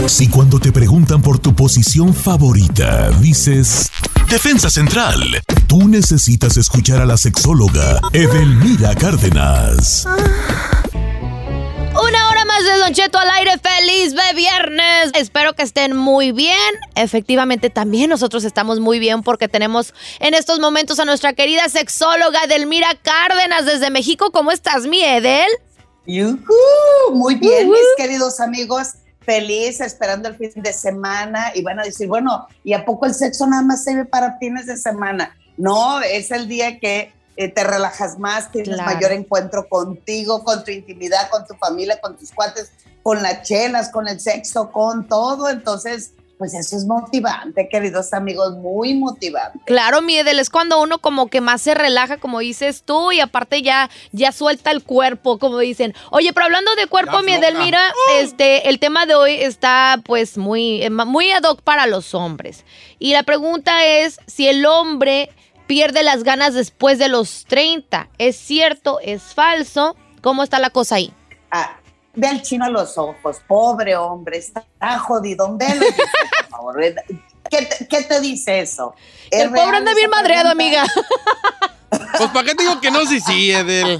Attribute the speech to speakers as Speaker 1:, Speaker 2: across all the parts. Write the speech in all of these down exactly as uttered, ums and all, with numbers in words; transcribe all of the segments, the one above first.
Speaker 1: Si cuando te preguntan por tu posición favorita, dices Defensa Central, tú necesitas escuchar a la sexóloga Edelmira Cárdenas.
Speaker 2: Una hora más de Don Cheto al aire. ¡Feliz de viernes! Espero que estén muy bien. Efectivamente, también nosotros estamos muy bien porque tenemos en estos momentos a nuestra querida sexóloga Edelmira Cárdenas desde México. ¿Cómo estás, mi Edel?
Speaker 3: ¡Yujú! Muy bien,
Speaker 2: uh-huh.
Speaker 3: mis queridos amigos. Feliz, esperando el fin de semana. Y van a decir, bueno, ¿y a poco el sexo nada más sirve para fines de semana? No, es el día que eh, te relajas más, tienes
Speaker 2: claro.
Speaker 3: mayor encuentro contigo, con tu intimidad, con tu familia, con tus cuates, con las chelas, con el sexo, con todo. Entonces, pues eso es motivante, queridos amigos, muy motivante.
Speaker 2: Claro, mi Edel, es cuando uno como que más se relaja, como dices tú, y aparte ya, ya suelta el cuerpo, como dicen. Oye, pero hablando de cuerpo, mi Edel, mira, este, el tema de hoy está pues muy, muy ad hoc para los hombres. Y la pregunta es si el hombre pierde las ganas después de los treinta. ¿Es cierto? ¿Es falso? ¿Cómo está la cosa ahí?
Speaker 3: Ah, ve al chino a los ojos, pobre hombre, está jodido. Velo, por favor. ¿Qué te, ¿Qué te dice eso?
Speaker 2: El pobre anda bien madreado, amiga.
Speaker 4: Pues ¿para qué te digo que no? Sí, sí, Edel.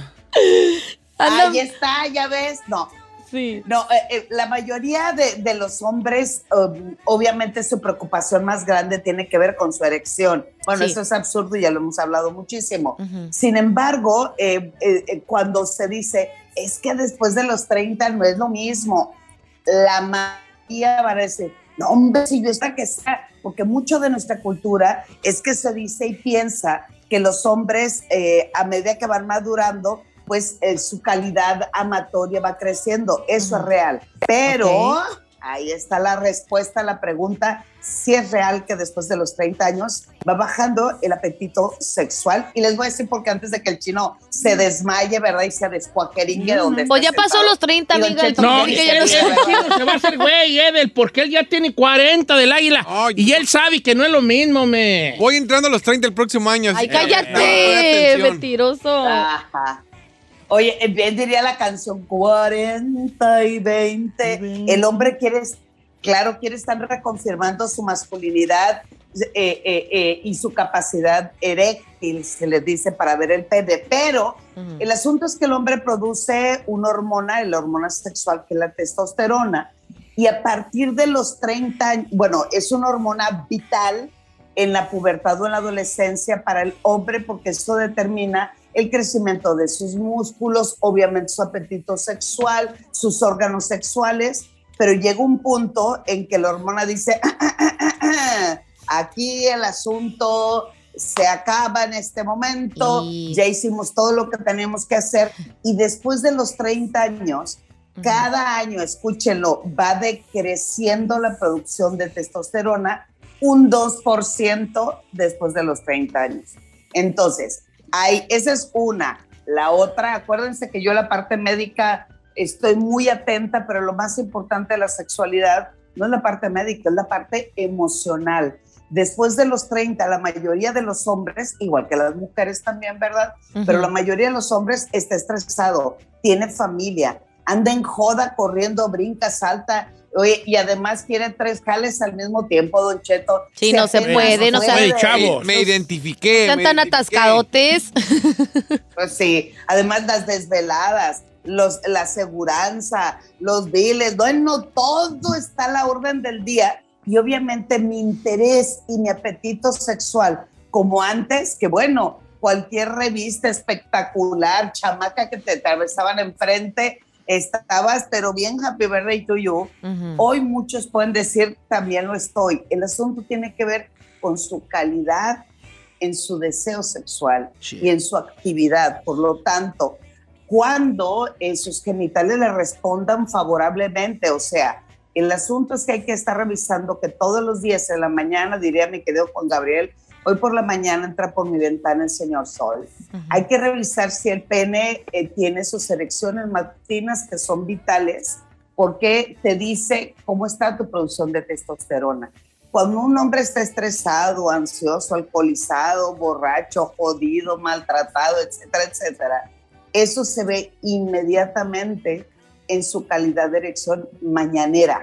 Speaker 3: Ahí está, ya ves. No.
Speaker 2: Sí.
Speaker 3: No, eh, eh, la mayoría de, de los hombres, um, obviamente su preocupación más grande tiene que ver con su erección. Bueno, sí. Eso es absurdo y ya lo hemos hablado muchísimo. Uh-huh. Sin embargo, eh, eh, cuando se dice, es que después de los treinta no es lo mismo, la mayoría va a decir, no, hombre, si yo está que sea, porque mucho de nuestra cultura es que se dice y piensa que los hombres, eh, a medida que van madurando, pues eh, su calidad amatoria va creciendo. Eso uh-huh. es real. Pero okay. ahí está la respuesta a la pregunta, si es real que después de los treinta años va bajando el apetito sexual. Y les voy a decir porque antes de que el chino se desmaye, ¿verdad? Y se descuaqueringue uh-huh. donde
Speaker 2: Pues ya
Speaker 3: sentado,
Speaker 2: pasó los treinta, amiga. El
Speaker 5: no, que ya el chino se va a hacer güey, Edel, porque él ya tiene cuarenta del águila. Ay, y él sabe que no es lo mismo, me.
Speaker 4: Voy entrando a los treinta el próximo año.
Speaker 2: Ay, cállate, eh, mentiroso.
Speaker 3: Ajá. Oye, bien diría la canción cuarenta y veinte. El hombre quiere, claro, quiere estar reconfirmando su masculinidad eh, eh, eh, y su capacidad eréctil, se les dice, para ver el pene. Pero uh-huh. el asunto es que el hombre produce una hormona, la hormona sexual, que es la testosterona. Y a partir de los treinta años, bueno, es una hormona vital en la pubertad o en la adolescencia para el hombre, porque eso determina el crecimiento de sus músculos, obviamente su apetito sexual, sus órganos sexuales, pero llega un punto en que la hormona dice, ah, ah, ah, ah, aquí el asunto se acaba en este momento, y... ya hicimos todo lo que teníamos que hacer, y después de los treinta años, uh-huh. cada año, escúchenlo, va decreciendo la producción de testosterona un dos por ciento después de los treinta años. Entonces, Ay, esa es una. La otra, acuérdense que yo la parte médica estoy muy atenta, pero lo más importante de la sexualidad no es la parte médica, es la parte emocional. Después de los treinta, la mayoría de los hombres, igual que las mujeres también, ¿verdad? Uh-huh. Pero la mayoría de los hombres está estresado, tiene familia, anda en joda, corriendo, brinca, salta. Oye, y además quiere tres jales al mismo tiempo, Don Cheto.
Speaker 2: Sí, no se puede, no se puede.
Speaker 4: Chavos, me identifiqué.
Speaker 2: Están tan atascadotes.
Speaker 3: Pues sí, además las desveladas, los, la aseguranza, los biles, bueno, todo está a la orden del día. Y obviamente mi interés y mi apetito sexual, como antes, que bueno, cualquier revista espectacular, chamaca que te atravesaban enfrente, estabas, pero bien happy birthday to you. Uh-huh. Hoy muchos pueden decir, también lo estoy. El asunto tiene que ver con su calidad en su deseo sexual sí. y en su actividad. Por lo tanto, cuando eh, sus genitales le respondan favorablemente, o sea, el asunto es que hay que estar revisando que todos los días en la mañana, diría mi querido Juan Gabriel, hoy por la mañana entra por mi ventana el señor Sol. Uh-huh. Hay que revisar si el pene eh, tiene sus erecciones matutinas que son vitales, porque te dice cómo está tu producción de testosterona. Cuando un hombre está estresado, ansioso, alcoholizado, borracho, jodido, maltratado, etcétera, etcétera, eso se ve inmediatamente en su calidad de erección mañanera.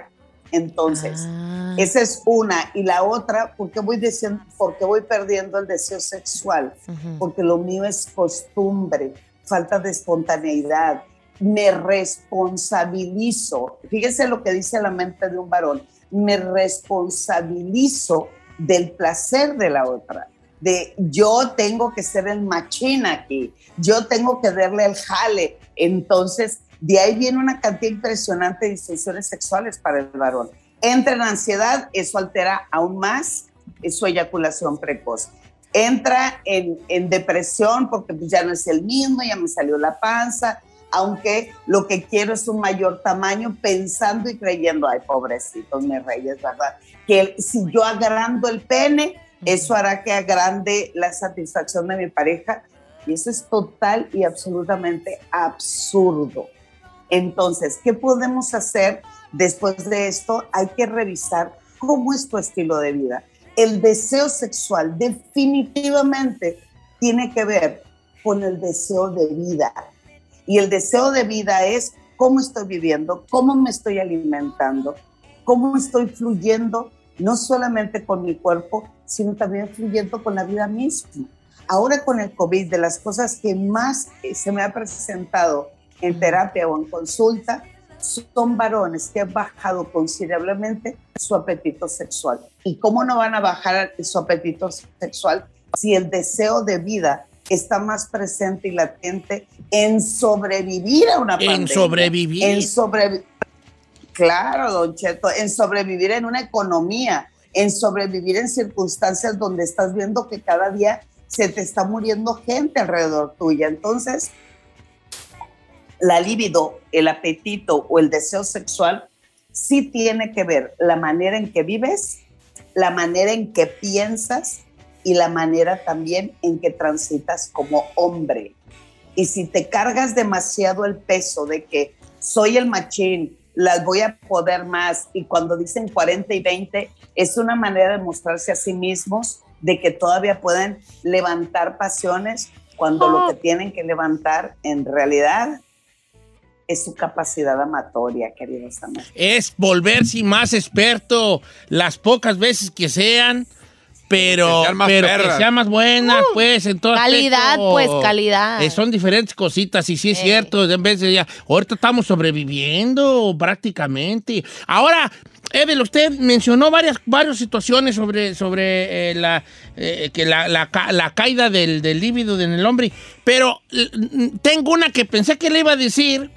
Speaker 3: Entonces,
Speaker 2: Ah.
Speaker 3: esa es una. Y la otra, ¿por qué voy, diciendo, por qué voy perdiendo el deseo sexual?
Speaker 2: Ujú.
Speaker 3: Porque lo mío es costumbre, falta de espontaneidad. Me responsabilizo. Fíjese lo que dice la mente de un varón. Me responsabilizo del placer de la otra. De yo tengo que ser el machín aquí. Yo tengo que darle el jale. Entonces, de ahí viene una cantidad impresionante de disfunciones sexuales para el varón. Entra en ansiedad, eso altera aún más su eyaculación precoz. Entra en, en depresión porque pues ya no es el mismo, ya me salió la panza, aunque lo que quiero es un mayor tamaño, pensando y creyendo, ay, pobrecitos mis reyes, ¿verdad? Que si yo agrando el pene, eso hará que agrande la satisfacción de mi pareja, y eso es total y absolutamente absurdo. Entonces, ¿qué podemos hacer después de esto? Hay que revisar cómo es tu estilo de vida. El deseo sexual definitivamente tiene que ver con el deseo de vida. Y el deseo de vida es cómo estoy viviendo, cómo me estoy alimentando, cómo estoy fluyendo, no solamente con mi cuerpo, sino también fluyendo con la vida misma. Ahora con el COVID, de las cosas que más se me ha presentado en terapia o en consulta, son varones que han bajado considerablemente su apetito sexual. ¿Y cómo no van a bajar su apetito sexual si el deseo de vida está más presente y latente en sobrevivir a una pandemia?
Speaker 5: En sobrevivir.
Speaker 3: En sobrevivir. Claro, don Cheto, en sobrevivir en una economía, en sobrevivir en circunstancias donde estás viendo que cada día se te está muriendo gente alrededor tuya. Entonces, la libido, el apetito o el deseo sexual sí tiene que ver la manera en que vives, la manera en que piensas y la manera también en que transitas como hombre. Y si te cargas demasiado el peso de que soy el machín, las voy a poder más, y cuando dicen cuarenta y veinte, es una manera de mostrarse a sí mismos de que todavía pueden levantar pasiones cuando lo que tienen que levantar en realidad es su capacidad amatoria, queridos amigos.
Speaker 5: Es volverse más experto las pocas veces que sean, pero
Speaker 4: Que sean más
Speaker 5: pero
Speaker 4: perras.
Speaker 5: que sean más buenas,
Speaker 2: Uh,
Speaker 5: pues, en todo
Speaker 2: calidad,
Speaker 5: aspecto.
Speaker 2: pues, calidad.
Speaker 5: Eh, son diferentes cositas, y sí es
Speaker 2: Eh.
Speaker 5: cierto, en vez de ya, ahorita estamos sobreviviendo prácticamente. Ahora, Edel, usted mencionó varias, varias situaciones sobre, sobre eh, la, eh, que la, la, ca- la caída del, del líbido en el hombre, pero l- tengo una que pensé que le iba a decir,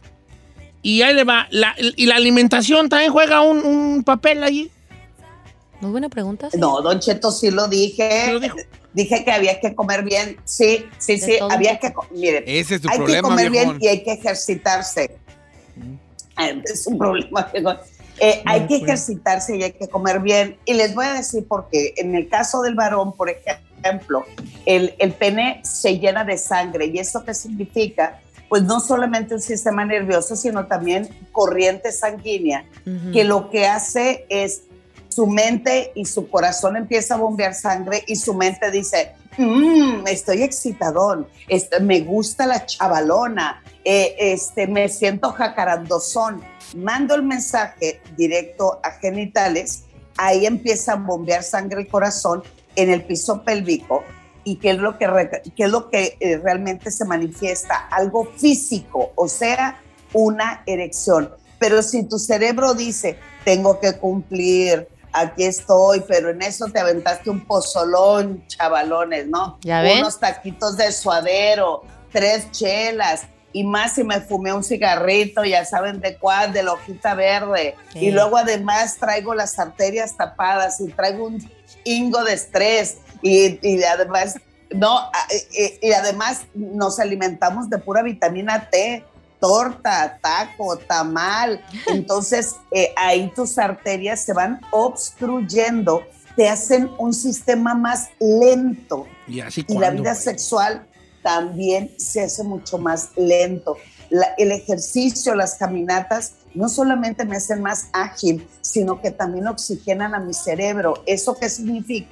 Speaker 5: y ahí le va. La, ¿Y la alimentación también juega un, un papel allí?
Speaker 2: Muy buena pregunta. ¿sí?
Speaker 3: No, don Cheto, sí lo dije.
Speaker 5: ¿Sí lo dijo?
Speaker 3: Dije que había que comer bien. Sí, sí,
Speaker 2: De
Speaker 3: sí,
Speaker 2: todo un
Speaker 3: había
Speaker 2: poco.
Speaker 3: que comer. Miren,
Speaker 4: Ese es tu
Speaker 3: hay
Speaker 4: problema,
Speaker 3: que comer
Speaker 4: viejón.
Speaker 3: bien y hay que ejercitarse. Eh, Es un problema, viejón. Eh, hay
Speaker 5: No,
Speaker 3: que
Speaker 5: pues.
Speaker 3: ejercitarse y hay que comer bien. Y les voy a decir por qué. En el caso del varón, por ejemplo, el, el pene se llena de sangre. ¿Y eso qué significa? Pues no solamente un sistema nervioso, sino también corriente sanguínea,
Speaker 2: Ujú.
Speaker 3: que lo que hace es su mente y su corazón empieza a bombear sangre y su mente dice, mmm, estoy excitadón, este, me gusta la chavalona, eh, este, me siento jacarandozón. Mando el mensaje directo a genitales, ahí empieza a bombear sangre el corazón en el piso pélvico. ¿Y qué es lo que, re- qué es lo que eh, realmente se manifiesta? Algo físico, o sea, una erección. Pero si tu cerebro dice, tengo que cumplir, aquí estoy, pero en eso te aventaste un pozolón, chavalones, ¿no?
Speaker 2: ¿Ya ven?
Speaker 3: Unos taquitos de suadero, tres chelas, y más si me fumé un cigarrito, ya saben de cuál, de la hojita verde.
Speaker 2: Sí.
Speaker 3: Y luego además traigo las arterias tapadas y traigo un chingo de estrés. Y, y además, no, y, y además nos alimentamos de pura vitamina T, torta, taco, tamal. Entonces, eh, ahí tus arterias se van obstruyendo, te hacen un sistema más lento.
Speaker 5: Y así
Speaker 3: Y la
Speaker 5: cuándo,
Speaker 3: vida
Speaker 5: güey?
Speaker 3: sexual también se hace mucho más lento. La- el ejercicio, las caminatas, no solamente me hacen más ágil, sino que también oxigenan a mi cerebro. ¿Eso qué significa?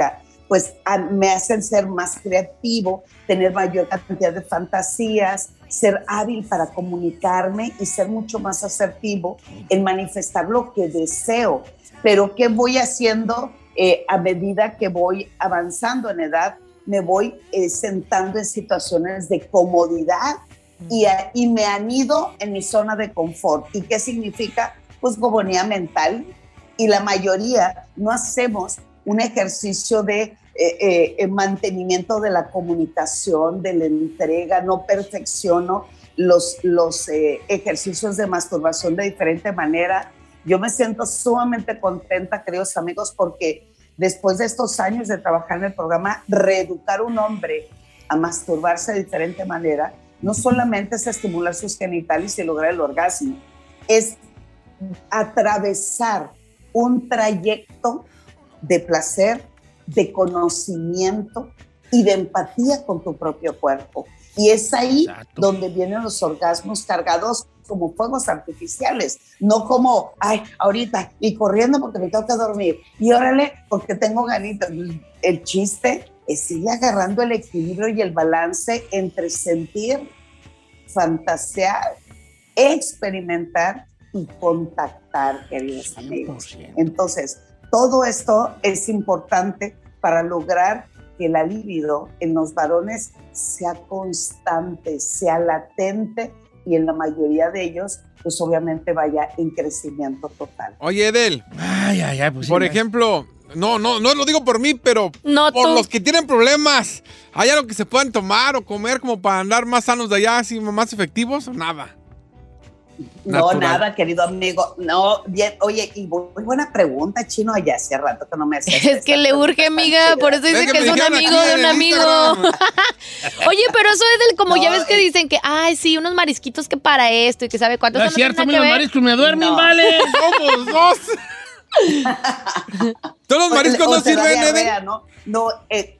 Speaker 3: pues a, me hacen ser más creativo, tener mayor cantidad de fantasías, ser hábil para comunicarme y ser mucho más asertivo en manifestar lo que deseo. Pero ¿qué voy haciendo eh, a medida que voy avanzando en edad? Me voy eh, sentando en situaciones de comodidad y, a, y me anido en mi zona de confort. ¿Y qué significa? Pues comunidad mental. Y la mayoría no hacemos un ejercicio de eh, eh, mantenimiento de la comunicación, de la entrega. No perfecciono los, los eh, ejercicios de masturbación de diferente manera. Yo me siento sumamente contenta, queridos amigos, porque después de estos años de trabajar en el programa, reeducar a un hombre a masturbarse de diferente manera, no solamente es estimular sus genitales y lograr el orgasmo, es atravesar un trayecto de placer, de conocimiento y de empatía con tu propio cuerpo. Y es ahí Exacto. donde vienen los orgasmos cargados como fuegos artificiales, no como, ay, ahorita, y corriendo porque me tengo que dormir, y órale, porque tengo ganitas. El chiste es ir agarrando el equilibrio y el balance entre sentir, fantasear, experimentar y contactar, queridos amigos. Entonces, todo esto es importante para lograr que la libido en los varones sea constante, sea latente, y en la mayoría de ellos, pues obviamente vaya en crecimiento total.
Speaker 4: Oye, Edel,
Speaker 5: ay, ay, ay, pues
Speaker 4: por
Speaker 5: sí,
Speaker 4: ejemplo, no, no, no lo digo por mí, pero
Speaker 2: no,
Speaker 4: por
Speaker 2: tú.
Speaker 4: los que tienen problemas, ¿hay algo que se puedan tomar o comer como para andar más sanos de allá, así más efectivos o nada?
Speaker 3: No,
Speaker 4: Natural.
Speaker 3: nada, querido amigo. No, bien, oye, y muy buena pregunta, Chino. Ya hace rato que no me hacías.
Speaker 2: Es que le urge, amiga, por eso dice
Speaker 4: Es que
Speaker 2: que
Speaker 4: me
Speaker 2: es un
Speaker 4: dijeron
Speaker 2: amigo
Speaker 4: aquí
Speaker 2: de
Speaker 4: en
Speaker 2: un
Speaker 4: el
Speaker 2: amigo.
Speaker 4: Instagram.
Speaker 2: Oye, pero eso es del, como
Speaker 3: No,
Speaker 2: ya ves que
Speaker 3: eh.
Speaker 2: dicen que, ay, sí, unos marisquitos que para esto y que sabe cuánto.
Speaker 5: No
Speaker 2: Eso
Speaker 5: es cierto, a mí
Speaker 2: tiene
Speaker 5: los
Speaker 2: nada que ver.
Speaker 5: mariscos me duermen,
Speaker 3: No.
Speaker 5: vale.
Speaker 4: Somos dos. ¿Todos los mariscos
Speaker 3: O
Speaker 4: no
Speaker 3: te da
Speaker 4: sirven,
Speaker 3: diarrea,
Speaker 4: Edel?
Speaker 3: ¿no? No, eh,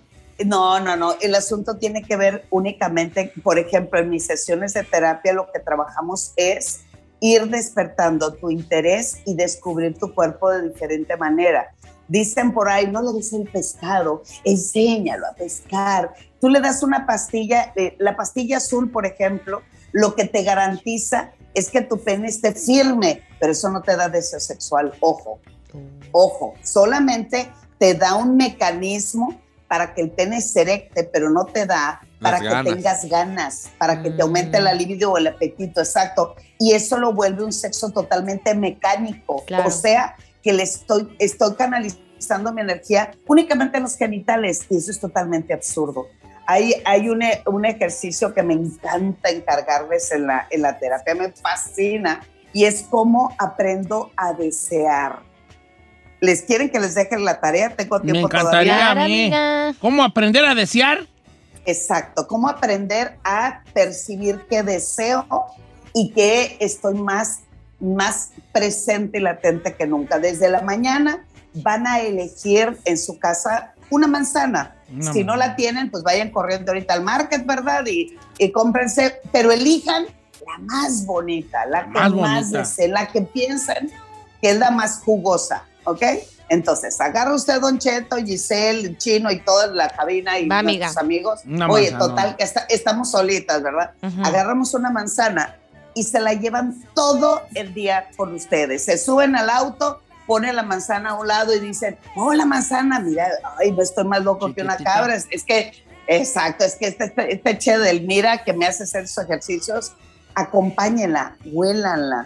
Speaker 3: no, no, no. El asunto tiene que ver únicamente, por ejemplo, en mis sesiones de terapia lo que trabajamos es ir despertando tu interés y descubrir tu cuerpo de diferente manera. Dicen por ahí, no le des el pescado, enséñalo a pescar. Tú le das una pastilla, eh, la pastilla azul, por ejemplo, lo que te garantiza es que tu pene esté firme, pero eso no te da deseo sexual. Ojo, ojo, solamente te da un mecanismo para que el pene se erecte, pero no te da para
Speaker 4: Las
Speaker 3: que
Speaker 4: ganas.
Speaker 3: tengas ganas, para que te aumente la libido o el apetito, exacto. Y eso lo vuelve un sexo totalmente mecánico.
Speaker 2: Claro.
Speaker 3: O sea, que le estoy, estoy canalizando mi energía únicamente en los genitales, y eso es totalmente absurdo. Hay, hay un, un ejercicio que me encanta encargarles en la, en la terapia, me fascina, y es cómo aprendo a desear. ¿Les quieren que les deje la tarea? Tengo
Speaker 5: Me
Speaker 3: tiempo
Speaker 5: encantaría
Speaker 3: todavía.
Speaker 5: a
Speaker 2: Claro,
Speaker 5: mí.
Speaker 2: amiga.
Speaker 5: ¿Cómo aprender a desear?
Speaker 3: Exacto, cómo aprender a percibir qué deseo y que estoy más, más presente y latente que nunca. Desde la mañana van a elegir en su casa una manzana.
Speaker 5: Una
Speaker 3: si no
Speaker 5: manzana.
Speaker 3: la tienen, pues vayan corriendo ahorita al market, ¿verdad? Y, y cómprense, pero elijan la más bonita, la que
Speaker 5: Más
Speaker 3: más,
Speaker 5: bonita.
Speaker 3: deseen, la que piensen que es la más jugosa, ¿ok? Entonces, agarra usted, Don Cheto, Giselle, Chino y toda la cabina y
Speaker 2: Va,
Speaker 3: nuestros
Speaker 2: amiga.
Speaker 3: amigos.
Speaker 5: Una
Speaker 3: Oye,
Speaker 5: manzana.
Speaker 3: total, que está- estamos solitas, ¿verdad?
Speaker 2: Ujú.
Speaker 3: Agarramos una manzana y se la llevan todo el día con ustedes. Se suben al auto, ponen la manzana a un lado y dicen, oh, la manzana, mira, ay, no estoy más loco que una
Speaker 5: Chiquitita.
Speaker 3: cabra. Es, es que, exacto, es que este, este, este che del mira que me hace hacer esos ejercicios, acompáñenla, huélanla,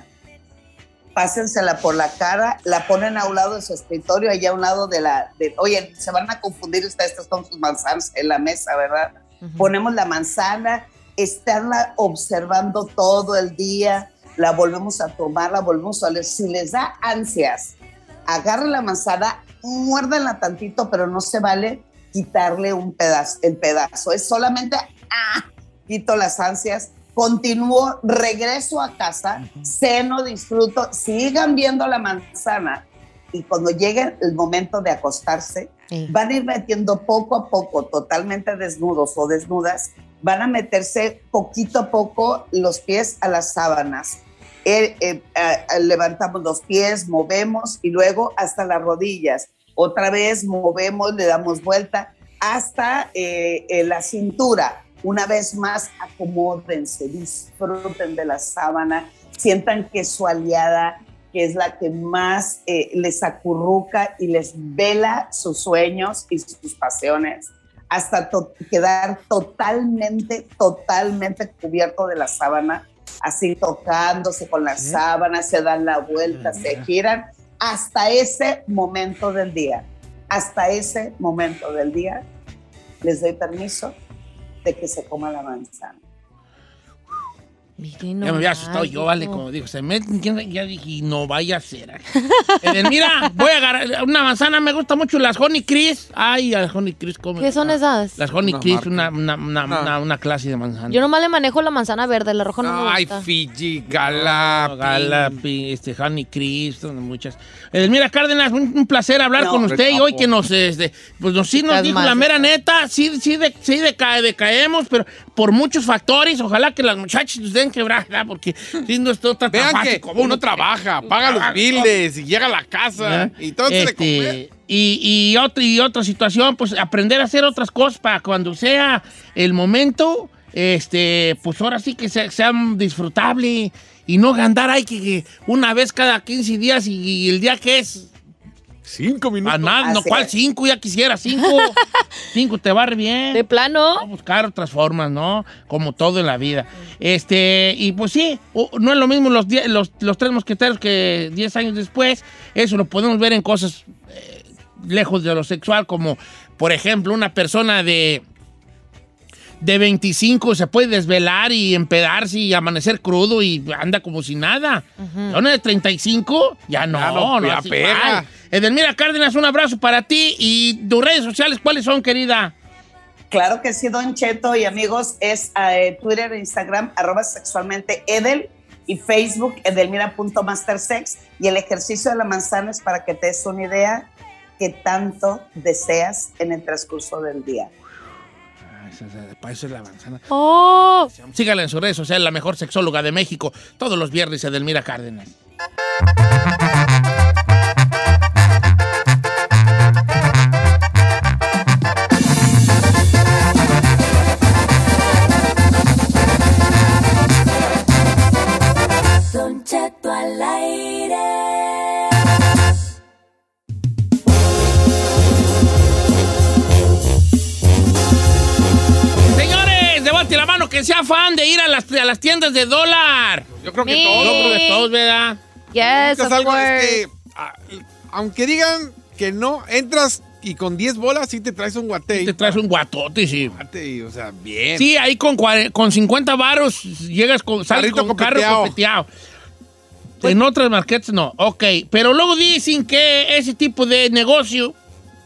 Speaker 3: pásensela por la cara, la ponen a un lado de su escritorio, allá a un lado de la, de, oye, se van a confundir ustedes con sus manzanas en la mesa, ¿verdad?
Speaker 2: Ujú.
Speaker 3: Ponemos la manzana, estarla observando todo el día, la volvemos a tomar, la volvemos a leer. Si les da ansias, agarren la manzana, muérdanla tantito, pero no se vale quitarle un pedazo, el pedazo, es solamente, ah, quito las ansias, continúo, regreso a casa, ceno, disfruto, sigan viendo la manzana y cuando llegue el momento de acostarse,
Speaker 2: Sí.
Speaker 3: van a ir metiendo poco a poco, totalmente desnudos o desnudas, van a meterse poquito a poco los pies a las sábanas. Eh, eh, eh, levantamos los pies, movemos y luego hasta las rodillas. otra vez movemos, le damos vuelta hasta eh, eh, la cintura. Una vez más, acomódense, disfruten de la sábana, sientan que su aliada, que es la que más eh, les acurruca y les vela sus sueños y sus pasiones, hasta to- quedar totalmente, totalmente cubierto de la sábana, así tocándose con la sábana, se dan la vuelta, se giran, hasta ese momento del día. Hasta ese momento del día les doy permiso de que se coma la manzana.
Speaker 2: Miren,
Speaker 5: Ya me había
Speaker 2: nomás,
Speaker 5: asustado yo, vale,
Speaker 2: hijo.
Speaker 5: como dijo, se meten, ya dije, no vaya a ser. Mira, voy a agarrar una manzana, me gusta mucho las Honey Crisp. Ay, las Honey Crisp, ¿cómo?
Speaker 2: ¿Qué son esas?
Speaker 5: Las Honey
Speaker 4: Una
Speaker 5: Crisp,
Speaker 4: marca.
Speaker 5: una, una, una,
Speaker 4: Ah.
Speaker 5: una, una clase de manzana.
Speaker 2: Yo nomás le manejo la manzana verde, la roja no me
Speaker 4: Ay,
Speaker 2: gusta.
Speaker 4: Fiji, Gala,
Speaker 5: Galapi, este, Honey Crisp, son muchas. Edelmira Cárdenas, un, un placer hablar
Speaker 3: No,
Speaker 5: con usted y
Speaker 4: capo.
Speaker 5: hoy que nos, este, pues nos, sí nos
Speaker 2: Chicas
Speaker 5: dijo
Speaker 2: más,
Speaker 5: la mera
Speaker 2: chicas.
Speaker 5: neta, sí, sí, de, sí deca- decaemos, pero por muchos factores, ojalá que las muchachas nos den quebrada, porque si no esto está tan
Speaker 4: Vean
Speaker 5: fácil
Speaker 4: que
Speaker 5: como
Speaker 4: uno trabaja, paga los biles y llega a la casa y todo se le come.
Speaker 5: Este, y, y, otra, y otra situación, pues aprender a hacer otras cosas para cuando sea el momento, este, pues ahora sí que sea, sea disfrutable y no andar ahí que, que una vez cada quince días y, y el día que es,
Speaker 4: Cinco minutos.
Speaker 5: a nada, no,
Speaker 3: Así
Speaker 5: ¿cuál
Speaker 3: es.
Speaker 5: cinco? Ya quisiera cinco. Cinco te va re bien.
Speaker 2: De plano.
Speaker 5: A buscar otras formas, ¿no? Como todo en la vida. Este, y pues sí, o- no es lo mismo los, die- los, los tres mosqueteros que diez años después. Eso lo podemos ver en cosas eh, lejos de lo sexual, como por ejemplo una persona de, de veinticinco se puede desvelar y empedarse y amanecer crudo y anda como si nada. Y una de treinta y cinco, ya no,
Speaker 4: Ya no,
Speaker 5: no,
Speaker 4: ya
Speaker 5: así
Speaker 4: pega.
Speaker 5: igual. Edelmira Cárdenas, un abrazo para ti. Y tus redes sociales, ¿cuáles son, querida?
Speaker 3: Claro que sí, Don Cheto y amigos, es eh, Twitter e Instagram, arroba sexualmente Edel, y Facebook, edelmira.mastersex. Y el ejercicio de la manzana es para que te des una idea que tanto deseas en el transcurso del día.
Speaker 5: Ah, esa- esa- Para eso es la manzana.
Speaker 2: Oh,
Speaker 5: Sígala en sus redes sociales, la mejor sexóloga de México, todos los viernes, Edelmira Cárdenas.
Speaker 6: Don Cheto al aire.
Speaker 5: Señores, levante la mano que sea fan de ir a las, a las tiendas de dólar.
Speaker 4: Yo creo que
Speaker 2: Sí.
Speaker 5: Yo
Speaker 4: todo.
Speaker 5: creo que todos, ¿verdad?
Speaker 2: yes,
Speaker 4: Buscas
Speaker 2: of
Speaker 4: algo,
Speaker 2: course.
Speaker 4: es que, ah, aunque digan que no, entras y con diez bolas sí te traes un guate.
Speaker 5: Te traes un guatote, sí.
Speaker 4: Guate, o sea, bien.
Speaker 5: Sí, ahí con, cuare- con cincuenta varos llegas con, sales
Speaker 4: Carrito
Speaker 5: con carro
Speaker 4: copeteado.
Speaker 5: copeteado. En otras marquetas no, ok. Pero luego dicen que ese tipo de negocio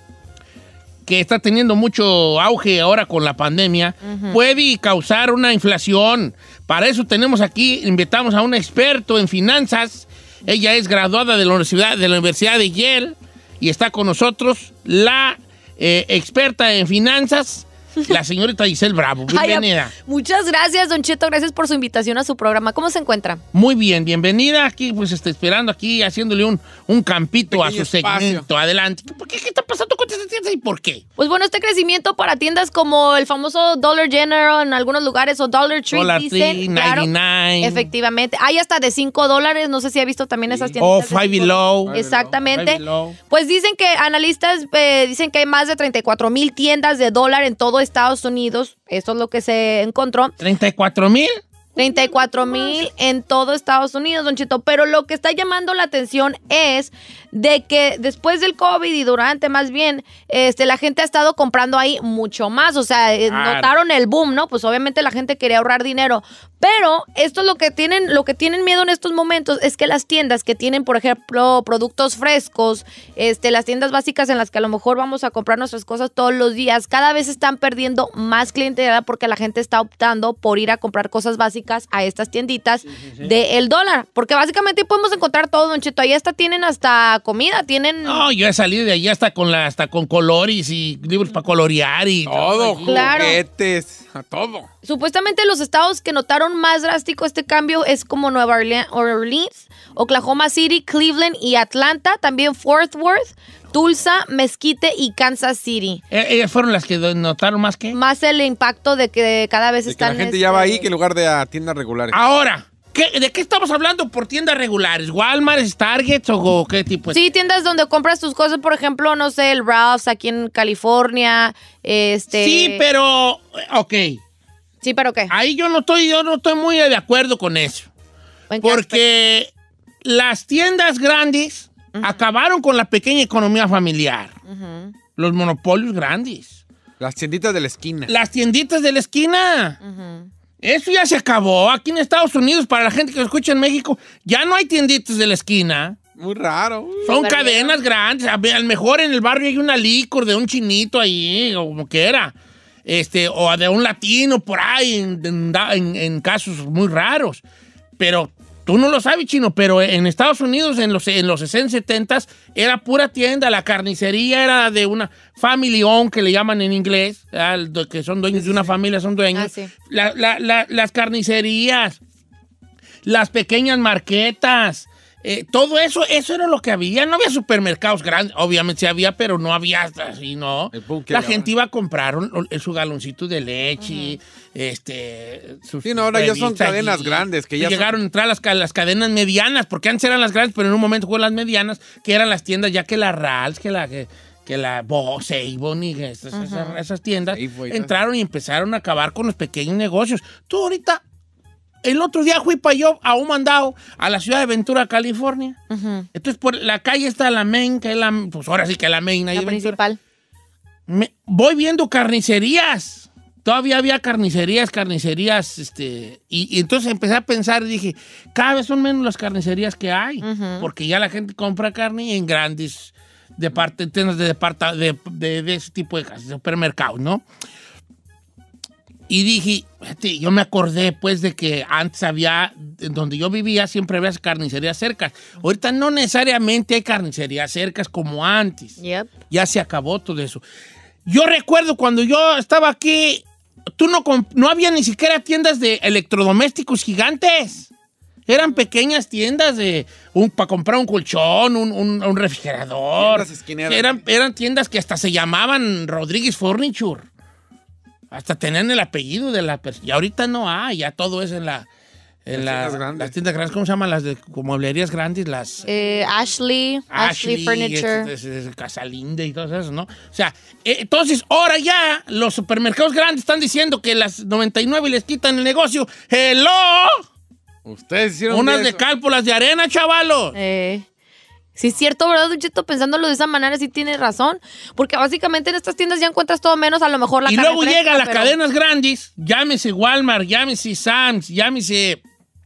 Speaker 5: que está teniendo mucho auge ahora con la pandemia, puede causar una inflación. Para eso tenemos aquí, invitamos a un experto en finanzas. Ella es graduada de la Universidad de, la Universidad de Yale y está con nosotros la eh, experta en finanzas, la señorita Giselle Bravo.
Speaker 2: Ay,
Speaker 5: Bienvenida.
Speaker 2: muchas gracias, Don Cheto. Gracias por su invitación a su programa. ¿Cómo se encuentra?
Speaker 5: Muy bien, bienvenida aquí, pues está esperando aquí, haciéndole un, un campito a su
Speaker 4: Pequeño espacio.
Speaker 5: segmento. Adelante. ¿Por qué? ¿Qué está pasando con estas tiendas y por qué?
Speaker 2: Pues bueno, este crecimiento para tiendas como el famoso Dollar General en algunos lugares o Dollar Tree,
Speaker 5: Dollar
Speaker 2: dicen,
Speaker 5: Tree,
Speaker 2: claro,
Speaker 5: noventa y nueve.
Speaker 2: efectivamente. Hay hasta de cinco dólares, no sé si ha visto también esas tiendas.
Speaker 5: O Five Below.
Speaker 2: Exactamente.
Speaker 5: Five Below.
Speaker 2: Pues dicen que analistas eh, dicen que hay más de treinta y cuatro mil tiendas de dólar en todo Estados Unidos. Esto es lo que se encontró.
Speaker 5: ¿treinta y cuatro mil?
Speaker 2: treinta y cuatro mil en todo Estados Unidos, Don Cheto. Pero lo que está llamando la atención es de que después del COVID y durante más bien, este, la gente ha estado comprando ahí mucho más. O sea, eh,
Speaker 5: Claro.
Speaker 2: notaron el boom, ¿no? Pues obviamente la gente quería ahorrar dinero. Pero esto es lo que tienen, lo que tienen miedo en estos momentos es que las tiendas que tienen, por ejemplo, productos frescos, este, las tiendas básicas en las que a lo mejor vamos a comprar nuestras cosas todos los días, cada vez están perdiendo más clientela porque la gente está optando por ir a comprar cosas básicas a estas tienditas del dólar. Porque básicamente podemos encontrar todo, Don Cheto. Ahí hasta tienen hasta comida, tienen...
Speaker 5: No, yo he salido de allí hasta con, la, hasta con colores y libros para colorear y
Speaker 4: Todo,
Speaker 5: allí.
Speaker 2: Claro.
Speaker 4: juguetes, a todo.
Speaker 2: Supuestamente los estados que notaron más drástico este cambio es como Nueva Orle- Orleans, Oklahoma City, Cleveland y Atlanta, también Fort Worth, Tulsa, Mesquite y Kansas City.
Speaker 5: Eh, Ellas fueron las que notaron más que.
Speaker 2: Más el impacto de que cada vez
Speaker 4: De que
Speaker 2: están...
Speaker 4: la gente
Speaker 2: este,
Speaker 4: ya va ahí que en lugar de a tiendas regulares.
Speaker 5: Ahora, ¿qué- ¿de qué estamos hablando por tiendas regulares? ¿Walmart, Target o qué tipo?
Speaker 2: Sí, tiendas donde compras tus cosas, por ejemplo, no sé, el Ralph's aquí en California, este...
Speaker 5: Sí, pero, ok.
Speaker 2: Sí, pero ¿qué?
Speaker 5: Ahí yo no estoy, yo no estoy muy de acuerdo con eso.
Speaker 2: ¿En qué
Speaker 5: Porque las tiendas grandes acabaron con la pequeña economía familiar.
Speaker 2: Ujú,
Speaker 5: Los monopolios grandes.
Speaker 4: Las tienditas de la esquina.
Speaker 5: Las tienditas de la esquina.
Speaker 2: ujú.
Speaker 5: Eso ya se acabó. Aquí en Estados Unidos, para la gente que lo escucha en México, ya no hay tienditas de la esquina.
Speaker 4: Muy raro.
Speaker 5: Son
Speaker 2: ¿La
Speaker 5: cadenas grandes. A ver, a lo mejor en el barrio hay una licor de un chinito ahí, o como quiera. Este, o de un latino por ahí, en, en- en- en casos muy raros. Pero tú no lo sabes, chino, pero en Estados Unidos en los, en los sesenta, setenta era pura tienda. La carnicería era de una family owned, que le llaman en inglés, ¿verdad? Que son dueños de una familia, son dueños.
Speaker 2: Ah, sí.
Speaker 5: La- la- la- las carnicerías, las pequeñas marquetas, eh, todo eso, eso era lo que había. No había supermercados grandes, obviamente sí había, pero no había así, ¿no?
Speaker 4: El boom que
Speaker 5: La
Speaker 4: había
Speaker 5: gente iba a comprar un- un- su galoncito de leche, este... sus
Speaker 4: Sí, no, ahora ya son
Speaker 5: huevitos
Speaker 4: cadenas
Speaker 5: allí.
Speaker 4: grandes, que ya son-
Speaker 5: Llegaron a entrar las, ca- las cadenas medianas, porque antes eran las grandes, pero en un momento fueron las medianas, que eran las tiendas ya que la Ralphs, que la... Que, que la Bo, Avon y esas, esas- esas tiendas
Speaker 4: Safeway, ¿no?
Speaker 5: entraron y empezaron a acabar con los pequeños negocios. Tú ahorita, el otro día fui para yo a un mandado a la ciudad de Ventura, California.
Speaker 2: Ujú.
Speaker 5: Entonces, por la calle está la Main, que es la, pues ahora sí que la Main. Ahí
Speaker 2: La
Speaker 5: de Ventura.
Speaker 2: principal.
Speaker 5: Me- voy viendo carnicerías. Todavía había carnicerías, carnicerías, este... Y, y entonces empecé a pensar y dije, cada vez son menos las carnicerías que hay.
Speaker 2: Ujú.
Speaker 5: Porque ya la gente compra carne en grandes depart- tiendas de, departa- de, de- de ese tipo de casas, de supermercados, ¿no? Y dije, fíjate, yo me acordé pues de que antes había, en donde yo vivía, siempre había carnicerías cercas. Ahorita no necesariamente hay carnicerías cercas como antes.
Speaker 2: Yep.
Speaker 5: Ya se acabó todo eso. Yo recuerdo cuando yo estaba aquí, tú no, comp- no había ni siquiera tiendas de electrodomésticos gigantes. Eran pequeñas tiendas de un, para comprar un colchón, un, un- un refrigerador.
Speaker 4: Tiendas esquineras.
Speaker 5: Eran, eran tiendas que hasta se llamaban Rodríguez Furniture. Hasta tenían el apellido de la persona. Y ahorita no hay, ya todo es en la... En
Speaker 4: Las
Speaker 5: la-
Speaker 4: tiendas grandes.
Speaker 5: las tiendas grandes, ¿cómo se llaman? Las de como mueblerías grandes, las...
Speaker 2: Eh, Ashley, Ashley, Furniture.
Speaker 5: es- es- es Casalinde y todo eso, ¿no? O sea, eh, entonces, ahora ya los supermercados grandes están diciendo que las noventa y nueve les quitan el negocio. ¡Hello!
Speaker 4: Ustedes hicieron
Speaker 5: Unas
Speaker 4: de
Speaker 5: de
Speaker 4: eso.
Speaker 5: cálpulas de arena, chavalos.
Speaker 2: Eh, sí, es cierto, ¿verdad, Don Cheto? Pensándolo de esa manera, sí tienes razón. Porque básicamente en estas tiendas ya encuentras todo menos, a lo mejor la
Speaker 5: Y
Speaker 2: carne
Speaker 5: luego
Speaker 2: fresca,
Speaker 5: llegan las
Speaker 2: pero-
Speaker 5: cadenas grandes, llámese Walmart, llámese Sam's, llámese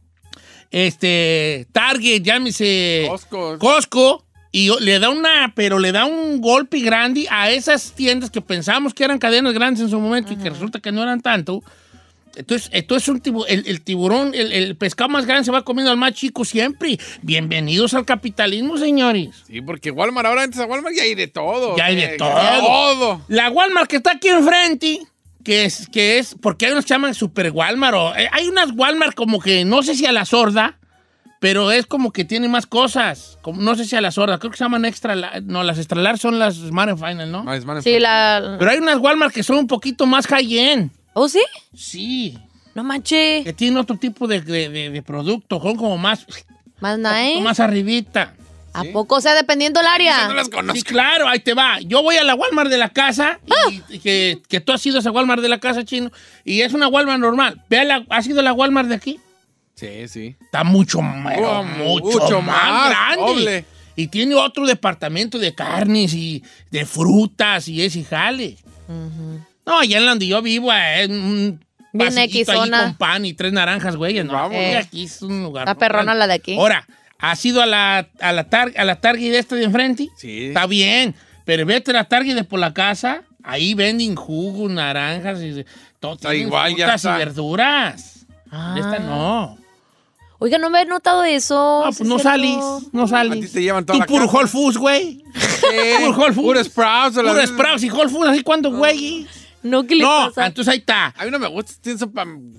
Speaker 5: este, Target, llámese
Speaker 4: Costco.
Speaker 5: Costco, y le da una, pero le da un golpe grande a esas tiendas que pensamos que eran cadenas grandes en su momento y que resulta que no eran tanto. Entonces, esto es un tibu- el, el tiburón, el, el pescado más grande se va comiendo al más chico siempre. Bienvenidos al capitalismo, señores.
Speaker 4: Sí, porque Walmart, ahora antes a Walmart ya hay de todo.
Speaker 5: Ya hay de
Speaker 4: Eh,
Speaker 5: todo.
Speaker 4: todo.
Speaker 5: La Walmart que está aquí enfrente, que es, que es, porque hay unos que llaman Super Walmart, o, eh, hay unas Walmart como que, no sé si a la sorda, pero es como que tiene más cosas. Como, no sé si a la sorda, creo que se llaman extra, la- no, las extra large son las Smart and Final, ¿no?
Speaker 4: No, es man-
Speaker 2: Sí, la...
Speaker 5: Pero hay unas Walmart que son un poquito más high-end.
Speaker 2: ¿Oh, sí?
Speaker 5: Sí,
Speaker 2: No manches.
Speaker 5: que tienen otro tipo de, de, de- de producto, son como más,
Speaker 2: Más
Speaker 5: un poquito
Speaker 2: nice.
Speaker 5: más arribita.
Speaker 2: ¿A poco? O sea, dependiendo del área.
Speaker 4: No las conozco.
Speaker 5: Sí, claro, ahí te va. Yo voy a la Walmart de la casa, y, y que, que tú has ido a esa Walmart de la casa, chino, y es una Walmart normal. Vea la, ¿has ido a la Walmart de aquí?
Speaker 4: Sí, sí.
Speaker 5: Está mucho, más,
Speaker 4: Oh,
Speaker 5: mucho,
Speaker 4: mucho
Speaker 5: más,
Speaker 4: más,
Speaker 5: grande.
Speaker 4: doble.
Speaker 5: Y tiene otro departamento de carnes y de frutas y ese jale. No, allá en donde yo vivo es un
Speaker 2: Bien
Speaker 5: pasillito allí
Speaker 2: equisona.
Speaker 5: con pan y tres naranjas, güey. No,
Speaker 4: Vámonos.
Speaker 5: Eh, aquí es un lugar.
Speaker 2: Está perrona la de aquí.
Speaker 5: Ahora, ¿has ido a la, a la, tar, a la Target de esta de enfrente?
Speaker 4: Sí.
Speaker 5: Está bien, pero vete a la Target de por la casa, ahí venden jugos, naranjas y todo.
Speaker 4: Está
Speaker 5: tienen
Speaker 4: igual, ya
Speaker 5: frutas y
Speaker 4: está.
Speaker 5: verduras.
Speaker 2: Ah.
Speaker 5: Esta no.
Speaker 2: Oiga, no me he notado eso.
Speaker 5: No,
Speaker 2: ¿sí
Speaker 5: pues no
Speaker 2: es cierto?
Speaker 5: salís, no salís.
Speaker 4: A ti te llevan toda
Speaker 5: Tú
Speaker 4: la
Speaker 5: puro
Speaker 4: casa.
Speaker 5: Whole Foods, güey. Puro Whole Foods.
Speaker 4: Puro Sprouts. o
Speaker 5: Puro
Speaker 4: las-
Speaker 5: Sprouts y Whole Foods, ¿así cuándo, güey?
Speaker 2: No, ¿qué le
Speaker 5: No,
Speaker 2: pasa?
Speaker 5: entonces ahí está.
Speaker 4: A mí no me gusta. Tiene sopa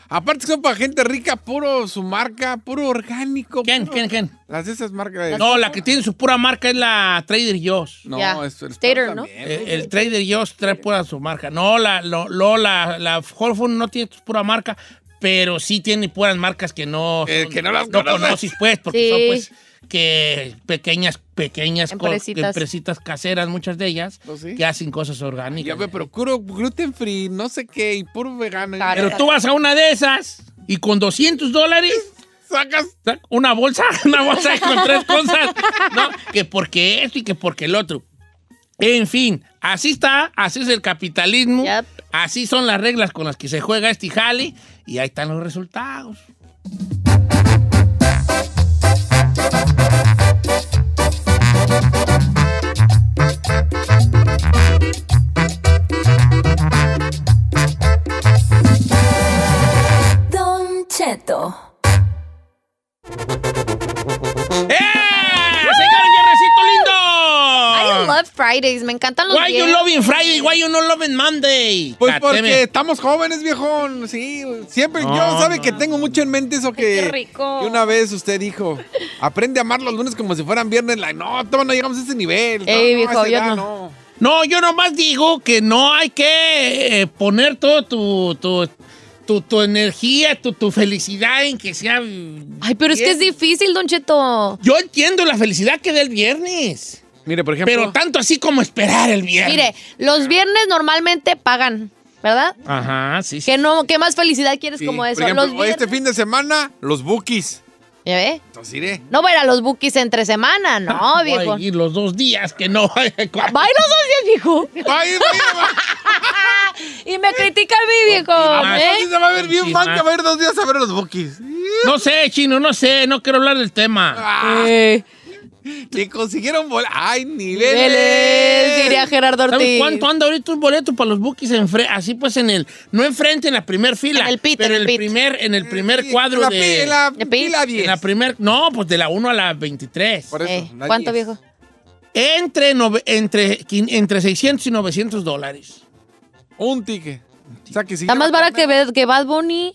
Speaker 4: Aparte son para gente rica, puro su marca, puro orgánico.
Speaker 5: ¿Quién,
Speaker 4: puro-
Speaker 5: quién, quién?
Speaker 4: Las de esas marcas. De...
Speaker 5: No, la que tiene su pura marca es la Trader Joe's.
Speaker 4: No,
Speaker 2: Ya.
Speaker 4: es, es
Speaker 2: Stater, ¿no?
Speaker 4: también.
Speaker 5: El, el Trader Joe's trae pura su marca. No, la, lo, lo- la, la Whole Foods no tiene su pura marca, pero sí tiene puras marcas que no,
Speaker 4: Eh,
Speaker 5: son-
Speaker 4: que no las conoces.
Speaker 5: conoces, pues, porque
Speaker 2: Sí.
Speaker 5: son, pues, que pequeñas, pequeñas co-
Speaker 2: Empresitas.
Speaker 5: empresitas caseras, muchas de ellas,
Speaker 4: ¿Oh, sí?
Speaker 5: que hacen cosas orgánicas.
Speaker 4: Ya ve, pero puro gluten free, no sé qué, y puro vegano.
Speaker 2: Claro.
Speaker 5: Pero tú vas a una de esas y con doscientos dólares
Speaker 4: Sacas.
Speaker 5: sac- una bolsa, una bolsa con tres cosas, ¿no? Que porque esto y que porque el otro. En fin, así está, así es el capitalismo,
Speaker 2: Yep.
Speaker 5: así son las reglas con las que se juega este jale y ahí están los resultados.
Speaker 6: Don Cheto.
Speaker 5: ¡Eh! ¡Señor Viernesito lindo!
Speaker 2: I love Fridays. Me encantan los
Speaker 5: Why you
Speaker 2: viernes.
Speaker 5: loving Friday? Why you not loving Monday?
Speaker 4: Pues
Speaker 5: Cateme.
Speaker 4: porque estamos jóvenes, viejón. Sí, siempre
Speaker 5: No,
Speaker 4: yo sabe
Speaker 5: no,
Speaker 4: que
Speaker 5: no.
Speaker 4: tengo mucho en mente eso que,
Speaker 2: Qué rico.
Speaker 4: que una vez usted dijo. Aprende a amar los lunes como si fueran viernes. Like, no, todavía no llegamos a ese nivel.
Speaker 2: Ey,
Speaker 4: no,
Speaker 2: viejo,
Speaker 4: a esa
Speaker 2: yo
Speaker 4: edad,
Speaker 2: no.
Speaker 5: No, yo nomás digo que no hay que eh, poner todo tu, tu, tu, tu energía, tu, tu felicidad en que sea...
Speaker 2: Ay, pero es que es difícil, Don Cheto.
Speaker 5: Yo entiendo la felicidad que da el viernes,
Speaker 4: Mire, por ejemplo.
Speaker 5: pero tanto así como esperar el viernes.
Speaker 2: Mire, los viernes normalmente pagan, ¿verdad?
Speaker 5: Ajá, sí, sí.
Speaker 2: ¿Qué, no, ¿Qué más felicidad quieres
Speaker 4: sí,
Speaker 2: como
Speaker 4: por
Speaker 2: eso?
Speaker 4: ejemplo,
Speaker 2: los viernes,
Speaker 4: este fin de semana, los bookies.
Speaker 2: ¿Ya ve?
Speaker 4: Entonces iré.
Speaker 2: No va a ir a los bookies entre semana, no,
Speaker 5: Voy
Speaker 2: viejo.
Speaker 5: a ir los dos días que no.
Speaker 2: Va a ir los dos días, viejo.
Speaker 4: Vaya, vaya,
Speaker 2: Y me critica a mí, viejo.
Speaker 5: Ah,
Speaker 2: ¿eh?
Speaker 4: vaya. Se va a ver bien
Speaker 5: Sí,
Speaker 4: fan
Speaker 5: ma.
Speaker 4: que va a ir dos días a ver a los bookies.
Speaker 5: No sé, Chino, no sé, no quiero hablar del tema.
Speaker 4: Ah,
Speaker 2: Eh,
Speaker 4: que consiguieron bola. ¡Ay, niveles!
Speaker 2: niveles, diría Gerardo
Speaker 5: ¿Sabes
Speaker 2: Ortiz.
Speaker 5: cuánto anda ahorita un boleto para los bookies? Enfre- así pues en el, no enfrente, en la primer fila.
Speaker 2: En el pit,
Speaker 5: pero
Speaker 2: en el
Speaker 5: en el
Speaker 2: pit.
Speaker 5: primer, en el primer
Speaker 4: Sí,
Speaker 5: cuadro
Speaker 4: en la,
Speaker 5: de.
Speaker 4: pi- en la
Speaker 2: de pi-
Speaker 4: fila
Speaker 5: en
Speaker 4: diez.
Speaker 5: la primer, no, pues de la uno a la veintitrés.
Speaker 4: Por eso,
Speaker 2: Eh,
Speaker 4: la
Speaker 2: ¿Cuánto,
Speaker 4: diez.
Speaker 2: viejo?
Speaker 5: Entre, nove- entre, quin- entre seiscientos y novecientos dólares.
Speaker 4: Un ticket. O sea, que si
Speaker 2: Está más
Speaker 4: lleva-
Speaker 2: barata que, Bad- que Bad Bunny.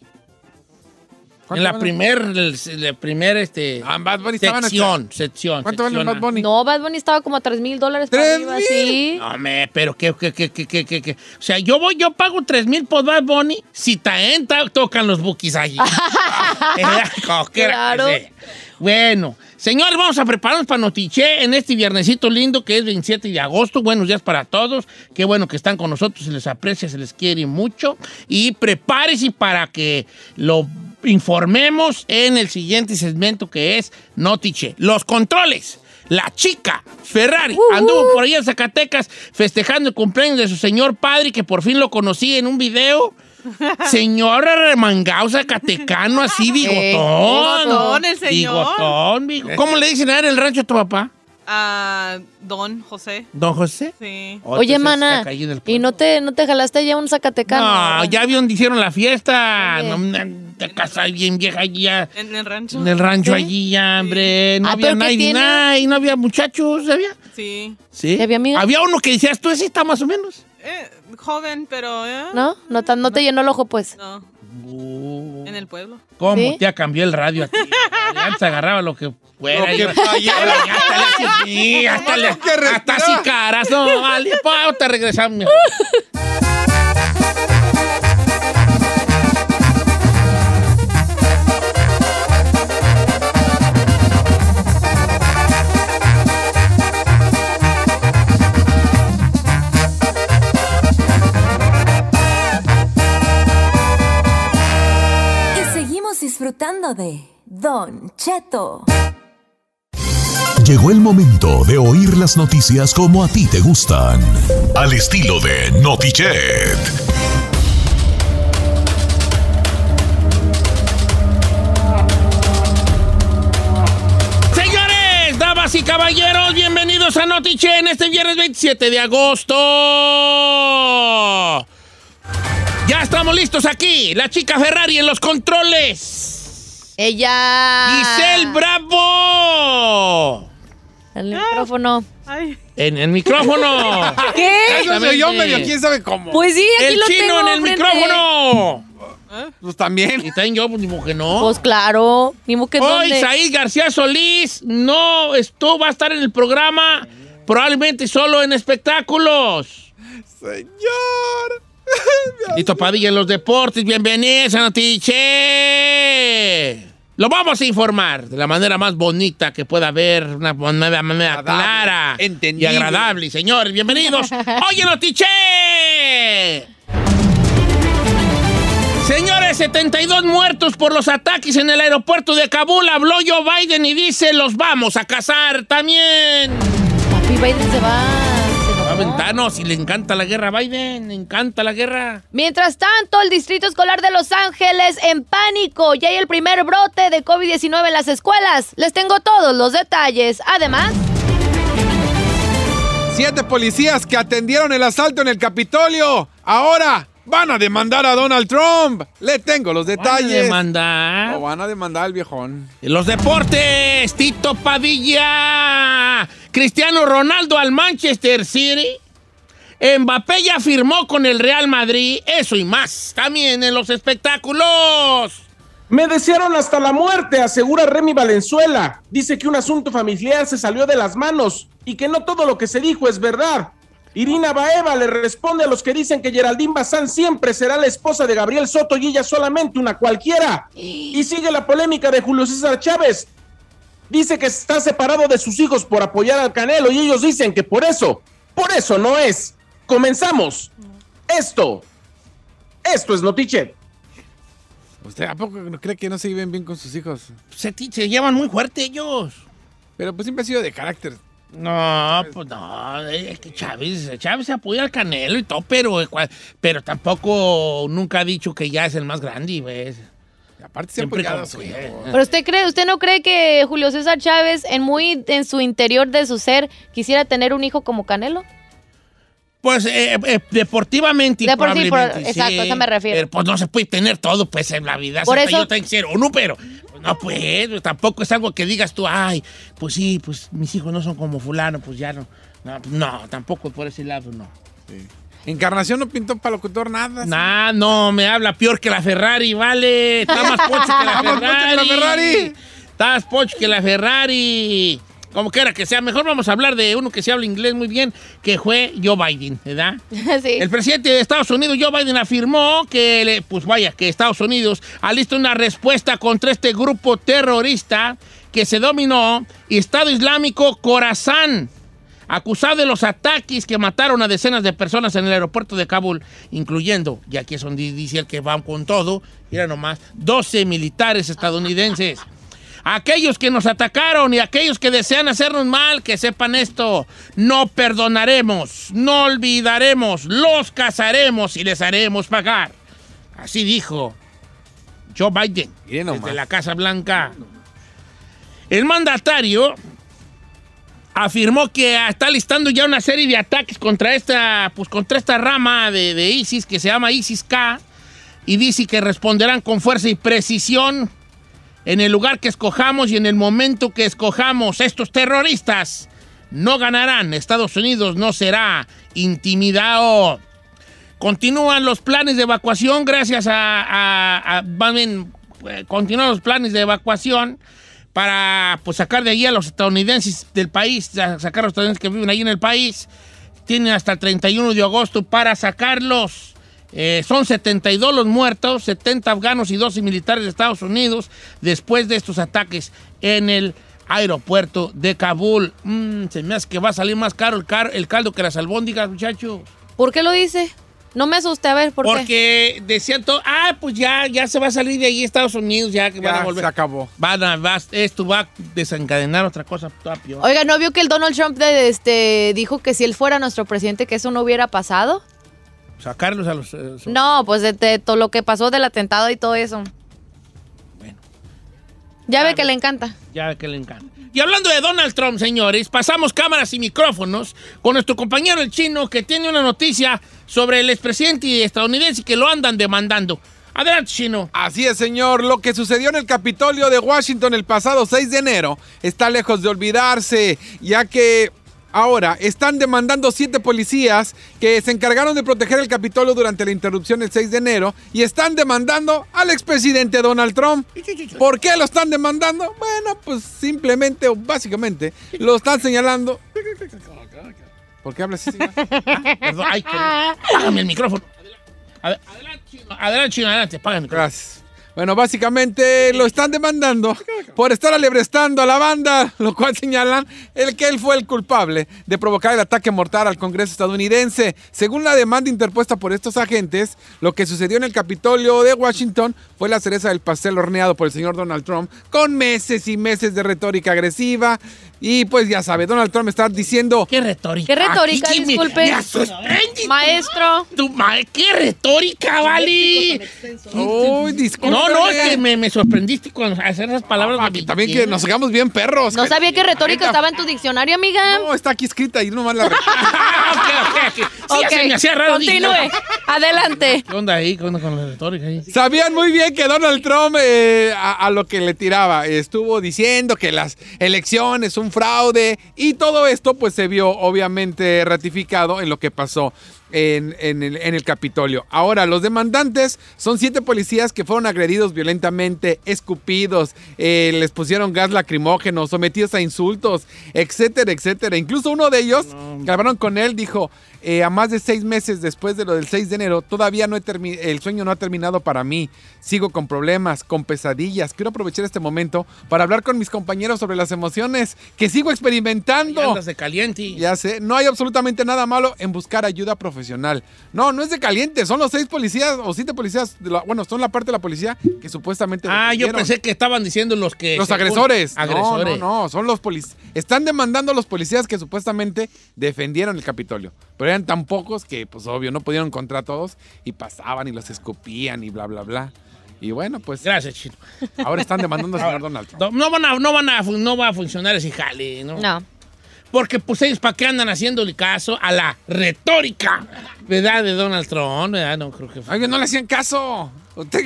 Speaker 5: En la
Speaker 4: vale?
Speaker 5: primer, el- la primer, este,
Speaker 4: Ah, Bad Bunny estaban
Speaker 5: sección, sección.
Speaker 4: ¿Cuánto vale
Speaker 5: sección
Speaker 4: Bad Bunny?
Speaker 2: No, Bad Bunny estaba como a tres mil dólares para
Speaker 4: ¿Tres
Speaker 2: arriba,
Speaker 4: mil?
Speaker 2: sí.
Speaker 5: No, me, pero que, que, que, que, que, que, que- o sea, yo voy, yo pago tres mil por Bad Bunny si también ta- tocan los bookies allí. Era como que era
Speaker 2: Claro.
Speaker 5: que sea. Bueno, señores, vamos a prepararnos para Notiche en este viernesito lindo que es veintisiete de agosto. Buenos días para todos. Qué bueno que están con nosotros, se les aprecia, se les quiere mucho. Y prepárese para que lo informemos en el siguiente segmento que es Notiche. Los controles. La chica Ferrari anduvo por ahí en Zacatecas festejando el cumpleaños de su señor padre, que por fin lo conocí en un video. Señor remangao zacatecano, así bigotón.
Speaker 7: bigotón el señor.
Speaker 5: Bigotón, bigo- ¿Cómo le dicen a él en el rancho a tu papá?
Speaker 7: Ah, Don José.
Speaker 5: ¿Don José?
Speaker 7: Sí.
Speaker 5: Oh,
Speaker 2: Oye,
Speaker 5: entonces
Speaker 2: mana,
Speaker 5: está caído en el
Speaker 2: ¿y no te, no te jalaste ya un zacatecano?
Speaker 5: No,
Speaker 2: ¿verdad?
Speaker 5: ya vi donde hicieron la fiesta.
Speaker 2: Oye.
Speaker 5: No, una, una casa bien vieja allí ya.
Speaker 7: En el rancho.
Speaker 5: En el rancho
Speaker 2: ¿Sí?
Speaker 5: allí ya, hombre. No
Speaker 2: Ah,
Speaker 5: había
Speaker 2: ¿pero qué
Speaker 5: nadie,
Speaker 2: tiene?
Speaker 5: nadie, no había muchachos, ¿sabía?
Speaker 7: Sí.
Speaker 5: Sí.
Speaker 2: ¿Y había amigas?
Speaker 5: Había uno que decías, tú ese está más o menos.
Speaker 7: Eh, joven, pero... eh,
Speaker 2: ¿No? ¿No, tan- no te llenó el ojo, pues?
Speaker 7: No,
Speaker 5: Uh,
Speaker 7: en el pueblo.
Speaker 5: ¿Cómo
Speaker 2: ¿Sí?
Speaker 5: te cambió el radio a ti? Ya antes agarraba lo que fuera.
Speaker 4: Lo que
Speaker 5: ya-
Speaker 4: fallaba.
Speaker 5: Ahora ya hasta le hace- sí, hasta le-
Speaker 4: Que respiraba.
Speaker 5: hasta así caras. No, vale, pa, te regresamos.
Speaker 6: Y seguimos disfrutando de Don Cheto.
Speaker 1: Llegó el momento de oír las noticias como a ti te gustan. Al estilo de Notichet.
Speaker 5: Señores, damas y caballeros, bienvenidos a Notiche en este viernes veintisiete de agosto. Ya estamos listos aquí, la chica Ferrari en los controles.
Speaker 2: Ella.
Speaker 5: Giselle Bravo.
Speaker 2: El micrófono.
Speaker 7: Ay.
Speaker 5: En el micrófono.
Speaker 2: ¿Qué?
Speaker 4: Eso soy yo medio, quién sabe cómo.
Speaker 2: Pues sí, aquí
Speaker 5: El
Speaker 2: lo
Speaker 5: chino
Speaker 2: tengo
Speaker 5: en el
Speaker 2: frente.
Speaker 5: micrófono.
Speaker 4: Pues también.
Speaker 5: Y también yo, pues ni modo que no.
Speaker 2: Pues claro, ni modo que
Speaker 5: Hoy
Speaker 2: dónde.
Speaker 5: Isaí García Solís no estuvo, va a estar en el programa, probablemente solo en espectáculos.
Speaker 4: Señor.
Speaker 5: Tito Padilla en los deportes, bienvenidos a Notiche. Lo vamos a informar de la manera más bonita que pueda haber, una manera, manera
Speaker 4: Agradable,
Speaker 5: clara
Speaker 4: entendible.
Speaker 5: y agradable. Señores, bienvenidos. Oye, Notiche. Señores, setenta y dos muertos por los ataques en el aeropuerto de Kabul. Habló Joe Biden y dice, los vamos a cazar también.
Speaker 2: Papi Biden se va. Se enojó.
Speaker 5: Va a aventar, no, si le encanta la guerra a Biden, le encanta la guerra.
Speaker 2: Mientras tanto, el Distrito Escolar de Los Ángeles en pánico. Ya hay el primer brote de COVID diecinueve en las escuelas. Les tengo todos los detalles. Además,
Speaker 4: Siete policías que atendieron el asalto en el Capitolio. Ahora van a demandar a Donald Trump. Le tengo los detalles.
Speaker 5: Van a demandar.
Speaker 4: Lo van a demandar al viejón.
Speaker 5: En los deportes, Tito Padilla. Cristiano Ronaldo al Manchester City. Mbappé ya firmó con el Real Madrid. Eso y más. También en los espectáculos.
Speaker 8: Me desearon hasta la muerte, asegura Remy Valenzuela. Dice que un asunto familiar se salió de las manos y que no todo lo que se dijo es verdad. Irina Baeva le responde a los que dicen que Geraldine Bazán siempre será la esposa de Gabriel Soto y ella solamente una cualquiera. Y sigue la polémica de Julio César Chávez. Dice que está separado de sus hijos por apoyar al Canelo y ellos dicen que por eso, por eso no es. Comenzamos. Esto, esto es Notiche.
Speaker 4: ¿Usted a poco no cree que no se lleven bien con sus hijos?
Speaker 5: Se, se llevan muy fuerte ellos.
Speaker 4: Pero pues siempre ha sido de carácter.
Speaker 5: No, pues no, es que Chávez, Chávez se apoya al Canelo y todo, pero, pero tampoco nunca ha dicho que ya es el más grande, ¿ves?
Speaker 4: Y aparte se ha
Speaker 5: Siempre
Speaker 4: apoyado a
Speaker 5: como
Speaker 4: su
Speaker 5: que-
Speaker 4: hijo.
Speaker 2: ¿pero usted cree, usted no cree que Julio César Chávez, en muy en su interior de su ser, quisiera tener un hijo como Canelo?
Speaker 5: Pues eh, eh, deportivamente,
Speaker 2: De por sí,
Speaker 5: probablemente,
Speaker 2: por- exacto, a eso me refiero.
Speaker 5: Pero pues no se puede tener todo, pues, en la vida.
Speaker 2: Por
Speaker 5: Hasta
Speaker 2: eso-
Speaker 5: yo tengo que ser uno, pero pues, no, pues, tampoco es algo que digas tú, ay, pues sí, pues mis hijos no son como fulano, pues ya no. No, pues, no, tampoco por ese lado, no.
Speaker 4: Encarnación no pintó para locutor nada.
Speaker 5: Nah, no, me habla peor que la Ferrari, vale. Está más pocho que la
Speaker 4: Está más pocho que la
Speaker 5: Ferrari.
Speaker 4: Ferrari.
Speaker 5: Está más pocho que la Ferrari. Como quiera que sea, mejor vamos a hablar de uno que se habla inglés muy bien, que fue Joe Biden, ¿verdad?
Speaker 2: Sí.
Speaker 5: El presidente de Estados Unidos, Joe Biden, afirmó que, le- pues vaya, que Estados Unidos alista una respuesta contra este grupo terrorista que se dominó Estado Islámico Khorasan, acusado de los ataques que mataron a decenas de personas en el aeropuerto de Kabul, incluyendo, y aquí es donde dice el que van con todo, mira nomás, doce militares estadounidenses. Aquellos que nos atacaron y aquellos que desean hacernos mal, que sepan esto, no perdonaremos, no olvidaremos, los cazaremos y les haremos pagar. Así dijo Joe Biden,
Speaker 4: Miren nomás.
Speaker 5: desde la Casa Blanca. El mandatario afirmó que está listando ya una serie de ataques contra esta, pues, contra esta rama de, de ISIS que se llama ISIS-K y dice que responderán con fuerza y precisión en el lugar que escojamos y en el momento que escojamos. Estos terroristas no ganarán. Estados Unidos no será intimidado. Continúan los planes de evacuación gracias a... a, a más bien, eh, continúan los planes de evacuación para pues, sacar de allí a los estadounidenses del país, a sacar a los estadounidenses que viven ahí en el país. Tienen hasta el treinta y uno de agosto para sacarlos. Eh, son setenta y dos los muertos, setenta afganos y doce militares de Estados Unidos después de estos ataques en el aeropuerto de Kabul. Mm, se me hace que va a salir más caro el, car el caldo que las albóndigas, muchachos.
Speaker 2: ¿Por qué lo dice? No me asusté, a ver, ¿por qué?
Speaker 5: Porque decían todo, ah, pues ya, ya se va a salir de ahí Estados Unidos, ya que van
Speaker 4: Ya
Speaker 5: a volver.
Speaker 4: se acabó.
Speaker 5: Van a, va- esto va a desencadenar otra cosa toda peor.
Speaker 2: Oiga, ¿no vio que el Donald Trump de, este, dijo que si él fuera nuestro presidente que eso no hubiera pasado?
Speaker 5: Sacarlos a los... eh, so-
Speaker 2: No, pues de, de todo lo que pasó del atentado y todo eso.
Speaker 5: Bueno.
Speaker 2: Ya ve
Speaker 5: Ah,
Speaker 2: que le encanta.
Speaker 5: Ya que le encanta. Y hablando de Donald Trump, señores, pasamos cámaras y micrófonos con nuestro compañero el chino que tiene una noticia sobre el expresidente estadounidense que lo andan demandando. Adelante, chino.
Speaker 4: Así es, señor. Lo que sucedió en el Capitolio de Washington el pasado seis de enero está lejos de olvidarse, ya que ahora están demandando siete policías que se encargaron de proteger el Capitolio durante la interrupción el seis de enero y están demandando al expresidente Donald Trump. ¿Por qué lo están demandando? Bueno, pues simplemente o básicamente lo están señalando. ¿Por qué hablas así?
Speaker 5: Perdón, ay, perdón. Págame el micrófono. Adelante, chino, adelante, chino, adelante, págame el micrófono.
Speaker 4: Gracias. Bueno, básicamente lo están demandando por estar alebrestando a la banda, lo cual señalan el que él fue el culpable de provocar el ataque mortal al Congreso estadounidense. Según la demanda interpuesta por estos agentes, lo que sucedió en el Capitolio de Washington fue la cereza del pastel horneado por el señor Donald Trump, con meses y meses de retórica agresiva. Y pues ya sabe, Donald Trump está diciendo...
Speaker 5: ¿Qué retórica?
Speaker 2: ¿Qué retórica,
Speaker 5: Aquí,
Speaker 2: disculpe?
Speaker 5: Me, me sorprende.
Speaker 2: Maestro.
Speaker 5: Tu, ma, ¿Qué retórica, vale?
Speaker 4: Uy, disculpe.
Speaker 5: No, no, es que me, me sorprendiste con hacer esas palabras.
Speaker 4: Ah,
Speaker 5: de
Speaker 4: también que nos hagamos bien perros.
Speaker 2: No sabía que retórica estaba en tu diccionario, amiga.
Speaker 4: No, está aquí escrita y nomás la...
Speaker 5: ok, ok, ok. Sí,
Speaker 2: Ok,
Speaker 5: ya se me hacía raro.
Speaker 2: continúe.
Speaker 5: Dije,
Speaker 2: Adelante.
Speaker 5: ¿Qué onda ahí? ¿Qué onda con la retórica ahí?
Speaker 4: Sabían muy bien que Donald Trump eh, a, a lo que le tiraba estuvo diciendo que las elecciones un fraude y todo esto pues se vio obviamente ratificado en lo que pasó en, en, el, en el Capitolio. Ahora, los demandantes son siete policías que fueron agredidos violentamente, escupidos, eh, les pusieron gas lacrimógeno, sometidos a insultos, etcétera, etcétera. Incluso uno de ellos, no. que hablaron con él, dijo... Eh, a más de seis meses después de lo del seis de enero, todavía no he termi- el sueño no ha terminado para mí. Sigo con problemas, con pesadillas. Quiero aprovechar este momento para hablar con mis compañeros sobre las emociones que sigo experimentando.
Speaker 5: Ay, andas de caliente.
Speaker 4: Ya sé, no hay absolutamente nada malo en buscar ayuda profesional. No, no es de caliente, son los seis policías o siete policías, de la, bueno, son la parte de la policía que supuestamente...
Speaker 5: Ah, yo
Speaker 4: detuvieron.
Speaker 5: pensé que estaban diciendo los que...
Speaker 4: Los agresores.
Speaker 5: Agresores.
Speaker 4: No, no, no, son los policías. Están demandando a los policías que supuestamente defendieron el Capitolio. Pero eran tan pocos que, pues obvio, no pudieron encontrar a todos y pasaban y los escupían y bla, bla, bla. Y bueno, pues...
Speaker 5: Gracias, Chino.
Speaker 4: Ahora están demandando al señor Donald Trump.
Speaker 5: No, no, van a, no, van a, no va a funcionar ese jale, ¿no?
Speaker 2: No.
Speaker 5: Porque, pues, ellos, ¿para qué andan haciéndole caso a la retórica, verdad, de Donald Trump? ¿Verdad? No creo que...
Speaker 4: Ay, no le hacían caso. Usted...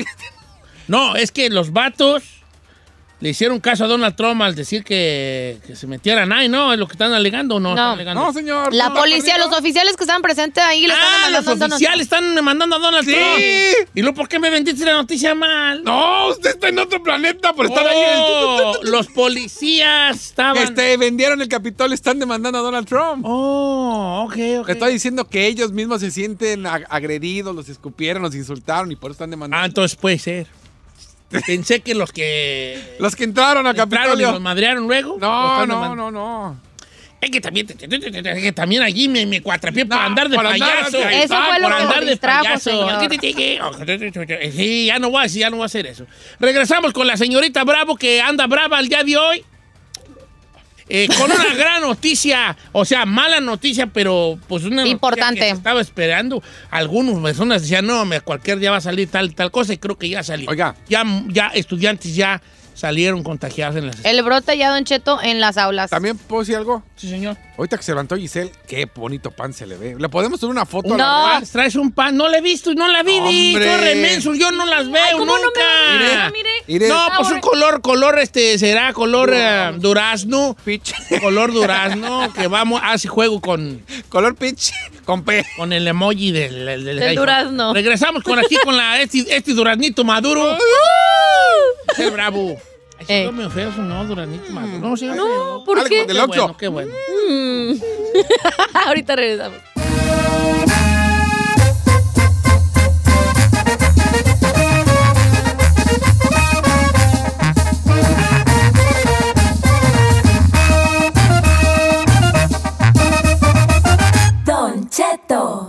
Speaker 5: No, es que los vatos le hicieron caso a Donald Trump al decir que, que se metieran ahí, ¿no? ¿Es lo que están alegando o no?
Speaker 2: No,
Speaker 5: ¿Están alegando?
Speaker 4: No, señor.
Speaker 2: La
Speaker 4: no,
Speaker 2: policía,
Speaker 4: no,
Speaker 2: los oficiales que estaban presentes ahí lo
Speaker 5: ah,
Speaker 2: estaban
Speaker 5: los
Speaker 2: demandando.
Speaker 5: oficiales están demandando a Donald
Speaker 4: Sí.
Speaker 5: Trump. ¿Y luego por qué me vendiste la noticia mal?
Speaker 4: No, usted está en otro planeta por estar
Speaker 5: Oh,
Speaker 4: ahí.
Speaker 5: los policías estaban...
Speaker 4: Este, vendieron el Capitolio, están demandando a Donald Trump.
Speaker 5: Oh, ok, ok.
Speaker 4: Le estoy diciendo que ellos mismos se sienten ag- agredidos, los escupieron, los insultaron y por eso están demandando.
Speaker 5: Ah, entonces puede ser. Pensé que los que...
Speaker 4: Los que entraron a
Speaker 5: entraron y
Speaker 4: Capitolio.
Speaker 5: los madrearon luego. los
Speaker 4: No,
Speaker 5: están
Speaker 4: no,
Speaker 5: demandando.
Speaker 4: no, no.
Speaker 5: Es que también, te- te- te- te- te- que también allí me, me cuatrapié por
Speaker 4: No,
Speaker 5: andar de
Speaker 4: por andar,
Speaker 5: payaso.
Speaker 4: sí, ahí
Speaker 2: Eso fue lo
Speaker 5: por
Speaker 2: que
Speaker 5: andar
Speaker 2: lo
Speaker 5: de
Speaker 2: distrajo,
Speaker 5: payaso.
Speaker 2: señor.
Speaker 5: Sí, ya no voy a decir, ya no voy a hacer eso. Regresamos con la señorita Bravo, que anda brava el día de hoy. Eh, con una gran noticia, o sea, mala noticia, pero pues una
Speaker 2: Importante.
Speaker 5: noticia que se estaba esperando. Algunas personas decían, no, me, cualquier día va a salir tal tal cosa, y creo que ya salió.
Speaker 4: Oiga.
Speaker 5: Ya, ya estudiantes ya salieron contagiados en las escuelas.
Speaker 2: El brote ya, Don Cheto, en las aulas.
Speaker 4: ¿También puedo decir algo?
Speaker 5: Sí, señor.
Speaker 4: Ahorita que se levantó Giselle, qué bonito pan se le ve. ¿Le podemos subir una foto?
Speaker 2: No.
Speaker 4: a la red?
Speaker 5: Traes un pan, no la he visto, no la vi, di,
Speaker 4: Hombre.
Speaker 5: corre, menso, yo no las veo
Speaker 2: ¿Cómo
Speaker 5: nunca.
Speaker 2: no me
Speaker 4: Mire,
Speaker 2: mire?
Speaker 4: Mire.
Speaker 5: No, pues un color, color, este, será color eh, durazno.
Speaker 4: Peach.
Speaker 5: Color durazno, que vamos, hace juego con,
Speaker 4: Color peach con P.
Speaker 5: con el emoji del, del, del
Speaker 2: Del
Speaker 5: iPhone.
Speaker 2: durazno.
Speaker 5: Regresamos con aquí con la, este, este duraznito maduro. Ser bravo. Ay,
Speaker 2: Eh.
Speaker 5: no me feo, no, duraznito maduro. No, sí,
Speaker 2: No, ¿por
Speaker 4: Algo
Speaker 2: qué?
Speaker 4: del
Speaker 5: Qué
Speaker 4: Oxxo.
Speaker 5: bueno, qué bueno.
Speaker 2: Mm. Ahorita regresamos.
Speaker 6: Don Cheto.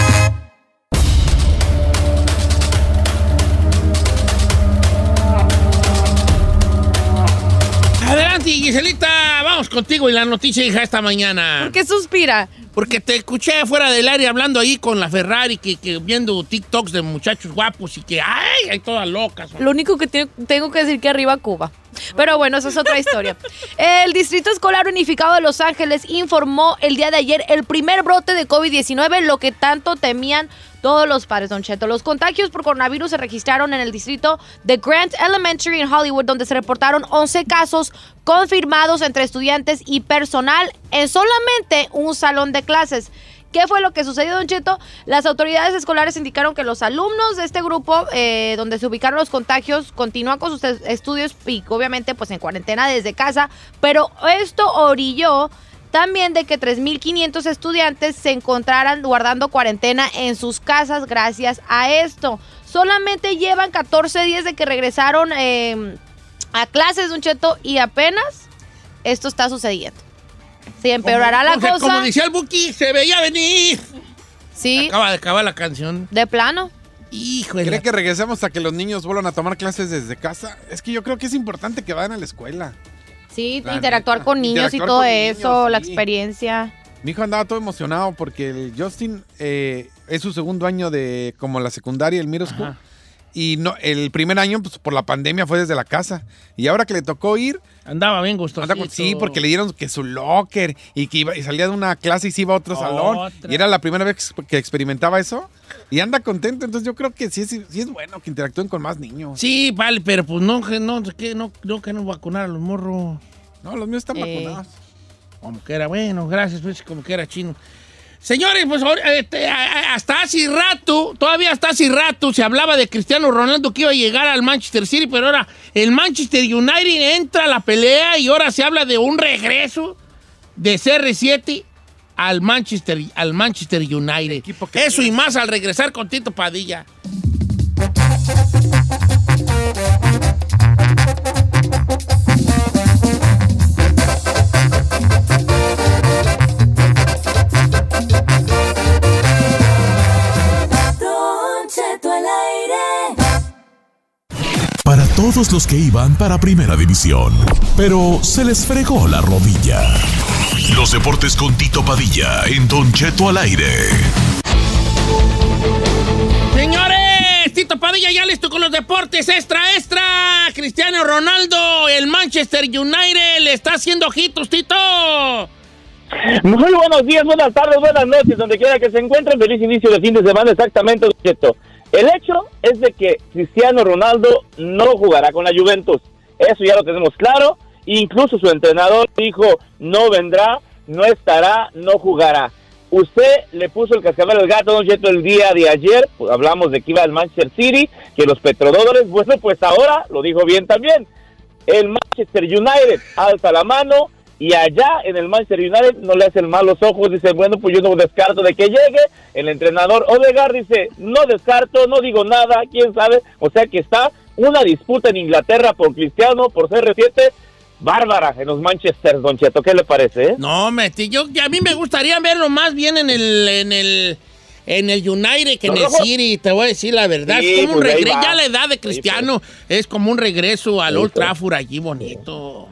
Speaker 5: Adelante, Giselita, vamos contigo y la noticia, hija, esta mañana.
Speaker 2: ¿Por qué suspira?
Speaker 5: Porque te escuché afuera del área hablando ahí con la Ferrari, que, que viendo TikToks de muchachos guapos y que, ay, hay todas locas.
Speaker 2: Lo único que te- tengo que decir que arriba Cuba. Pero bueno, esa es otra historia. El Distrito Escolar Unificado de Los Ángeles informó el día de ayer el primer brote de COVID diecinueve, lo que tanto temían todos los padres, Don Cheto. Los contagios por coronavirus se registraron en el distrito de Grant Elementary en Hollywood, donde se reportaron once casos confirmados entre estudiantes y personal en solamente un salón de clases. ¿Qué fue lo que sucedió, Don Cheto? Las autoridades escolares indicaron que los alumnos de este grupo, eh, donde se ubicaron los contagios, continúan con sus estudios y obviamente pues en cuarentena desde casa, pero esto orilló también de que tres mil quinientos estudiantes se encontraran guardando cuarentena en sus casas gracias a esto. Solamente llevan catorce días de que regresaron eh, a clases, Don Cheto, y apenas esto está sucediendo. Se empeorará la
Speaker 5: o sea,
Speaker 2: cosa.
Speaker 5: Como decía el Buki, se veía venir.
Speaker 2: Sí.
Speaker 5: Acaba de acabar la canción.
Speaker 2: De plano.
Speaker 5: Híjole.
Speaker 4: ¿Cree que regresemos a que los niños vuelvan a tomar clases desde casa? Es que yo creo que es importante que vayan a la escuela.
Speaker 2: Sí,
Speaker 4: La
Speaker 2: interactuar
Speaker 4: neta.
Speaker 2: con niños
Speaker 4: Interactuar
Speaker 2: y todo
Speaker 4: con
Speaker 2: eso,
Speaker 4: niños,
Speaker 2: la
Speaker 4: sí.
Speaker 2: experiencia.
Speaker 4: Mi hijo andaba todo emocionado porque el Justin eh, es su segundo año de como la secundaria, el middle school.
Speaker 5: Ajá.
Speaker 4: Y no, el primer año, pues por la pandemia fue desde la casa. Y ahora que le tocó ir,
Speaker 5: Andaba bien gustoso.
Speaker 4: anda con- sí, porque le dieron que su locker y que iba, y salía de una clase y se iba a otro salón.
Speaker 5: Otra.
Speaker 4: Y era la primera vez que experimentaba eso. Y anda contento. Entonces yo creo que sí es, sí es bueno que interactúen con más niños.
Speaker 5: Sí, vale, pero pues no, que no, que no, no, que no vacunar a los morros.
Speaker 4: No, los míos están
Speaker 2: Eh.
Speaker 4: vacunados.
Speaker 5: Como que era, bueno, gracias, pues, como que era chino. Señores, pues ahora, este, a- a- hasta hace rato, todavía hasta hace rato, se hablaba de Cristiano Ronaldo que iba a llegar al Manchester City, pero ahora el Manchester United entra a la pelea y ahora se habla de un regreso de C R siete al Manchester, al Manchester United.
Speaker 4: Equipo que
Speaker 5: Eso y
Speaker 4: quieres.
Speaker 5: más al regresar con Tito Padilla.
Speaker 6: Don Cheto al aire.
Speaker 1: Para todos los que iban para Primera División, pero se les fregó la rodilla. Los deportes con Tito Padilla en Don Cheto al aire.
Speaker 5: Señores, Tito Padilla ya listo con los deportes extra, extra. Cristiano Ronaldo, el Manchester United, le está haciendo ojitos, Tito.
Speaker 9: Muy buenos días, buenas tardes, buenas noches, donde quiera que se encuentren. Feliz inicio de fin de semana, exactamente, Don Cheto. El hecho es de que Cristiano Ronaldo no jugará con la Juventus. Eso ya lo tenemos claro. Incluso su entrenador dijo, no vendrá, no estará, no jugará. Usted le puso el cascabel al gato, Don Cheto, el día de ayer. Pues hablamos de que iba al Manchester City, que los petrodólares, bueno, pues ahora lo dijo bien también. El Manchester United alza la mano y allá en el Manchester United no le hacen mal los ojos. Dice, bueno, pues yo no descarto de que llegue. El entrenador Odegaard dice, no descarto, no digo nada, quién sabe. O sea que está una disputa en Inglaterra por Cristiano, por C R siete, bárbara en los Manchester, Don Cheto. ¿Qué le parece? Eh?
Speaker 5: No, Meti, yo, a mí me gustaría verlo más bien en el, en el, en el United que en el City, te voy a decir la verdad.
Speaker 9: Sí,
Speaker 5: es como un
Speaker 9: pues, ahí
Speaker 5: regreso,
Speaker 9: va.
Speaker 5: ya la edad de Cristiano es como un regreso al
Speaker 9: Sí,
Speaker 5: Old
Speaker 9: pues.
Speaker 5: Trafford allí bonito.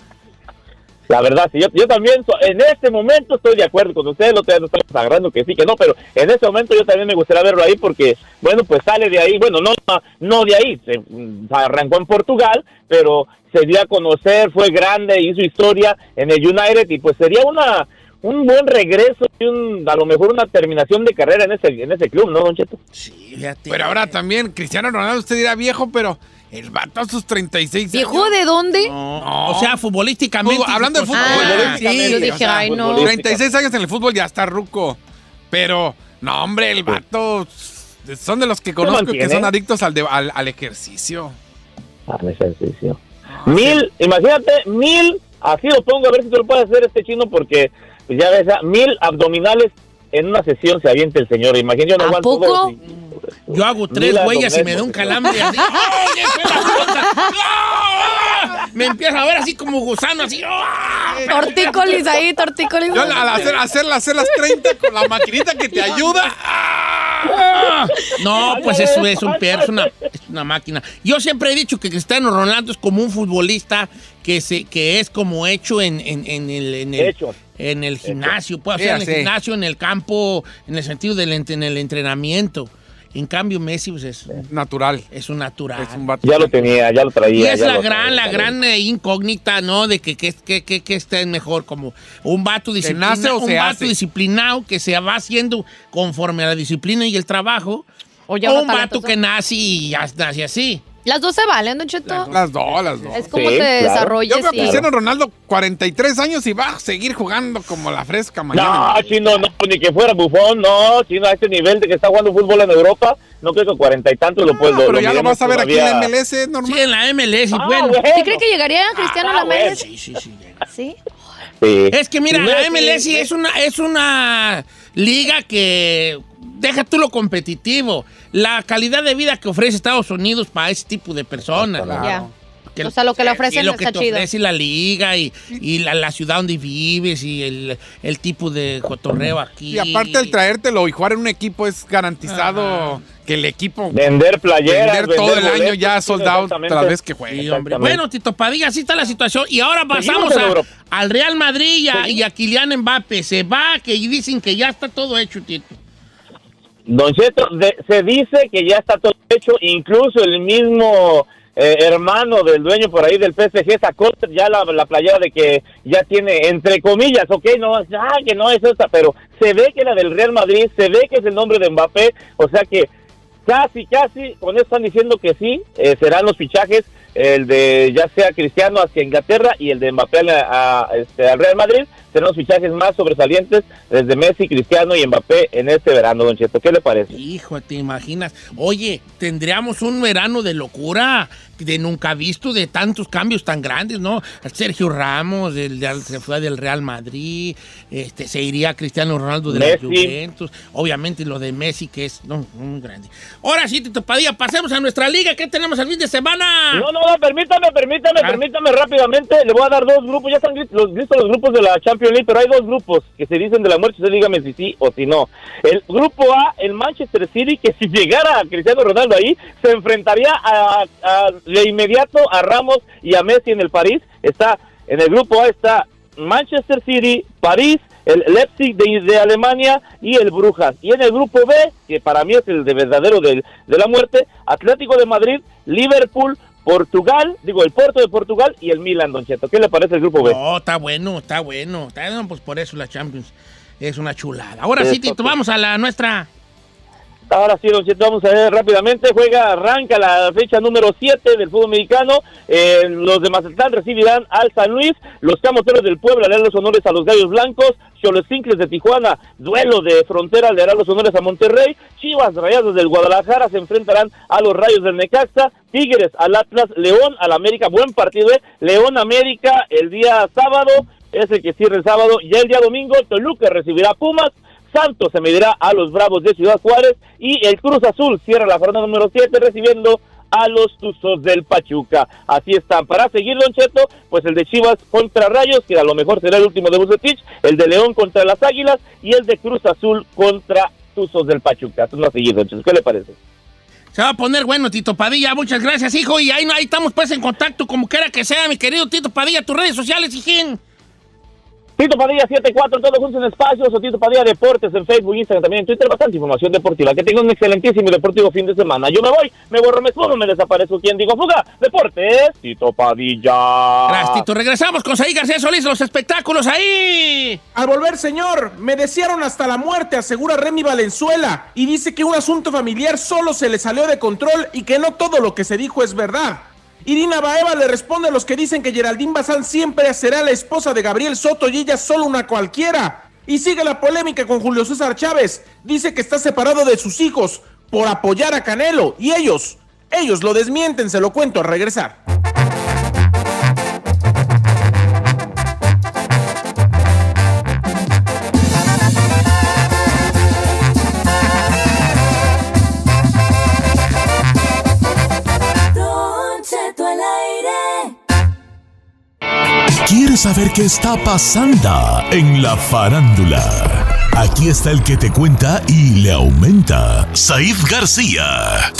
Speaker 9: La verdad, sí, yo, yo también, so- en este momento estoy de acuerdo con ustedes, lo estamos agarrando que sí, que no, pero en este momento yo también me gustaría verlo ahí porque, bueno, pues sale de ahí, bueno, no, no de ahí, se mm, arrancó en Portugal, pero se dio a conocer, fue grande, hizo historia en el United y pues sería una un buen regreso y un, a lo mejor una terminación de carrera en ese, en ese club, ¿no, Don Cheto?
Speaker 5: Sí, fíjate.
Speaker 4: Pero ahora también, Cristiano Ronaldo, usted dirá viejo, pero el vato a sus treinta y seis años.
Speaker 2: ¿Viejo de dónde?
Speaker 5: No,
Speaker 4: No.
Speaker 5: O sea, futbolísticamente.
Speaker 4: Fútbol, hablando de
Speaker 5: pues,
Speaker 4: fútbol,
Speaker 2: Ah,
Speaker 4: sí,
Speaker 2: yo dije,
Speaker 4: o sea,
Speaker 2: ay, no.
Speaker 4: treinta y seis años en el fútbol ya está ruco. Pero, no, hombre, el vato son de los que conozco que
Speaker 9: mantiene?
Speaker 4: son adictos al, de- al, al ejercicio.
Speaker 9: Ah, me ejercicio. Mil, imagínate, mil, así lo pongo, a ver si tú lo puedes hacer este chino, porque pues ya ves, ah, mil abdominales en una sesión se avienta el señor. Imagínate, yo no
Speaker 2: ¿A
Speaker 9: aguanto
Speaker 2: poco?
Speaker 9: dos y-
Speaker 5: Yo hago tres
Speaker 9: Mira,
Speaker 5: huellas y
Speaker 9: don
Speaker 5: me da un
Speaker 9: Neto,
Speaker 5: calambre así. ¡Ay, esa es la cosa! ¡Ah! Me empieza a ver así como gusano, así. ¡Ah!
Speaker 2: Tortícolis ahí, tortícolis.
Speaker 4: Yo al hacer, hacer, hacer las treinta con la maquinita que te ayuda.
Speaker 5: ¡Ah! No, pues eso es un perro, es una, es una máquina. Yo siempre he dicho que Cristiano Ronaldo es como un futbolista que se que es como hecho en, en, en el, en el
Speaker 9: Hecho.
Speaker 5: en el gimnasio, puede
Speaker 4: Sí,
Speaker 5: ser en el
Speaker 4: sí.
Speaker 5: gimnasio, en el campo, en el sentido del ent- en el entrenamiento. En cambio, Messi, pues es
Speaker 4: natural.
Speaker 5: Es un natural.
Speaker 4: Es un vato.
Speaker 9: Ya lo tenía, ya lo traía.
Speaker 5: Y es
Speaker 9: ya
Speaker 5: la
Speaker 9: lo
Speaker 5: gran,
Speaker 9: traía,
Speaker 5: la
Speaker 9: ya
Speaker 5: gran eh, incógnita, ¿no? De que, que, que, que, que esté mejor, como un vato disciplinado,
Speaker 4: nace o
Speaker 5: un
Speaker 4: se
Speaker 5: vato
Speaker 4: hace.
Speaker 5: disciplinado que se va haciendo conforme a la disciplina y el trabajo,
Speaker 2: O
Speaker 5: o,
Speaker 2: ya
Speaker 5: un
Speaker 2: uno
Speaker 5: vato
Speaker 2: talentoso.
Speaker 5: que nace y ya nace así.
Speaker 2: Las dos se valen, Don Cheto.
Speaker 4: Las dos, las dos.
Speaker 2: Es como
Speaker 9: Sí,
Speaker 2: te
Speaker 9: claro.
Speaker 2: desarrolles.
Speaker 4: Yo veo a
Speaker 2: y-
Speaker 4: Cristiano Ronaldo cuarenta y tres años y va a seguir jugando como la fresca mañana.
Speaker 9: No, Chino, no, ni que fuera Bufón, no, Chino, a este nivel de que está jugando fútbol en Europa, no creo que cuarenta y tantos lo puedo.
Speaker 4: Ah, pero ya lo vas a ver aquí en la M L S, normal.
Speaker 5: Sí, en la M L S,
Speaker 9: Ah,
Speaker 5: bueno.
Speaker 9: bueno.
Speaker 2: ¿Sí cree que llegaría Cristiano a la
Speaker 9: Ah,
Speaker 2: M L S?
Speaker 5: Sí, sí, sí.
Speaker 2: Sí.
Speaker 9: Sí.
Speaker 5: Es que mira,
Speaker 9: Y
Speaker 5: la
Speaker 9: Messi,
Speaker 5: M L S es una, es una liga que deja tú lo competitivo, la calidad de vida que ofrece Estados Unidos para ese tipo de personas.
Speaker 4: Claro.
Speaker 2: Ya.
Speaker 5: Que-
Speaker 2: O sea, lo que le ofrecen
Speaker 5: y lo que
Speaker 2: está
Speaker 5: te
Speaker 2: chido.
Speaker 5: ofrece la liga y, y la, la ciudad donde vives y el, el tipo de cotorreo aquí.
Speaker 4: Y aparte el traértelo y jugar en un equipo es garantizado
Speaker 5: Ajá.
Speaker 4: que el equipo
Speaker 9: Vender playeras.
Speaker 4: vender todo el año
Speaker 9: boletos,
Speaker 4: ya
Speaker 9: sí,
Speaker 4: soldado
Speaker 9: exactamente.
Speaker 4: otra vez que juegue.
Speaker 5: Sí, hombre.
Speaker 9: Exactamente.
Speaker 5: Bueno, Tito Padilla, así está la situación. Y ahora pasamos
Speaker 9: Seguimos en
Speaker 5: a-
Speaker 9: Europa.
Speaker 5: al Real Madrid y a, y a Kylian Mbappé. Se va, que dicen que ya está todo hecho, Tito.
Speaker 9: Don Cheto, de- se dice que ya está todo hecho, incluso el mismo eh, hermano del dueño por ahí del P S G sacó ya la, la playera de que ya tiene, entre comillas, ok, no, ah, que no es esta, pero se ve que la del Real Madrid, se ve que es el nombre de Mbappé, o sea que casi, casi, con eso están diciendo que sí, eh, serán los fichajes, el de ya sea Cristiano hacia Inglaterra y el de Mbappé a, a, este, al Real Madrid, serán los fichajes más sobresalientes desde Messi, Cristiano y Mbappé en este verano, Don Cheto. ¿Qué le parece?
Speaker 5: Hijo, ¿te imaginas? Oye, tendríamos un verano de locura, de nunca visto, de tantos cambios tan grandes, ¿no? Sergio Ramos, el, de- se fue del Real Madrid, este, se iría Cristiano Ronaldo de la
Speaker 9: Messi.
Speaker 5: Juventus, obviamente lo de Messi, que es no, muy grande. Ahora sí, Tito Padilla, pasemos a nuestra liga. ¿Qué tenemos el fin de semana?
Speaker 9: No, no, no, permítame, permítame,
Speaker 5: Ah.
Speaker 9: permítame rápidamente. Le voy a dar dos grupos. Ya están gri- los, listos los grupos de la Champions League, pero hay dos grupos que se dicen de la muerte. Usted dígame si sí o si no. El grupo A, el Manchester City, que si llegara a Cristiano Ronaldo ahí, se enfrentaría a, a- de inmediato a Ramos y a Messi en el París. Está en el grupo A está Manchester City, París, el Leipzig de, de Alemania y el Brujas. Y en el grupo B, que para mí es el de verdadero del- de la muerte, Atlético de Madrid, Liverpool, Portugal, digo, el Porto de Portugal y el Milan, Don Cheto. ¿Qué le parece el grupo B?
Speaker 5: No, está bueno, está bueno. Está bueno, pues por eso la Champions es una chulada. Ahora sí,
Speaker 9: Eso,
Speaker 5: Tito,
Speaker 9: sí.
Speaker 5: vamos a la nuestra.
Speaker 9: Ahora sí, Don Cheto, vamos a ver rápidamente. Juega, arranca la fecha número siete del fútbol mexicano. Eh, los de Mazatlán recibirán al San Luis. Los Camoteros del Puebla le harán los honores a los Gallos Blancos. Xolosincles de Tijuana, duelo de frontera, le harán los honores a Monterrey. Chivas Rayados del Guadalajara se enfrentarán a los Rayos del Necaxa. Tigres al Atlas, León al América. Buen partido, ¿eh? León América el día sábado, es el que cierra el sábado. Y el día domingo, Toluca recibirá a Pumas. Santos se medirá a los Bravos de Ciudad Juárez y el Cruz Azul cierra la jornada número siete recibiendo a los Tuzos del Pachuca. Así están. Para seguir, Don Cheto, pues el de Chivas contra Rayos, que a lo mejor será el último de Bucetich, el de León contra las Águilas y el de Cruz Azul contra Tuzos del Pachuca. Eso no ha seguido, Don Cheto. ¿Qué le parece?
Speaker 5: Se va a poner bueno, Tito Padilla. Muchas gracias, hijo. Y ahí, ahí estamos pues en contacto, como quiera que sea, mi querido Tito Padilla. Tus redes sociales, hijín.
Speaker 9: Tito Padilla setenta y cuatro, todos juntos en espacios, o Tito Padilla Deportes en Facebook, Instagram, también en Twitter, bastante información deportiva. Que tenga un excelentísimo y deportivo fin de semana. Yo me voy, me borro, me escondo, me desaparezco. ¿Quién digo fuga? Deportes, Tito Padilla.
Speaker 5: Gracias, Tito. Regresamos con Saí García Solís, los espectáculos ahí.
Speaker 8: Al volver, señor, me desearon hasta la muerte, asegura Remy Valenzuela, y dice que un asunto familiar solo se le salió de control y que no todo lo que se dijo es verdad. Irina Baeva le responde a los que dicen que Geraldine Bazán siempre será la esposa de Gabriel Soto y ella solo una cualquiera. Y sigue la polémica con Julio César Chávez. Dice que está separado de sus hijos por apoyar a Canelo y ellos, ellos lo desmienten, se lo cuento al regresar.
Speaker 6: Don Cheto al aire.
Speaker 1: ¿Quieres saber qué está pasando en la farándula? Aquí está el que te cuenta y le aumenta, Saif García.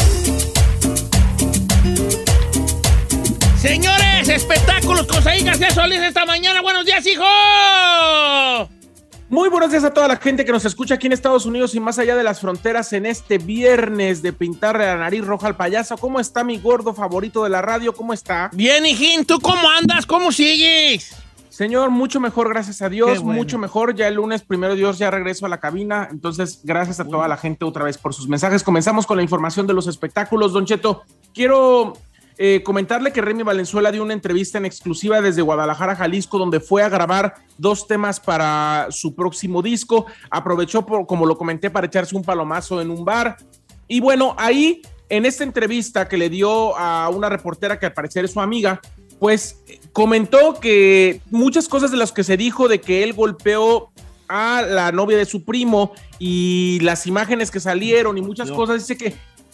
Speaker 5: Señores, espectáculos con Saí García Solís esta mañana. Buenos días, hijo.
Speaker 8: Muy buenos días a toda la gente que nos escucha aquí en Estados Unidos y más allá de las fronteras en este viernes de pintarle la nariz roja al payaso. ¿Cómo está mi gordo favorito de la radio? ¿Cómo está?
Speaker 5: Bien, hijín, ¿tú cómo andas? ¿Cómo sigues?
Speaker 8: Señor, mucho mejor, gracias a Dios,
Speaker 5: bueno.
Speaker 8: mucho mejor. Ya el lunes, primero Dios, ya regreso a la cabina. Entonces, gracias a toda la gente otra vez por sus mensajes. Comenzamos con la información de los espectáculos. Don Cheto, quiero eh, comentarle que Remy Valenzuela dio una entrevista en exclusiva desde Guadalajara, Jalisco, donde fue a grabar dos temas para su próximo disco. Aprovechó, por, como lo comenté, para echarse un palomazo en un bar. Y bueno, ahí, en esta entrevista que le dio a una reportera que al parecer es su amiga, pues comentó que muchas cosas de las que se dijo de que él golpeó a la novia de su primo y las imágenes que salieron y muchas cosas, dice que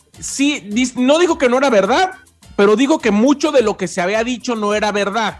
Speaker 8: sí, no dijo que no era verdad, pero dijo que mucho de lo que se había dicho no era verdad.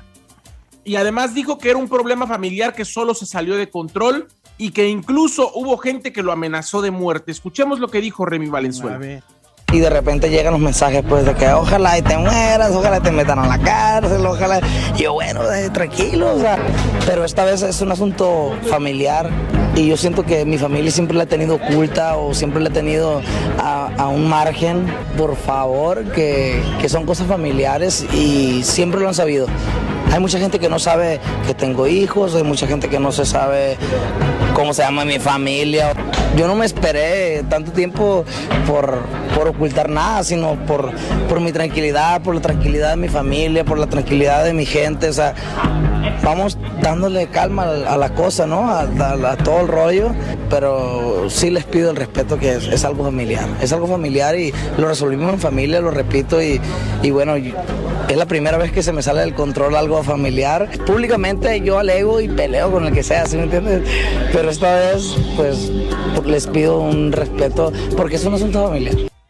Speaker 8: Y además dijo que era un problema familiar que solo se salió de control y que incluso hubo gente que lo amenazó de muerte. Escuchemos lo que dijo Remy Valenzuela.
Speaker 5: A ver.
Speaker 10: Y de repente llegan los mensajes pues de que ojalá y te mueras, ojalá te metan a la cárcel, ojalá. Y yo, bueno, eh, tranquilo, o sea, pero esta vez es un asunto familiar y yo siento que mi familia siempre la ha tenido oculta o siempre la ha tenido a, a un margen. Por favor, que, que son cosas familiares y siempre lo han sabido. Hay mucha gente que no sabe que tengo hijos, hay mucha gente que no se sabe cómo se llama mi familia. Yo no me esperé tanto tiempo por, por ocultar nada, sino por, por mi tranquilidad, por la tranquilidad de mi familia, por la tranquilidad de mi gente. O sea, vamos dándole calma a, a la cosa, ¿no? A, a, a todo el rollo, pero sí les pido el respeto que es, es algo familiar. Es algo familiar y lo resolvimos en familia, lo repito, y, y bueno, yo, es la primera vez que se me sale del control algo familiar. Públicamente yo alego y peleo con el que sea, ¿sí me entiendes? Pero esta vez, pues, les pido un respeto porque es un asunto familiar.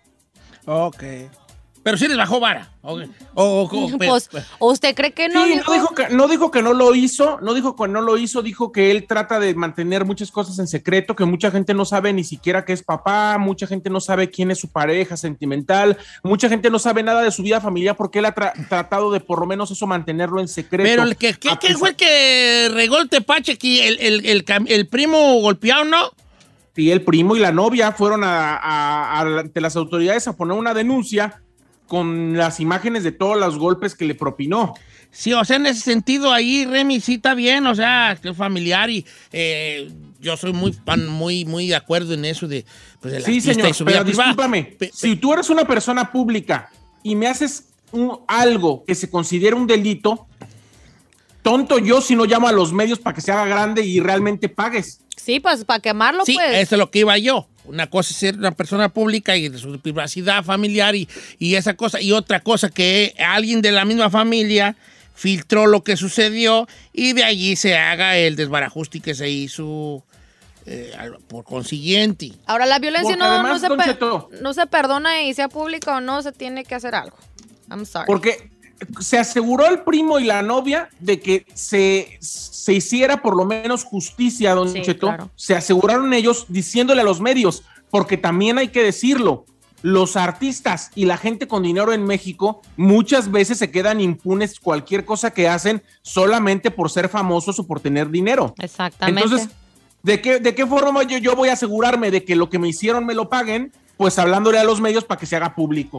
Speaker 5: Ok. Pero sí les bajó vara. Okay. O, o, o,
Speaker 2: pues, ¿usted cree que no?
Speaker 8: Sí,
Speaker 2: dijo?
Speaker 8: no dijo que, no dijo que no lo hizo, no dijo que no lo hizo, dijo que él trata de mantener muchas cosas en secreto, que mucha gente no sabe ni siquiera que es papá, mucha gente no sabe quién es su pareja sentimental, mucha gente no sabe nada de su vida familiar porque él ha tra tratado de por lo menos eso mantenerlo en secreto.
Speaker 5: Pero el que, ¿qué, ¿qué fue el que regó el tepache aquí? ¿El, el, el, el primo golpeado, no?
Speaker 8: Sí, el primo y la novia fueron a, a, a, ante las autoridades a poner una denuncia con las imágenes de todos los golpes que le propinó.
Speaker 5: Sí, o sea, en ese sentido ahí, Remy, sí está bien, o sea, que es familiar y eh, yo soy muy fan, muy, muy de acuerdo en eso de, pues, de la
Speaker 8: sí, señor,
Speaker 5: y su vida
Speaker 8: pero
Speaker 5: privada.
Speaker 8: discúlpame,
Speaker 5: Pe
Speaker 8: si tú eres una persona pública y me haces un, algo que se considere un delito, tonto yo si no llamo a los medios para que se haga grande y realmente pagues.
Speaker 2: Sí, pues para quemarlo,
Speaker 5: sí,
Speaker 2: pues.
Speaker 5: Eso es lo que iba yo. Una cosa es ser una persona pública y de su privacidad familiar y, y esa cosa. Y otra cosa que alguien de la misma familia filtró lo que sucedió y de allí se haga el desbarajuste que se hizo eh, por consiguiente.
Speaker 2: Ahora, la violencia no,
Speaker 8: además,
Speaker 2: no, se
Speaker 8: Cheto,
Speaker 2: no se perdona y sea pública o no, se tiene que hacer algo. I'm sorry.
Speaker 8: Porque se aseguró el primo y la novia de que se, se hiciera por lo menos justicia, don
Speaker 2: sí,
Speaker 8: Cheto.
Speaker 2: Claro.
Speaker 8: Se aseguraron ellos diciéndole a los medios, porque también hay que decirlo, los artistas y la gente con dinero en México muchas veces se quedan impunes cualquier cosa que hacen solamente por ser famosos o por tener dinero.
Speaker 2: Exactamente.
Speaker 8: Entonces, ¿de qué, de qué forma yo, yo voy a asegurarme de que lo que me hicieron me lo paguen? Pues hablándole a los medios para que se haga público.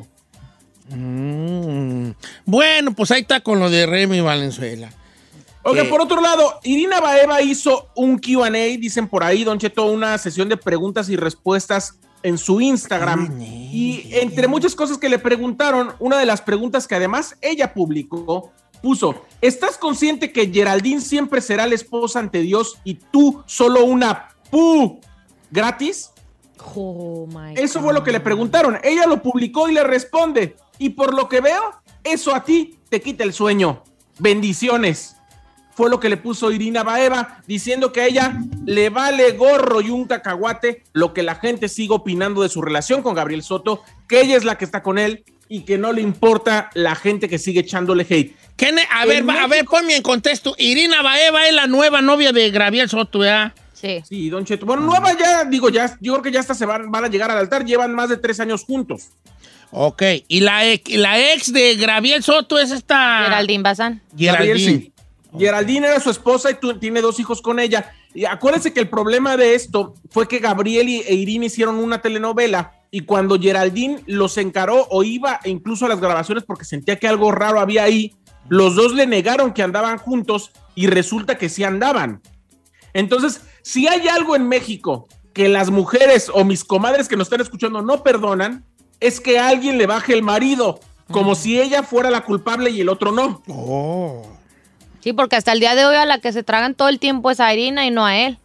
Speaker 5: Mm. Bueno, pues ahí está con lo de Remy Valenzuela.
Speaker 8: Ok,
Speaker 5: eh,
Speaker 8: por otro lado, Irina Baeva hizo un Q and A, dicen por ahí, don Cheto, una sesión de preguntas y respuestas en su Instagram. Y entre muchas cosas que le preguntaron, una de las preguntas que además ella publicó, puso, ¿estás consciente que Geraldine siempre será la esposa ante Dios y tú solo una pu gratis?
Speaker 2: Oh my
Speaker 8: Eso
Speaker 2: God.
Speaker 8: fue lo que le preguntaron. Ella lo publicó y le responde, y por lo que veo, eso a ti te quita el sueño. Bendiciones. Fue lo que le puso Irina Baeva, diciendo que a ella le vale gorro y un cacahuate lo que la gente sigue opinando de su relación con Gabriel Soto, que ella es la que está con él y que no le importa la gente que sigue echándole hate.
Speaker 5: ¿Qué a ver, México, a ver, ponme en contexto. Irina Baeva es la nueva novia de Gabriel Soto, ¿verdad?
Speaker 2: Sí.
Speaker 8: Sí, don Cheto. Bueno, nueva ya, digo, ya, yo creo que ya hasta se van, van a llegar al altar, llevan más de tres años juntos.
Speaker 5: Ok, y la ex, la ex de Gabriel Soto es esta...
Speaker 2: Geraldine Bazán.
Speaker 5: Geraldine.
Speaker 8: Gabriel, sí. Geraldine era su esposa y tú, tiene dos hijos con ella. Y acuérdense que el problema de esto fue que Gabriel y, e Irina hicieron una telenovela y cuando Geraldine los encaró o iba incluso a las grabaciones porque sentía que algo raro había ahí, los dos le negaron que andaban juntos y resulta que sí andaban. Entonces, si hay algo en México que las mujeres o mis comadres que nos están escuchando no perdonan, es que alguien le baje el marido, como mm. si ella fuera la culpable y el otro no.
Speaker 5: Oh.
Speaker 2: Sí, porque hasta el día de hoy a la que se tragan todo el tiempo es a Irina y no a él.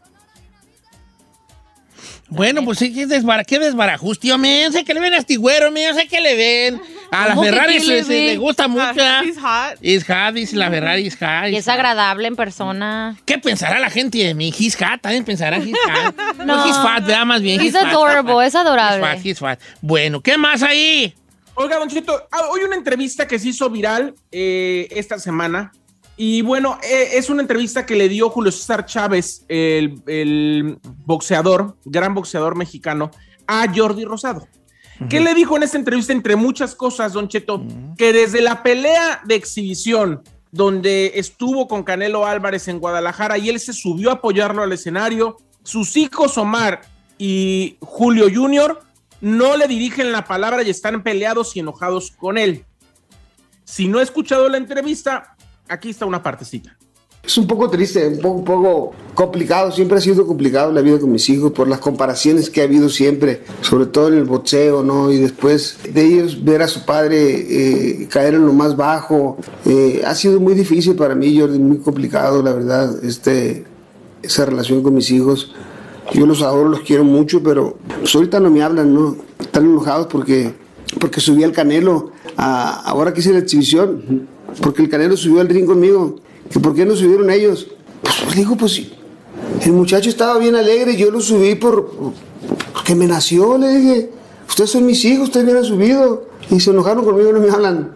Speaker 5: Bueno, pues sí, qué, desbar qué desbarajuste, yo me sé que le ven a este güero, me sé que le ven. A la Ferrari se, se le gusta mucho. Uh,
Speaker 7: he's hot.
Speaker 5: He's hot, dice la Ferrari, is hot.
Speaker 2: Y es agradable en persona.
Speaker 5: ¿Qué pensará la gente de mí? He's hot, también pensará he's hot. no, no, he's fat, vea más bien.
Speaker 2: He's, he's adorable, fat. Es adorable.
Speaker 5: He's fat, he's fat. Bueno, ¿qué más ahí?
Speaker 8: Oiga, Don Cheto, hoy una entrevista que se hizo viral eh, esta semana. Y bueno, eh, es una entrevista que le dio Julio César Chávez, el, el boxeador, gran boxeador mexicano, a Jordi Rosado. Uh-huh. ¿Qué le dijo en esta entrevista? Entre muchas cosas, Don Cheto, uh-huh. que desde la pelea de exhibición, donde estuvo con Canelo Álvarez en Guadalajara y él se subió a apoyarlo al escenario, sus hijos Omar y Julio junior no le dirigen la palabra y están peleados y enojados con él. Si no ha escuchado la entrevista, aquí está una partecita.
Speaker 11: Es un poco triste, un poco, un poco complicado, siempre ha sido complicado la vida con mis hijos por las comparaciones que ha habido siempre, sobre todo en el boxeo, ¿no? Y después de ellos ver a su padre eh, caer en lo más bajo, eh, ha sido muy difícil para mí, Jordi, muy complicado, la verdad, este, esa relación con mis hijos. Yo los adoro, los quiero mucho, pero pues ahorita no me hablan, ¿no? Están enojados porque, porque subí al Canelo, a, ahora que hice la exhibición, porque el Canelo subió al ring conmigo. ¿Que por qué no subieron ellos? Pues, pues digo, pues el muchacho estaba bien alegre, yo lo subí por porque me nació, le dije, ustedes son mis hijos, ustedes me han subido. Y se enojaron conmigo, no me hablan.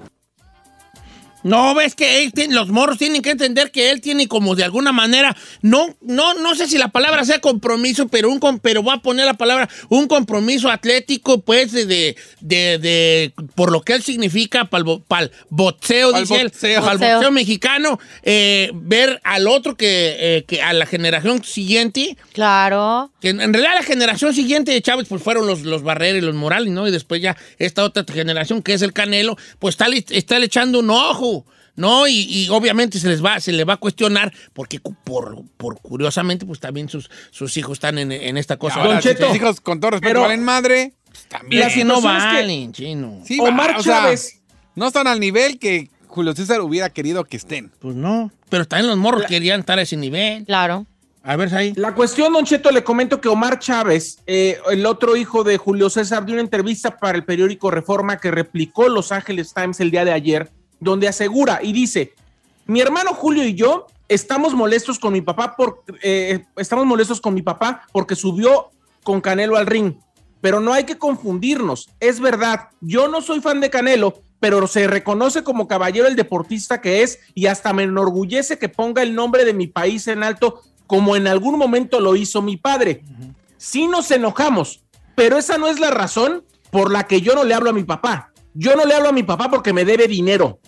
Speaker 5: No, ves que él, los morros tienen que entender que él tiene como de alguna manera, no, no, no sé si la palabra sea compromiso, pero un pero voy a poner la palabra, un compromiso atlético, pues, de, de, de, de por lo que él significa para el pa boxeo,
Speaker 4: pa'l
Speaker 5: dice
Speaker 4: boxeo.
Speaker 5: él, para el boxeo mexicano, eh, ver al otro que, eh, que a la generación siguiente.
Speaker 2: Claro.
Speaker 5: Que en, en realidad la generación siguiente de Chávez, pues fueron los, los Barrera y los Morales, ¿no? Y después ya esta otra generación que es el Canelo, pues está, está le echando un ojo. No, y, y obviamente se les va, se les va a cuestionar, porque por, por curiosamente, pues también sus, sus hijos están en, en esta cosa.
Speaker 4: Ahora, si tus hijos, con todo respeto, valen madre, pues también.
Speaker 5: Las no valen, chino.
Speaker 4: Sí,
Speaker 8: Omar
Speaker 4: va,
Speaker 8: Chávez.
Speaker 4: O sea, no están al nivel que Julio César hubiera querido que estén.
Speaker 5: Pues no, pero también los morros La... querían estar a ese nivel.
Speaker 2: Claro.
Speaker 5: A ver, ahí.
Speaker 8: La cuestión, Don Cheto, le comento que Omar Chávez, eh, el otro hijo de Julio César, dio una entrevista para el periódico Reforma que replicó Los Angeles Times el día de ayer, donde asegura y dice, mi hermano Julio y yo estamos molestos con mi papá por, eh, estamos molestos con mi papá porque subió con Canelo al ring, pero no hay que confundirnos, es verdad, yo no soy fan de Canelo, pero se reconoce como caballero el deportista que es y hasta me enorgullece que ponga el nombre de mi país en alto como en algún momento lo hizo mi padre. Uh-huh. Sí nos enojamos, pero esa no es la razón por la que yo no le hablo a mi papá. Yo no le hablo a mi papá porque me debe dinero.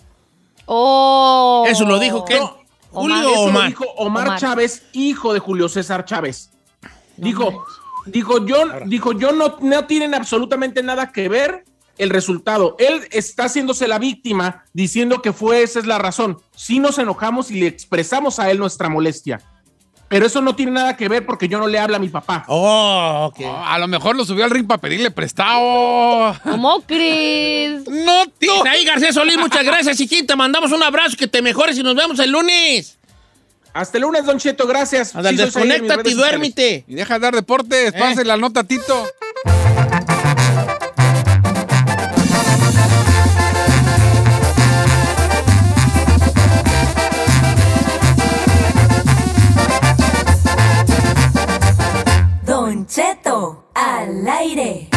Speaker 2: Oh.
Speaker 5: Eso lo dijo ¿qué?
Speaker 8: No,
Speaker 5: Julio
Speaker 8: Omar, eso
Speaker 5: Omar.
Speaker 8: lo dijo Omar,
Speaker 2: Omar
Speaker 8: Chávez, hijo de Julio César Chávez.
Speaker 2: No
Speaker 8: dijo,
Speaker 2: más.
Speaker 8: dijo yo, dijo yo no, no tienen absolutamente nada que ver el resultado. Él está haciéndose la víctima diciendo que fue esa es la razón. Sí nos enojamos y le expresamos a él nuestra molestia. Pero eso no tiene nada que ver porque yo no le hablo a mi papá.
Speaker 5: Oh, ok.
Speaker 4: Oh, a lo mejor lo subió al ring para pedirle prestado.
Speaker 2: ¿Cómo crees?
Speaker 5: No, tú. Ahí, García Solís, muchas gracias, hijín. Te mandamos un abrazo, que te mejores y nos vemos el lunes.
Speaker 8: Hasta el lunes, Don Cheto, gracias.
Speaker 5: Anda, sí, desconéctate y duérmete.
Speaker 4: Y deja de dar deportes, ¿Eh? Pase la nota, Tito.
Speaker 6: Don Cheto al aire.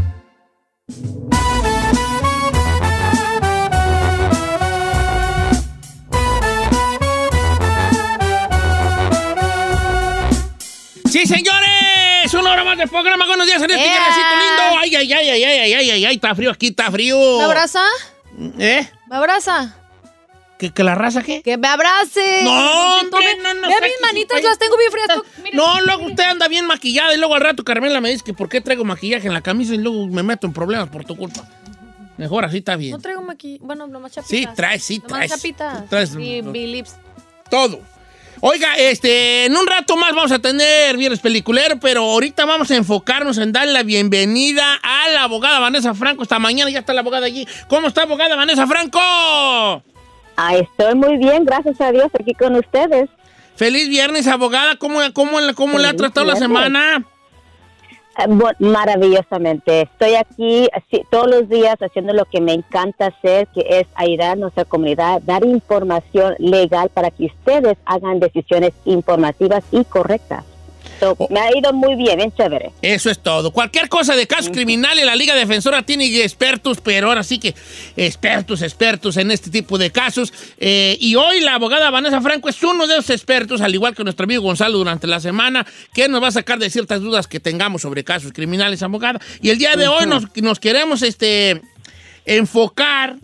Speaker 5: Sí, señores, una hora más de programa. Buenos días en este guerrecito lindo. Ay, ay, ay, ay, ay, ay, ay, ay, está frío aquí, está frío.
Speaker 2: ¿Me abraza?
Speaker 5: ¿Eh?
Speaker 2: ¿Me abraza?
Speaker 5: ¿Que, que la raza qué?
Speaker 2: ¡Que me abrace!
Speaker 5: No,
Speaker 2: Que
Speaker 5: hombre,
Speaker 2: tome-
Speaker 5: no, no.
Speaker 2: Vea mis manitas, las tengo bien frías. Mire.
Speaker 5: No, luego usted anda bien maquillada y luego al rato Carmela me dice que por qué traigo maquillaje en la camisa y luego me meto en problemas por tu culpa. Mejor así está bien.
Speaker 2: No traigo maquillaje. Bueno, nomás chapitas.
Speaker 5: Sí, traes, sí,
Speaker 2: Nomás
Speaker 5: traes.
Speaker 2: chapitas.
Speaker 5: Traes-
Speaker 2: Y mi lips.
Speaker 5: Todo. Oiga, este, en un rato más vamos a tener Viernes Peliculero, pero ahorita vamos a enfocarnos en darle la bienvenida a la abogada Vanessa Franco. Esta mañana ya está la abogada allí. ¿Cómo está, abogada Vanessa Franco?
Speaker 12: Ah, estoy muy bien, gracias a Dios, aquí con ustedes.
Speaker 5: Feliz viernes, abogada. ¿Cómo, cómo, cómo le ha
Speaker 12: Feliz
Speaker 5: tratado la
Speaker 12: viernes.
Speaker 5: semana?
Speaker 12: Eh, bu- maravillosamente. Estoy aquí así, todos los días haciendo lo que me encanta hacer, que es ayudar a nuestra comunidad, dar información legal para que ustedes hagan decisiones informativas y correctas. So,
Speaker 5: Oh.
Speaker 12: Me ha ido muy bien, bien chévere.
Speaker 5: Eso es todo. Cualquier cosa de casos criminales, la Liga Defensora tiene expertos, pero ahora sí que expertos, expertos en este tipo de casos. Eh, y hoy la abogada Vanessa Franco es uno de esos expertos, al igual que nuestro amigo Gonzalo durante la semana, que nos va a sacar de ciertas dudas que tengamos sobre casos criminales, abogada. Y el día de hoy nos, nos queremos este, enfocar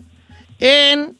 Speaker 5: en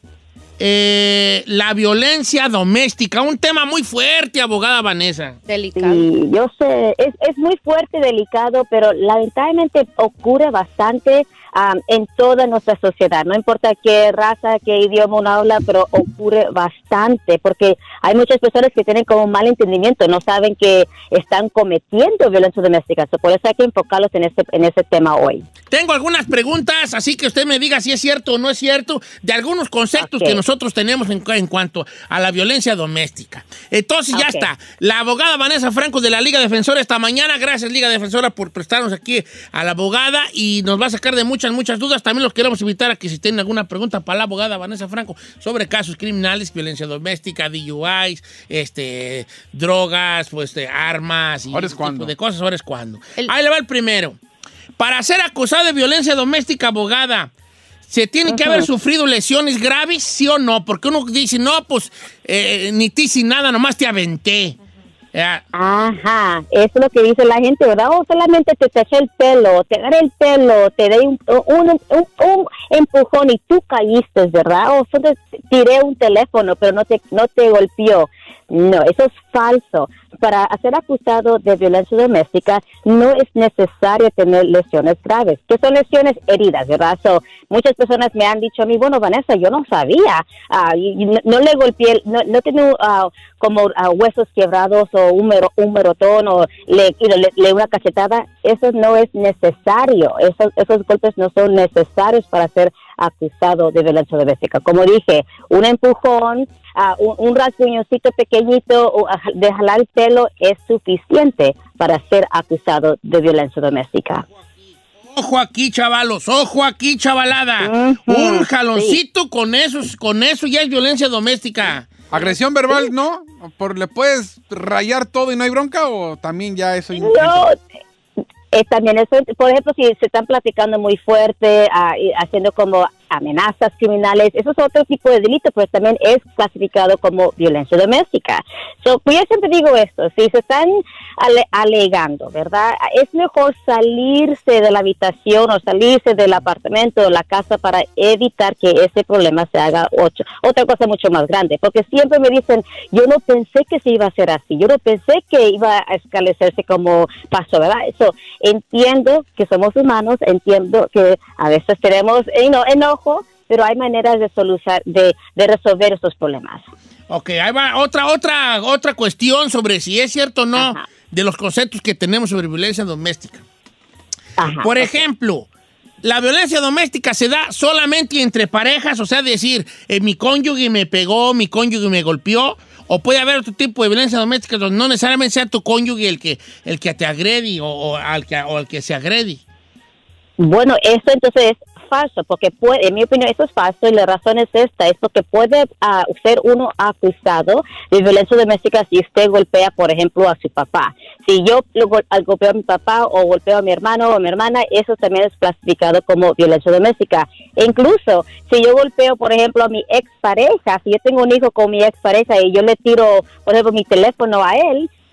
Speaker 5: eh, la violencia doméstica, un tema muy fuerte, abogada Vanessa.
Speaker 2: Delicado.
Speaker 12: Sí, yo sé, es, es muy fuerte y delicado, pero lamentablemente ocurre bastante um, en toda nuestra sociedad. No importa qué raza, qué idioma uno habla, pero ocurre bastante, porque hay muchas personas que tienen como un mal entendimiento, no saben que están cometiendo violencia doméstica. So, por eso hay que enfocarlos en ese, en ese tema hoy.
Speaker 5: Tengo algunas preguntas, así que usted me diga si es cierto o no es cierto, de algunos conceptos
Speaker 12: Ok.
Speaker 5: que nosotros tenemos en, en cuanto a la violencia doméstica. Entonces ya
Speaker 12: Ok.
Speaker 5: está. La abogada Vanessa Franco de la Liga Defensora esta mañana. Gracias, Liga Defensora, por prestarnos aquí a la abogada y nos va a sacar de muchas, muchas dudas. También los queremos invitar a que si tienen alguna pregunta para la abogada Vanessa Franco sobre casos criminales, violencia doméstica, D U Is, este, drogas, pues, de armas y
Speaker 4: Ahora es
Speaker 5: ese
Speaker 4: cuando.
Speaker 5: tipo de cosas. Ahora es cuando.
Speaker 2: El-
Speaker 5: Ahí le va el primero. Para ser acusado de violencia doméstica, abogada, ¿se tiene que haber sufrido lesiones graves, sí o no? Porque uno dice, no, pues, eh, ni te hice nada, nomás te aventé. Eh,
Speaker 12: Ajá, eso es lo que dice la gente, ¿verdad? O solamente te eché el pelo, te agarré el pelo, te di un, un, un, un empujón y tú caíste, ¿verdad? O solo tiré un teléfono, pero no te, no te golpeó. No, eso es falso. Para ser acusado de violencia doméstica no es necesario tener lesiones graves. ¿Qué son lesiones? Heridas, ¿verdad? So, muchas personas me han dicho a mí, bueno, Vanessa, yo no sabía, uh, y, y no, no le golpeé, no, no tengo uh, como uh, huesos quebrados o un, mero, un merotón o le, y le, le una cachetada. Eso no es necesario. Esos, esos golpes no son necesarios para ser acusado de violencia doméstica. Como dije, un empujón, uh, un, un rasguñoncito pequeñito uh, de jalar el pelo es suficiente para ser acusado de violencia doméstica.
Speaker 5: Ojo aquí, chavalos, ojo aquí, chavalada.
Speaker 12: Ujú,
Speaker 5: Un jaloncito con eso, con eso ya es violencia doméstica.
Speaker 4: Agresión verbal, ¿no? Por, ¿Le puedes rayar todo y no hay bronca o también ya eso?
Speaker 12: No, eh, también eso, por ejemplo, si se están platicando muy fuerte, ah, y haciendo como amenazas criminales, eso es otro tipo de delito, pero también es clasificado como violencia doméstica. So, pues yo siempre digo esto, si se están ale alegando, ¿verdad? Es mejor salirse de la habitación o salirse del apartamento o la casa para evitar que ese problema se haga ocho, otra cosa mucho más grande, porque siempre me dicen, yo no pensé que se iba a hacer así, yo no pensé que iba a esclarecerse como pasó, ¿verdad? Eso, entiendo que somos humanos, entiendo que a veces tenemos eh, no, enojo, pero hay maneras de solucionar, de, de resolver esos problemas.
Speaker 5: Ok, ahí va otra, otra, otra cuestión sobre si es cierto o no
Speaker 12: Ajá.
Speaker 5: de los conceptos que tenemos sobre violencia doméstica.
Speaker 12: Ajá.
Speaker 5: Por ejemplo, la violencia doméstica se da solamente entre parejas, o sea, decir, eh, mi cónyuge me pegó, mi cónyuge me golpeó, o puede haber otro tipo de violencia doméstica donde no necesariamente sea tu cónyuge el que, el que te agredi o, o, al que, o al que se agredi.
Speaker 12: Bueno, eso entonces es falso, porque puede, en mi opinión eso es falso y la razón es esta, es porque puede uh, ser uno acusado de violencia doméstica si usted golpea, por ejemplo, a su papá. Si yo lo, golpeo a mi papá o golpeo a mi hermano o a mi hermana, eso también es clasificado como violencia doméstica. E incluso si yo golpeo, por ejemplo, a mi expareja, si yo tengo un hijo con mi expareja y yo le tiro, por ejemplo, mi teléfono a él,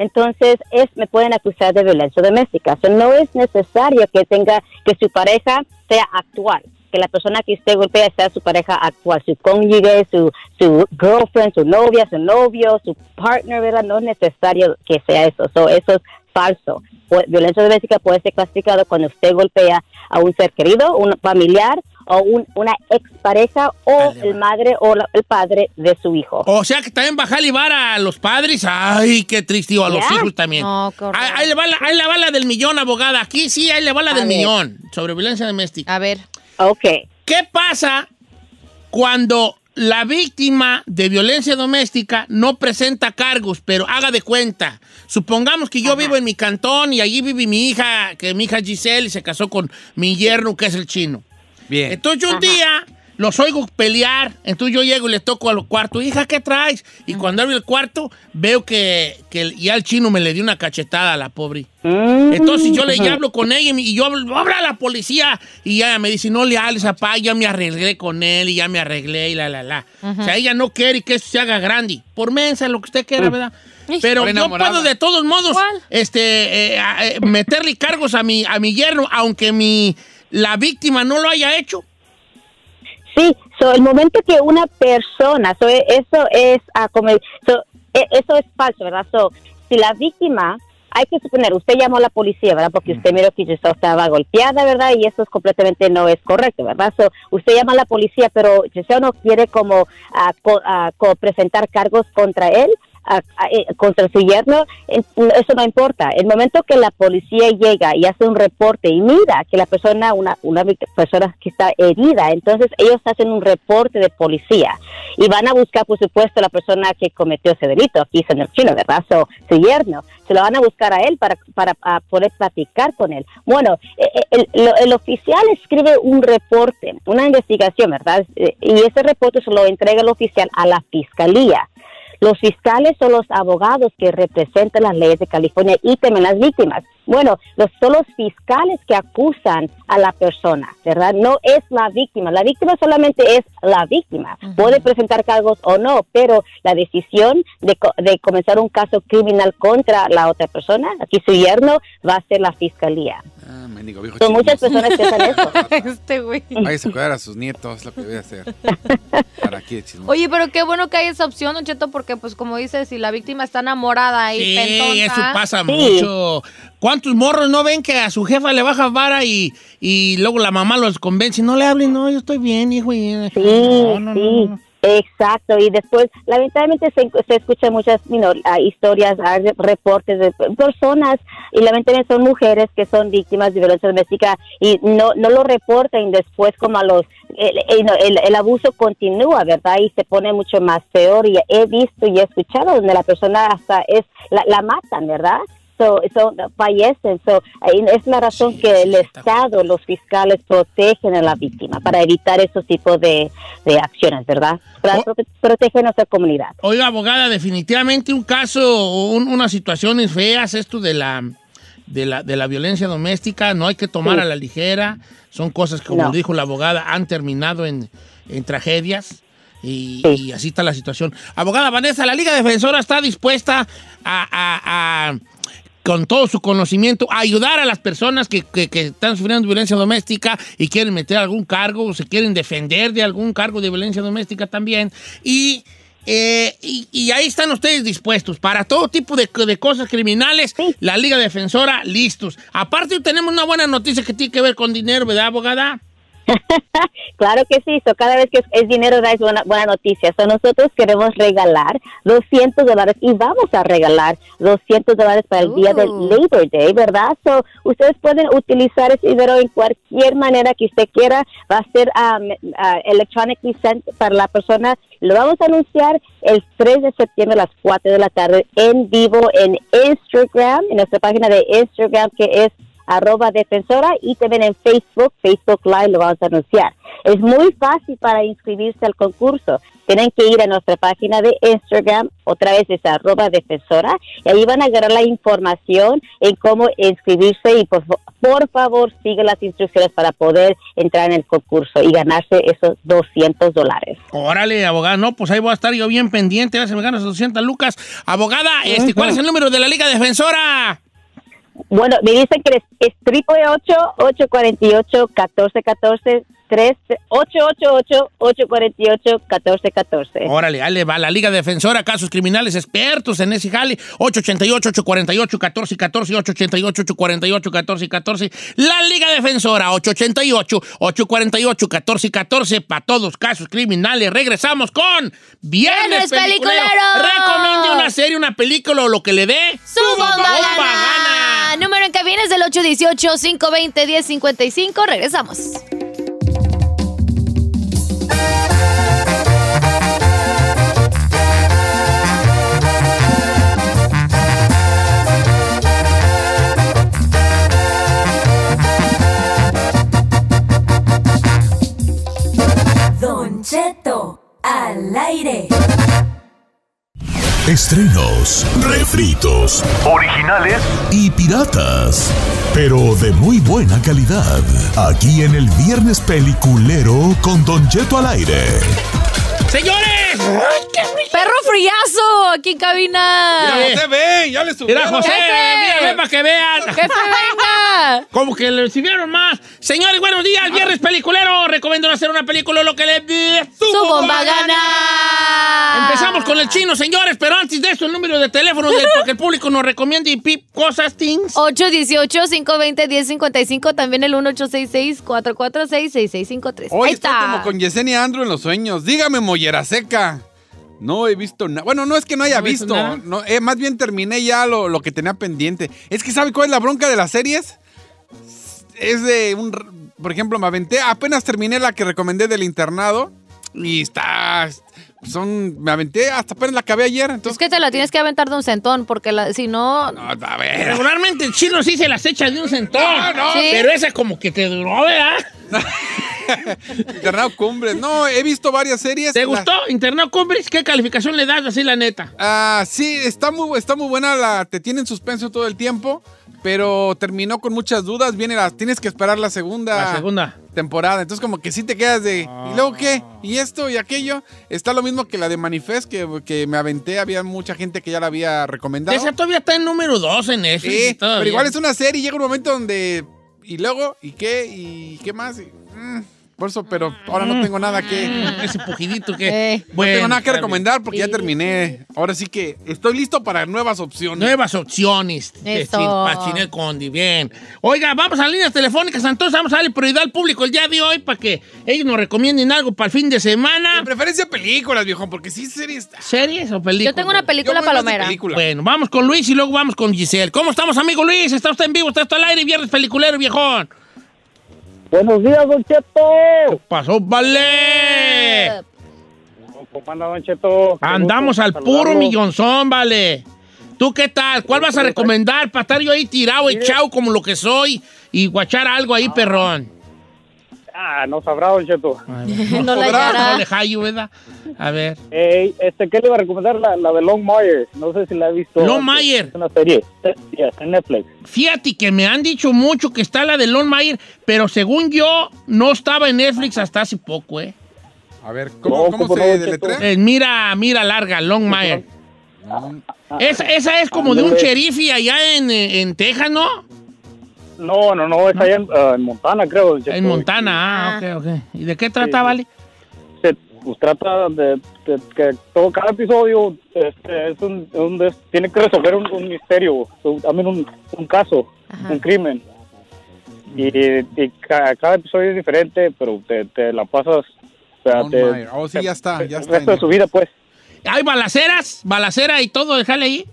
Speaker 12: entonces es me pueden acusar de violencia doméstica. So, no es necesario que tenga que su pareja sea actual, que la persona que usted golpea sea su pareja actual, su cónyuge, su, su girlfriend, su novia, su novio, su partner, ¿verdad? No es necesario que sea eso. So, eso es falso. Violencia doméstica puede ser clasificado cuando usted golpea a un ser querido, un familiar o un, una expareja o el madre o la, el padre de su hijo.
Speaker 5: O sea que también baja a libar a los padres. Ay, qué triste. O a los yeah. hijos también. No, ahí, ahí, le va la, ahí le va la del millón, abogada. Aquí sí, ahí le va la a del ver. millón sobre violencia doméstica.
Speaker 2: A ver.
Speaker 12: Ok.
Speaker 5: ¿Qué pasa cuando la víctima de violencia doméstica no presenta cargos, pero haga de cuenta? Supongamos que yo Ajá. vivo en mi cantón y allí vive mi hija, que mi hija Giselle, y se casó con mi yerno, que es el chino. Bien. Entonces yo un Ajá. día los oigo pelear, entonces yo llego y le toco al cuarto, hija, ¿qué traes? Y Ajá. cuando abro el cuarto, veo que, que ya el chino me le dio una cachetada a la pobre. Mm. Entonces yo le ya hablo con ella y yo hablo, habla a la policía, y ella me dice, no le hables, papá, ya me arreglé con él y ya me arreglé y la, la, la. Ajá. O sea, ella no quiere que eso se haga grande. Por mensa, lo que usted quiera, ¿verdad? Pero yo puedo de todos modos este, eh, eh, meterle cargos a mi, a mi yerno, aunque mi, la víctima no lo haya hecho.
Speaker 12: Sí, so, el momento que una persona, so, eso es uh, como, so, eso es falso, ¿verdad? So, si la víctima, hay que suponer, usted llamó a la policía, ¿verdad? Porque usted miró que Giselle estaba golpeada, ¿verdad? Y eso es completamente no es correcto, ¿verdad? So, usted llama a la policía, pero Giselle no quiere como uh, co, uh, co presentar cargos contra él. A, a, a, contra su yerno, eso no importa. El momento que la policía llega y hace un reporte y mira que la persona, una, una persona que está herida, entonces ellos hacen un reporte de policía y van a buscar, por supuesto, a la persona que cometió ese delito, aquí es en el chino, ¿verdad? So, su yerno, se lo van a buscar a él para, para a poder platicar con él. Bueno, el, el, el oficial escribe un reporte, una investigación, ¿verdad? Y ese reporte se lo entrega el oficial a la fiscalía. Los fiscales son los abogados que representan las leyes de California y temen las víctimas. Bueno, los, son los fiscales que acusan a la persona, ¿verdad? No es la víctima. La víctima solamente es la víctima. Uh-huh. Puede presentar cargos o no, pero la decisión de, de comenzar un caso criminal contra la otra persona, aquí su yerno, va a ser la fiscalía.
Speaker 4: Ah, mendigo viejo
Speaker 12: Son muchas personas que hacen eso.
Speaker 2: Este güey.
Speaker 4: Váyase a cuidar a sus nietos, lo que debe hacer. ¿Para qué, chismoso?
Speaker 2: Oye, pero qué bueno que hay esa opción, Don Cheto, porque pues como dices, si la víctima está enamorada y
Speaker 5: sí,
Speaker 2: pentonta.
Speaker 5: Eso pasa sí. mucho. ¿Cuántos morros no ven que a su jefa le baja vara y, y luego la mamá los convence? No le hablen, no, yo estoy bien, hijo. Y...
Speaker 12: Sí,
Speaker 5: no, no,
Speaker 12: sí.
Speaker 5: No, no.
Speaker 12: Exacto, y después, lamentablemente, se, se escuchan muchas you know, uh, historias, uh, reportes de personas, y lamentablemente son mujeres que son víctimas de violencia doméstica y no no lo reportan después como a los, el, el, el, el abuso continúa, ¿verdad? Y se pone mucho más peor, y he visto y he escuchado donde la persona hasta es, la, la matan, ¿verdad? So, so, fallecen. So, es la razón sí, que el Estado, los fiscales protegen a la víctima para evitar esos tipos de, de acciones, ¿verdad? Para oh. prote proteger a nuestra comunidad.
Speaker 5: Oiga, abogada, definitivamente un caso, un, una situación feas, esto de la, de la de la violencia doméstica, no hay que tomar sí. a la ligera. Son cosas que, como no. dijo la abogada, han terminado en, en tragedias. Y, sí. y así está la situación. Abogada Vanessa, la Liga Defensora está dispuesta a, a, a con todo su conocimiento, a ayudar a las personas que, que, que están sufriendo violencia doméstica y quieren meter algún cargo o se quieren defender de algún cargo de violencia doméstica también. Y, eh, y, y ahí están ustedes dispuestos para todo tipo de, de cosas criminales. Sí. La Liga Defensora, listos. Aparte, tenemos una buena noticia que tiene que ver con dinero, ¿verdad, abogada?
Speaker 12: Claro que sí, so, cada vez que es, es dinero es buena, buena noticia. So, nosotros queremos regalar doscientos dólares y vamos a regalar doscientos dólares para el uh. día del Labor Day, ¿verdad? So, ustedes pueden utilizar ese dinero en cualquier manera que usted quiera. Va a ser um, uh, electronically sent para la persona. Lo vamos a anunciar el tres de septiembre a las cuatro de la tarde en vivo en Instagram, en nuestra página de Instagram, que es arroba defensora, y también en Facebook, Facebook Live lo vamos a anunciar. Es muy fácil para inscribirse al concurso. Tienen que ir a nuestra página de Instagram, otra vez es arroba defensora, y ahí van a agarrar la información en cómo inscribirse, y por, por favor sigan las instrucciones para poder entrar en el concurso y ganarse esos doscientos dólares.
Speaker 5: Órale, abogada, no, pues ahí voy a estar yo bien pendiente, a ver si me gano esos doscientos lucas. Abogada, este, ¿cuál es el número de la Liga Defensora?
Speaker 12: Bueno, me dicen que es, es triple ocho, ocho cuatro ocho, catorce catorce, tres, ocho ocho ocho, ocho cuatro ocho, catorce catorce.
Speaker 5: Órale, ahí le va la Liga Defensora, casos criminales expertos en ese jale, ocho ocho ocho, ocho cuatro ocho, catorce catorce, ocho ocho ocho, ocho cuatro ocho, catorce catorce. La Liga Defensora, ocho ocho ocho, ocho cuatro ocho, catorce catorce, para todos casos criminales. Regresamos con Viernes,
Speaker 2: Viernes
Speaker 5: Peliculero.
Speaker 2: Peliculero.
Speaker 5: Recomiende una serie, una película o lo que le dé.
Speaker 2: ¡Su bomba gana! Número en cabina es del ocho uno ocho, cinco dos cero, uno cero cinco cinco. Regresamos.
Speaker 6: Don Cheto al aire.
Speaker 1: Estrenos, refritos, originales y piratas, pero de muy buena calidad. Aquí en el Viernes Peliculero con Don Cheto al aire.
Speaker 5: ¡Señores!
Speaker 2: ¡Perro friazo! Aquí en cabina.
Speaker 4: Mira, José, ve, ya le subieron.
Speaker 5: Mira, José, mira, ven para que vean.
Speaker 2: ¡Jefe, venga!
Speaker 5: Como que le recibieron más. Señores, buenos días, Viernes Peliculero. Recomiendo hacer una película, lo que le dé.
Speaker 2: ¡Su bomba gana!
Speaker 5: Empezamos con el chino, señores, pero antes de eso, el número de teléfono del, para que el público nos recomiende y pip cosas, things.
Speaker 2: ocho uno ocho, cinco dos cero, uno cero cinco cinco. También el uno ocho seis seis, cuatro cuatro seis, seis seis cinco tres.
Speaker 4: Hoy
Speaker 2: Ahí
Speaker 4: estoy
Speaker 2: está.
Speaker 4: como con Yesenia Andro en los sueños. Dígame, mollera seca. No he visto nada. Bueno, no es que no haya
Speaker 5: ¿No has visto
Speaker 4: visto.
Speaker 5: nada?
Speaker 4: No, eh, más bien terminé ya lo, lo que tenía pendiente. Es que, ¿sabe cuál es la bronca de las series? Es de un... Por ejemplo, me aventé... Apenas terminé la que recomendé del internado. Y está... Son... Me aventé hasta apenas la acabé ayer. Entonces,
Speaker 2: Es que te la tienes que aventar de un centón, porque la, si no...
Speaker 4: no, a ver.
Speaker 5: Regularmente el chino sí se las echa de un centón.
Speaker 4: No, no.
Speaker 2: Sí.
Speaker 5: Pero esa como que te duró, ¿verdad?
Speaker 4: Internado Cumbres. No, he visto varias series.
Speaker 5: ¿Te
Speaker 4: La-
Speaker 5: gustó? Internado Cumbres, ¿qué calificación le das así, la neta?
Speaker 4: Ah, sí, está muy, está muy buena. La, te tiene en suspenso todo el tiempo, pero terminó con muchas dudas. Viene la, tienes que esperar la segunda,
Speaker 5: La segunda.
Speaker 4: temporada. Entonces, como que sí te quedas de. ¿Y luego qué? ¿Y esto? ¿Y aquello? Está lo mismo que la de Manifest, que, que me aventé. Había mucha gente que ya la había recomendado.
Speaker 5: Esa todavía está en número dos en Netflix.
Speaker 4: Sí,
Speaker 5: y todavía.
Speaker 4: pero igual es una serie y llega un momento donde. ¿Y luego? ¿Y qué? ¿Y qué más? Y, mm, por eso, pero ahora no tengo nada que.
Speaker 5: Mm, ese pujidito que...
Speaker 2: Eh.
Speaker 4: No tengo nada que
Speaker 5: está
Speaker 4: recomendar porque ya
Speaker 2: Sí.
Speaker 4: terminé. Ahora sí que estoy listo para nuevas opciones.
Speaker 5: Nuevas opciones.
Speaker 2: Eso.
Speaker 5: Para Chinel Condi, bien. Oiga, vamos a las líneas telefónicas, entonces vamos a darle prioridad al público el día de hoy para que ellos nos recomienden algo para el fin de
Speaker 4: De
Speaker 5: semana.
Speaker 4: preferencia películas, viejo, porque sí series.
Speaker 5: ¿Series o películas?
Speaker 2: Yo tengo una película
Speaker 4: Yo voy más de
Speaker 2: palomera.
Speaker 4: película.
Speaker 5: Bueno, vamos con Luis y luego vamos con Giselle. ¿Cómo estamos, amigo Luis? ¿Está usted en vivo? ¿Está usted al aire? Viernes Peliculero, viejón.
Speaker 9: Buenos días, Don Cheto.
Speaker 5: Pasó, vale.
Speaker 9: ¿Cómo anda, Don Cheto? Qué
Speaker 5: Andamos
Speaker 9: gusto
Speaker 5: al puro
Speaker 9: saludarlo.
Speaker 5: millonzón, vale. ¿Tú qué tal? ¿Cuál vas a recomendar para estar yo ahí tirado, echado como lo que soy y guachar algo ahí, perrón?
Speaker 9: Ah, no sabrá, Don Cheto.
Speaker 2: No la
Speaker 4: podrá,
Speaker 2: hallará.
Speaker 5: No le hallo, ¿verdad? A ver.
Speaker 9: Eh, este, ¿qué le iba a recomendar? La, la de Longmire. No sé si la ha visto.
Speaker 5: Longmire.
Speaker 9: Es una serie. Eh, yeah, en Netflix.
Speaker 5: Fíjate que me han dicho mucho que está la de Longmire, pero según yo, no estaba en Netflix hasta hace poco, ¿eh?
Speaker 4: A ver, ¿cómo,
Speaker 9: No,
Speaker 4: cómo
Speaker 9: ¿cómo
Speaker 4: se
Speaker 9: no,
Speaker 4: deletrea?
Speaker 5: Eh, mira, mira larga, Longmire. Esa, esa es como de un
Speaker 9: Ándale.
Speaker 5: sheriff allá en, en Texas, ¿no?
Speaker 9: No, no, no. Es allá en, ah, en Montana, creo. Don Cheto.
Speaker 5: En Montana, ah, ok, ok. ¿Y de qué trata,
Speaker 9: Sí.
Speaker 5: vale?
Speaker 9: Se, pues trata de, de que todo cada episodio este, es un, un des- tiene que resolver un, un misterio, un, también un, un caso,
Speaker 2: Ajá.
Speaker 9: un crimen. Y, y ca- cada episodio es diferente, pero te, te la pasas. O sea, te-
Speaker 4: Longmire. Oh, sí, ya está, ya
Speaker 9: el
Speaker 4: está
Speaker 9: resto
Speaker 4: en
Speaker 9: de su vida, pues.
Speaker 5: ¿Hay balaceras? ¿Balacera y todo? Déjale ahí.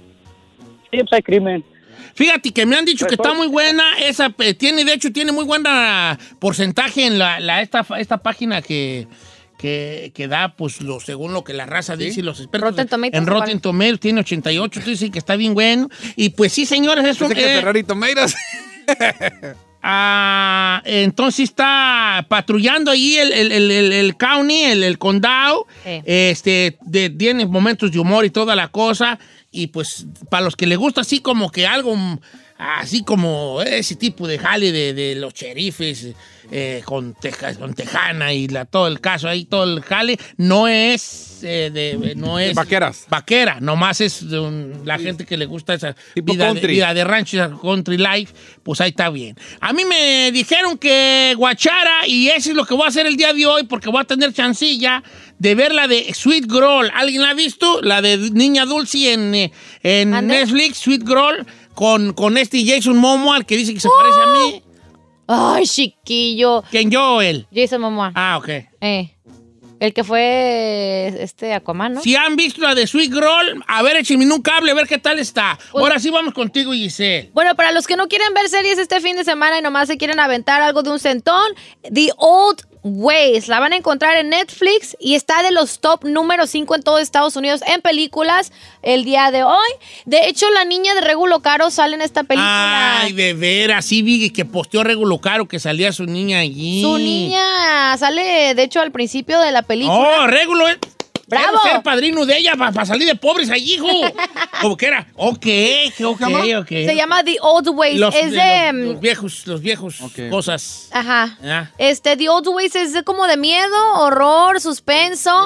Speaker 9: Sí, pues hay crimen.
Speaker 5: Fíjate que me han dicho que
Speaker 9: Pues,
Speaker 5: está muy buena. Esa eh, tiene, de hecho, tiene muy buena porcentaje en la, la- esta, esta página que, que, que da, pues, lo, según lo que la raza dice y los expertos.
Speaker 2: Rotten Tomatoes,
Speaker 5: en Rotten
Speaker 2: ¿cuál?
Speaker 5: Tomatoes tiene ochenta y ocho, tú dices que está bien bueno. Y pues sí, señores, es un...
Speaker 4: Pensé que
Speaker 5: eh,
Speaker 4: Ferrari Tomatoes.
Speaker 5: Ah, entonces está patrullando ahí el, el, el, el, el county, el, el condado.
Speaker 2: Sí.
Speaker 5: Este, de, tiene momentos de humor y toda la cosa. Y pues, para los que les gusta así como que algo, así como ese tipo de jale de, de los sheriffes eh, con, teja, con Tejana y la, todo el caso ahí, todo el jale, no es, eh, de, no es
Speaker 4: vaqueras.
Speaker 5: Vaquera, nomás es de un, la gente que le gusta esa
Speaker 4: Tipo
Speaker 5: vida de,
Speaker 4: country.
Speaker 5: vida de rancho, country life, pues ahí está bien. A mí me dijeron que guachara, y eso es lo que voy a hacer el día de hoy, porque voy a tener chancilla de ver la de Sweet Girl. ¿Alguien la ha visto? La de Niña Dulce en, eh, en Netflix, Sweet Girl, con, con este Jason Momoa, al que dice que se
Speaker 2: ¡Oh!
Speaker 5: parece a mí.
Speaker 2: Ay, chiquillo.
Speaker 5: ¿Quién, yo o él?
Speaker 2: Jason Momoa.
Speaker 5: Ah, ok.
Speaker 2: Eh, el que fue este Aquaman, ¿no?
Speaker 5: Si han visto la de Sweet Girl, a ver, échenme un cable, a ver qué tal está.
Speaker 2: Pues,
Speaker 5: ahora sí vamos contigo, Giselle.
Speaker 2: Bueno, para los que no quieren ver series este fin de semana y nomás se quieren aventar algo de un centón, The Old Ways, la van a encontrar en Netflix y está de los top número cinco en todo Estados Unidos en películas el día de hoy. De hecho, la niña de Regulo Caro sale en esta película.
Speaker 5: Ay, de veras, sí vi que posteó Regulo Caro que salía su niña allí.
Speaker 2: Su niña sale, de hecho, al principio de la película.
Speaker 5: Oh, Regulo, eh.
Speaker 2: ¡Bravo!
Speaker 5: Quiero ser padrino de ella para pa salir de pobres allí, hijo. ¿Cómo que era? Ok, ok, ok.
Speaker 2: Se llama The Old Ways.
Speaker 5: Los,
Speaker 2: es
Speaker 5: de,
Speaker 2: de...
Speaker 5: los, los viejos, los viejos
Speaker 4: Okay.
Speaker 5: cosas.
Speaker 2: Ajá.
Speaker 5: Ah.
Speaker 2: Este, The Old Ways es de como de miedo, horror, suspenso.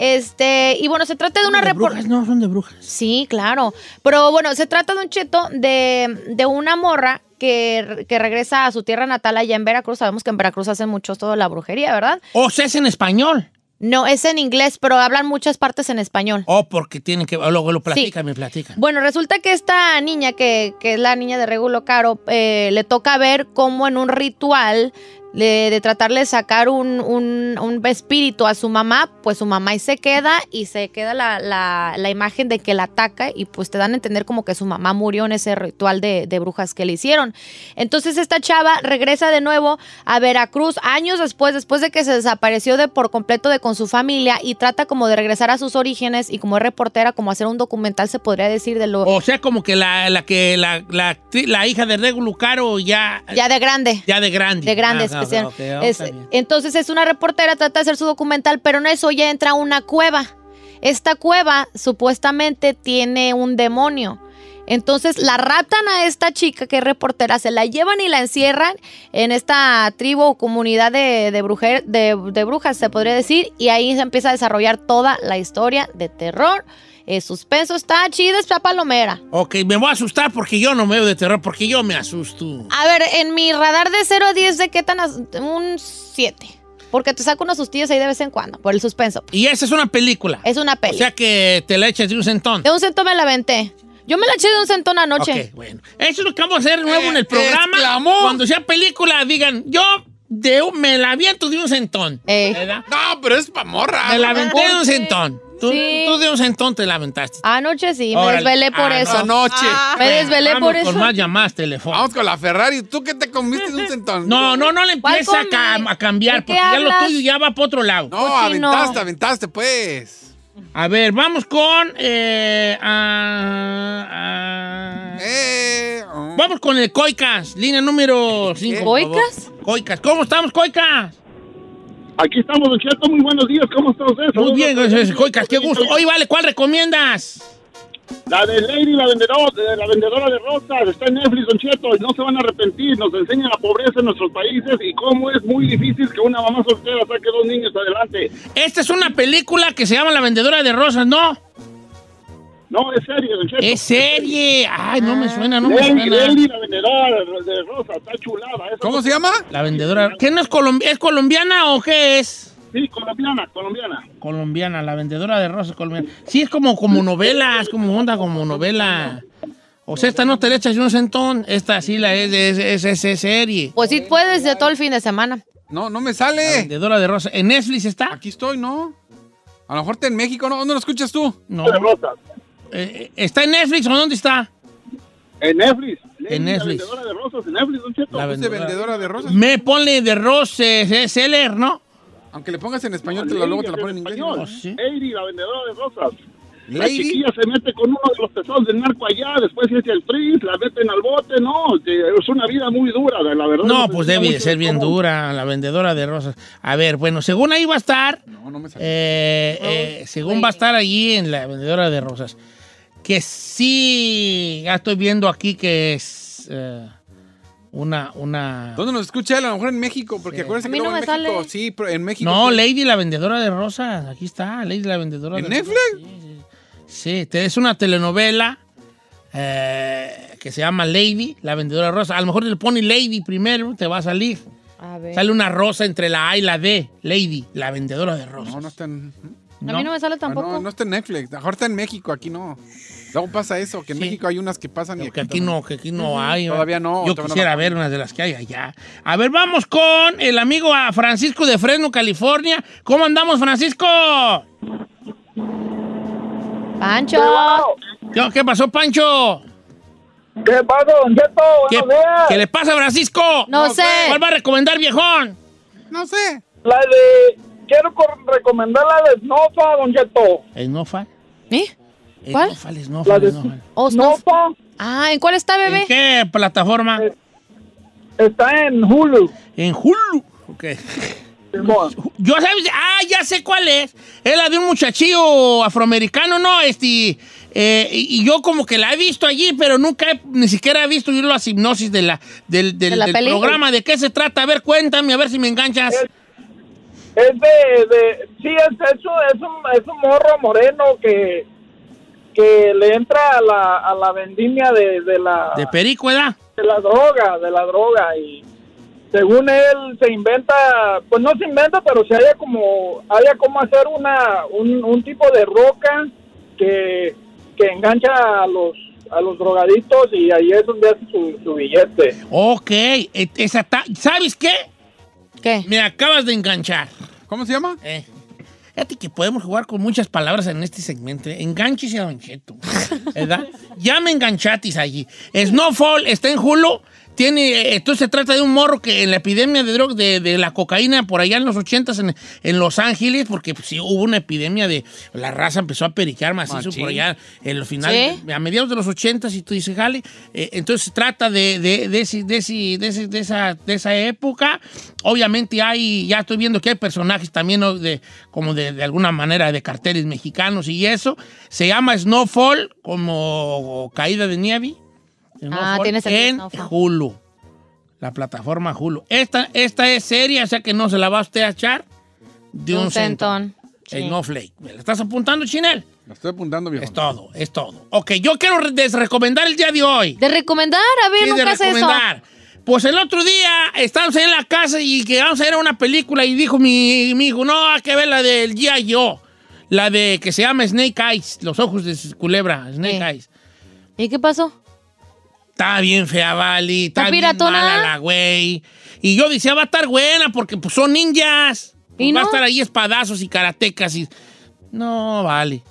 Speaker 2: Este, y bueno, se trata de una
Speaker 5: ¿De
Speaker 2: repor-
Speaker 5: brujas? No, son de brujas.
Speaker 2: Sí, claro. Pero bueno, se trata de un cheto de, de una morra que, que regresa a su tierra natal allá en Veracruz. Sabemos que en Veracruz hacen mucho todo la brujería, ¿verdad?
Speaker 5: ¿O sea, es en español?
Speaker 2: No, es en inglés, pero hablan muchas partes en español.
Speaker 5: Oh, porque tienen que... Luego lo platican, me platican.
Speaker 2: Bueno, resulta que esta niña, que, que es la niña de Regulo Caro, eh, le toca ver cómo en un ritual de, de tratarle de sacar un, un, un espíritu a su mamá, pues su mamá ahí se queda y se queda la, la, la imagen de que la ataca y pues te dan a entender como que su mamá murió en ese ritual de, de brujas que le hicieron. Entonces esta chava regresa de nuevo a Veracruz años después, después de que se desapareció de por completo de con su familia y trata como de regresar a sus orígenes y como es reportera, como hacer un documental se podría decir de lo...
Speaker 5: O sea, como que la, la que la, la, la hija de Regulo Caro ya...
Speaker 2: Ya de grande.
Speaker 5: Ya de grande.
Speaker 2: De grande,
Speaker 5: Ah,
Speaker 2: especial.
Speaker 5: ok, ok,
Speaker 2: Es-
Speaker 5: está bien.
Speaker 2: entonces es una reportera, trata de hacer su documental, pero en eso ya entra a una cueva. Esta cueva supuestamente tiene un demonio. Entonces la raptan a esta chica que es reportera, se la llevan y la encierran en esta tribu o comunidad de, de, brujer- de, de brujas, se podría decir, y ahí se empieza a desarrollar toda la historia de terror. Eh, suspenso, está chida, es palomera.
Speaker 5: Ok, me voy a asustar porque yo no me veo de terror, porque yo me asusto.
Speaker 2: A ver, en mi radar de cero a diez, ¿de qué tan? as- Un siete. Porque te saco unos sustillos ahí de vez en cuando, por el suspenso.
Speaker 5: Y esa es una película.
Speaker 2: Es una peli.
Speaker 5: O sea que te la echas de un centón.
Speaker 2: De un centón me la aventé. Yo me la eché de un centón anoche.
Speaker 5: Ok, bueno. Eso es lo que vamos a hacer nuevo en el programa.
Speaker 4: exclamó.
Speaker 5: Cuando sea película, digan, yo de un- me la aviento de un centón.
Speaker 2: Eh.
Speaker 5: ¿Verdad?
Speaker 4: No, pero es pa' morra.
Speaker 5: Me la aventé
Speaker 2: ¿Por
Speaker 5: de un
Speaker 2: qué?
Speaker 5: centón. Tú,
Speaker 2: Sí.
Speaker 5: tú de un centón te la aventaste.
Speaker 2: Anoche sí, me
Speaker 5: Órale.
Speaker 2: desvelé por
Speaker 5: Ah,
Speaker 2: eso.
Speaker 4: Anoche.
Speaker 7: Ah.
Speaker 2: Me desvelé
Speaker 5: Vamos
Speaker 2: por eso.
Speaker 5: con más llamadas telefónicas.
Speaker 4: Vamos con la Ferrari. ¿Tú qué te comiste de un centón?
Speaker 5: No, no, no le
Speaker 2: ¿Cuál
Speaker 5: empieza a, ca-
Speaker 2: comí?
Speaker 5: a cambiar,
Speaker 2: ¿De qué
Speaker 5: porque ya lo
Speaker 2: hablas?
Speaker 5: tuyo ya va para otro lado.
Speaker 4: No,
Speaker 2: Cochino.
Speaker 4: aventaste, aventaste, pues.
Speaker 5: A ver, vamos con... eh, ah, ah,
Speaker 4: Eh, oh.
Speaker 5: Vamos con el Coicas, línea número cinco.
Speaker 2: ¿Coicas?
Speaker 5: Coicas, ¿cómo estamos, Coicas?
Speaker 9: Aquí estamos, Don Cheto, muy buenos días, ¿cómo está usted?
Speaker 5: Muy bien, gracias, Coicas, qué gusto. Oye, vale, ¿cuál recomiendas?
Speaker 9: La de Lady, la vendedora, la vendedora de rosas, está en Netflix, Don Cheto, y no se van a arrepentir, nos enseña la pobreza en nuestros países y cómo es muy difícil que una mamá soltera saque dos niños adelante.
Speaker 5: Esta es una película que se llama La Vendedora de Rosas, ¿no?
Speaker 9: No, es serie, Don Cheto.
Speaker 5: Es serie. Ay, no me suena, no me
Speaker 9: Lady,
Speaker 5: suena.
Speaker 9: Lady, la vendedora de, de rosas, está chulada. Eso
Speaker 4: ¿Cómo se llama?
Speaker 5: La Vendedora. ¿Qué no es colombiana? ¿Es colombiana o qué es?
Speaker 9: Sí, colombiana, colombiana.
Speaker 5: Colombiana, La Vendedora de Rosas colombiana. Sí, es como, como novela, es como onda, como novela. O sea, esta no te le echas de un centón, esta sí la es, es, es, es- es serie.
Speaker 2: Pues sí puedes de todo el fin de semana.
Speaker 4: No, no me
Speaker 5: La
Speaker 4: sale.
Speaker 5: Vendedora de Rosas. ¿En Netflix está?
Speaker 4: Aquí estoy, ¿no? A lo mejor está en México, ¿no? ¿Dónde lo escuchas tú?
Speaker 5: No.
Speaker 9: De rosas.
Speaker 5: Eh, ¿Está en Netflix o dónde está?
Speaker 9: En Netflix. Lady,
Speaker 5: En Netflix.
Speaker 9: La vendedora de rosas, en Netflix, Don Cheto.
Speaker 5: La
Speaker 4: ¿Es de vendedora de rosas?
Speaker 5: Me ponle de Roses, es seller, ¿no?
Speaker 4: Aunque le pongas en español, te la, luego te la ponen en inglés.
Speaker 9: español.
Speaker 4: ¿no?
Speaker 5: Oh, sí.
Speaker 9: Lady, la vendedora de rosas.
Speaker 13: La chiquilla se mete con uno de los tesoros del narco allá, después se echa el tris, la meten al bote, no, es una vida muy dura, la verdad.
Speaker 5: No, pues debe de ser bien dura, la vendedora de rosas. A ver, bueno, según ahí va a estar, no, no me eh, eh, según va a estar allí en la vendedora de rosas, que sí, ya estoy viendo aquí que es eh, una, una...
Speaker 4: ¿Dónde nos escucha él? A lo mejor en México, porque sí. Acuérdense
Speaker 2: a mí
Speaker 4: que
Speaker 2: no
Speaker 4: no
Speaker 2: me
Speaker 4: en
Speaker 2: sale.
Speaker 4: México, sí, pero en México.
Speaker 5: No,
Speaker 4: sí.
Speaker 5: Lady, la vendedora de rosas, aquí está, Lady, la vendedora
Speaker 4: ¿En
Speaker 5: de
Speaker 4: Netflix?
Speaker 5: rosas. Sí, sí. Sí, es una telenovela eh, que se llama Lady, la vendedora de rosas. A lo mejor le pone Lady primero, te va a salir.
Speaker 2: A ver.
Speaker 5: Sale una rosa entre la A y la D. Lady, la vendedora de rosas.
Speaker 4: No, no está en...
Speaker 2: A mí no me sale tampoco.
Speaker 4: Ah, no, no está en Netflix. A lo mejor está en México, aquí no. Luego pasa eso, que en sí. México hay unas que pasan y
Speaker 5: que
Speaker 4: aquí,
Speaker 5: aquí no, que aquí no uh-huh. hay.
Speaker 4: Todavía no.
Speaker 5: Yo
Speaker 4: todavía
Speaker 5: quisiera
Speaker 4: no
Speaker 5: ver unas de las que hay allá. A ver, vamos con el amigo a Francisco de Fresno, California. ¿Cómo andamos, Francisco?
Speaker 2: Pancho.
Speaker 5: ¿Qué, ¿Qué pasó, Pancho?
Speaker 14: ¿Qué pasó, Don Cheto?
Speaker 5: ¿Qué, ¿Qué le pasa a Francisco?
Speaker 2: No, no sé.
Speaker 5: ¿Cuál va a recomendar, viejón?
Speaker 4: No sé.
Speaker 14: La de... Quiero recomendar la de Snowfall, Don Cheto.
Speaker 5: ¿Snowfall?
Speaker 2: ¿Eh? ¿Cuál?
Speaker 5: Snowfall, Snowfall,
Speaker 14: la de
Speaker 5: Snowfall.
Speaker 2: Oh,
Speaker 14: Snowfall.
Speaker 2: Ah, ¿en cuál está, bebé?
Speaker 5: ¿En qué plataforma?
Speaker 14: Está en Hulu.
Speaker 5: En Hulu. Ok. Yo sabes, ah, ya sé cuál es. Es la de un muchachillo afroamericano, ¿no? Este, eh, y yo como que la he visto allí, pero nunca he, ni siquiera he visto yo la hipnosis de la, del, del, ¿De la del programa. ¿De qué se trata? A ver, cuéntame, a ver si me enganchas.
Speaker 14: Es, es de, de, sí, es, es, un, es, un, es un morro moreno que, que le entra a la, a la vendimia de, de la...
Speaker 5: De perico, ¿verdad?
Speaker 14: De la droga, de la droga y... Según él se inventa, pues no se inventa, pero se haya como, haya como hacer una, un, un tipo de roca que, que engancha a los, a los drogadictos y ahí es donde hace su, su billete.
Speaker 5: Ok, esa ta- ¿sabes qué?
Speaker 2: ¿Qué?
Speaker 5: Me acabas de enganchar.
Speaker 4: ¿Cómo se llama?
Speaker 5: Eh. Fíjate que podemos jugar con muchas palabras en este segmento. Enganches a Don Cheto, ¿verdad? Ya me enganchatis allí. Snowfall está en Hulu. Tiene, entonces se trata de un morro que en la epidemia de droga, de, de la cocaína por allá en los ochentas en, en Los Ángeles, porque pues, sí hubo una epidemia de, la raza empezó a periquear macizo Machín. por allá en los finales, ¿sí? a mediados de los ochentas, y tú dices, jale, eh, entonces se trata de, de, de, ese, de, ese, de, ese, de, esa, de esa época. Obviamente hay, ya estoy viendo que hay personajes también, ¿no? de, como de, de alguna manera de carteles mexicanos y eso. Se llama Snowfall, como caída de nieve.
Speaker 2: Ah, tienes el
Speaker 5: en Hulu, la plataforma Hulu. Esta, esta es seria, o sea que no se la va a usted a echar de un, un centón. Sí. Snowflake. ¿Me la estás apuntando, Chinel?
Speaker 4: La estoy apuntando, viejo.
Speaker 5: Es todo, es todo. Ok, yo quiero desrecomendar el día de hoy.
Speaker 2: ¿De recomendar? A ver,
Speaker 5: sí,
Speaker 2: nunca
Speaker 5: de recomendar.
Speaker 2: Eso.
Speaker 5: Pues el otro día estábamos en la casa y que vamos a ver una película y dijo mi, mi hijo, no, hay que ver la del G I Joe. La de que se llama Snake Eyes, los ojos de culebra, Snake ¿Eh? Eyes.
Speaker 2: ¿Y qué pasó?
Speaker 5: Está bien fea, Vali. Está,
Speaker 2: ¿Está
Speaker 5: bien
Speaker 2: piratona?
Speaker 5: mala la güey. Y yo decía, va a estar buena porque pues, son ninjas. Pues, ¿Y no? Va a estar ahí espadazos y karatecas y... No, vale.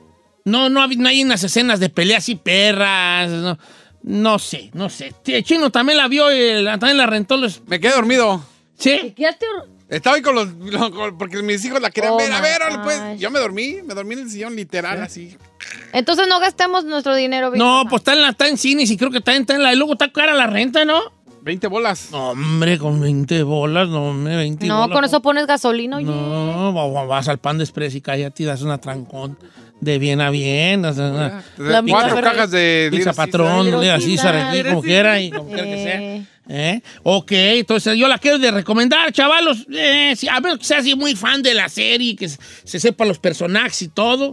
Speaker 5: No, no, no hay unas escenas de peleas y perras. No, no sé, no sé. El Chino también la vio, y también la rentó. Los...
Speaker 4: Me quedé dormido.
Speaker 5: ¿Sí?
Speaker 2: ¿Te quedaste dormido?
Speaker 4: Estaba ahí con los, con, porque mis hijos la querían
Speaker 2: oh
Speaker 4: ver. A ver, pues. Yo me dormí, me dormí en el sillón literal, ¿sí? Así.
Speaker 2: Entonces no gastemos nuestro dinero.
Speaker 5: No, pues está en, la, está en cines y creo que está en, está en la... Y luego está cara la renta, ¿no?
Speaker 4: veinte bolas.
Speaker 5: No, hombre, con veinte bolas, no, hombre, veinte
Speaker 2: no,
Speaker 5: bolas.
Speaker 2: con eso pones gasolina, oye.
Speaker 5: No, vas al Pan de Express y cállate y das una trancón de bien a bien. O sea,
Speaker 4: la cuatro pizza, cajas de
Speaker 5: pizza patrón, así, como quiera y como quiera que sea. ¿Eh? Ok, entonces yo la quiero de recomendar, chavalos. Eh, si, a ver que sea así muy fan de la serie, que se, se sepa los personajes y todo.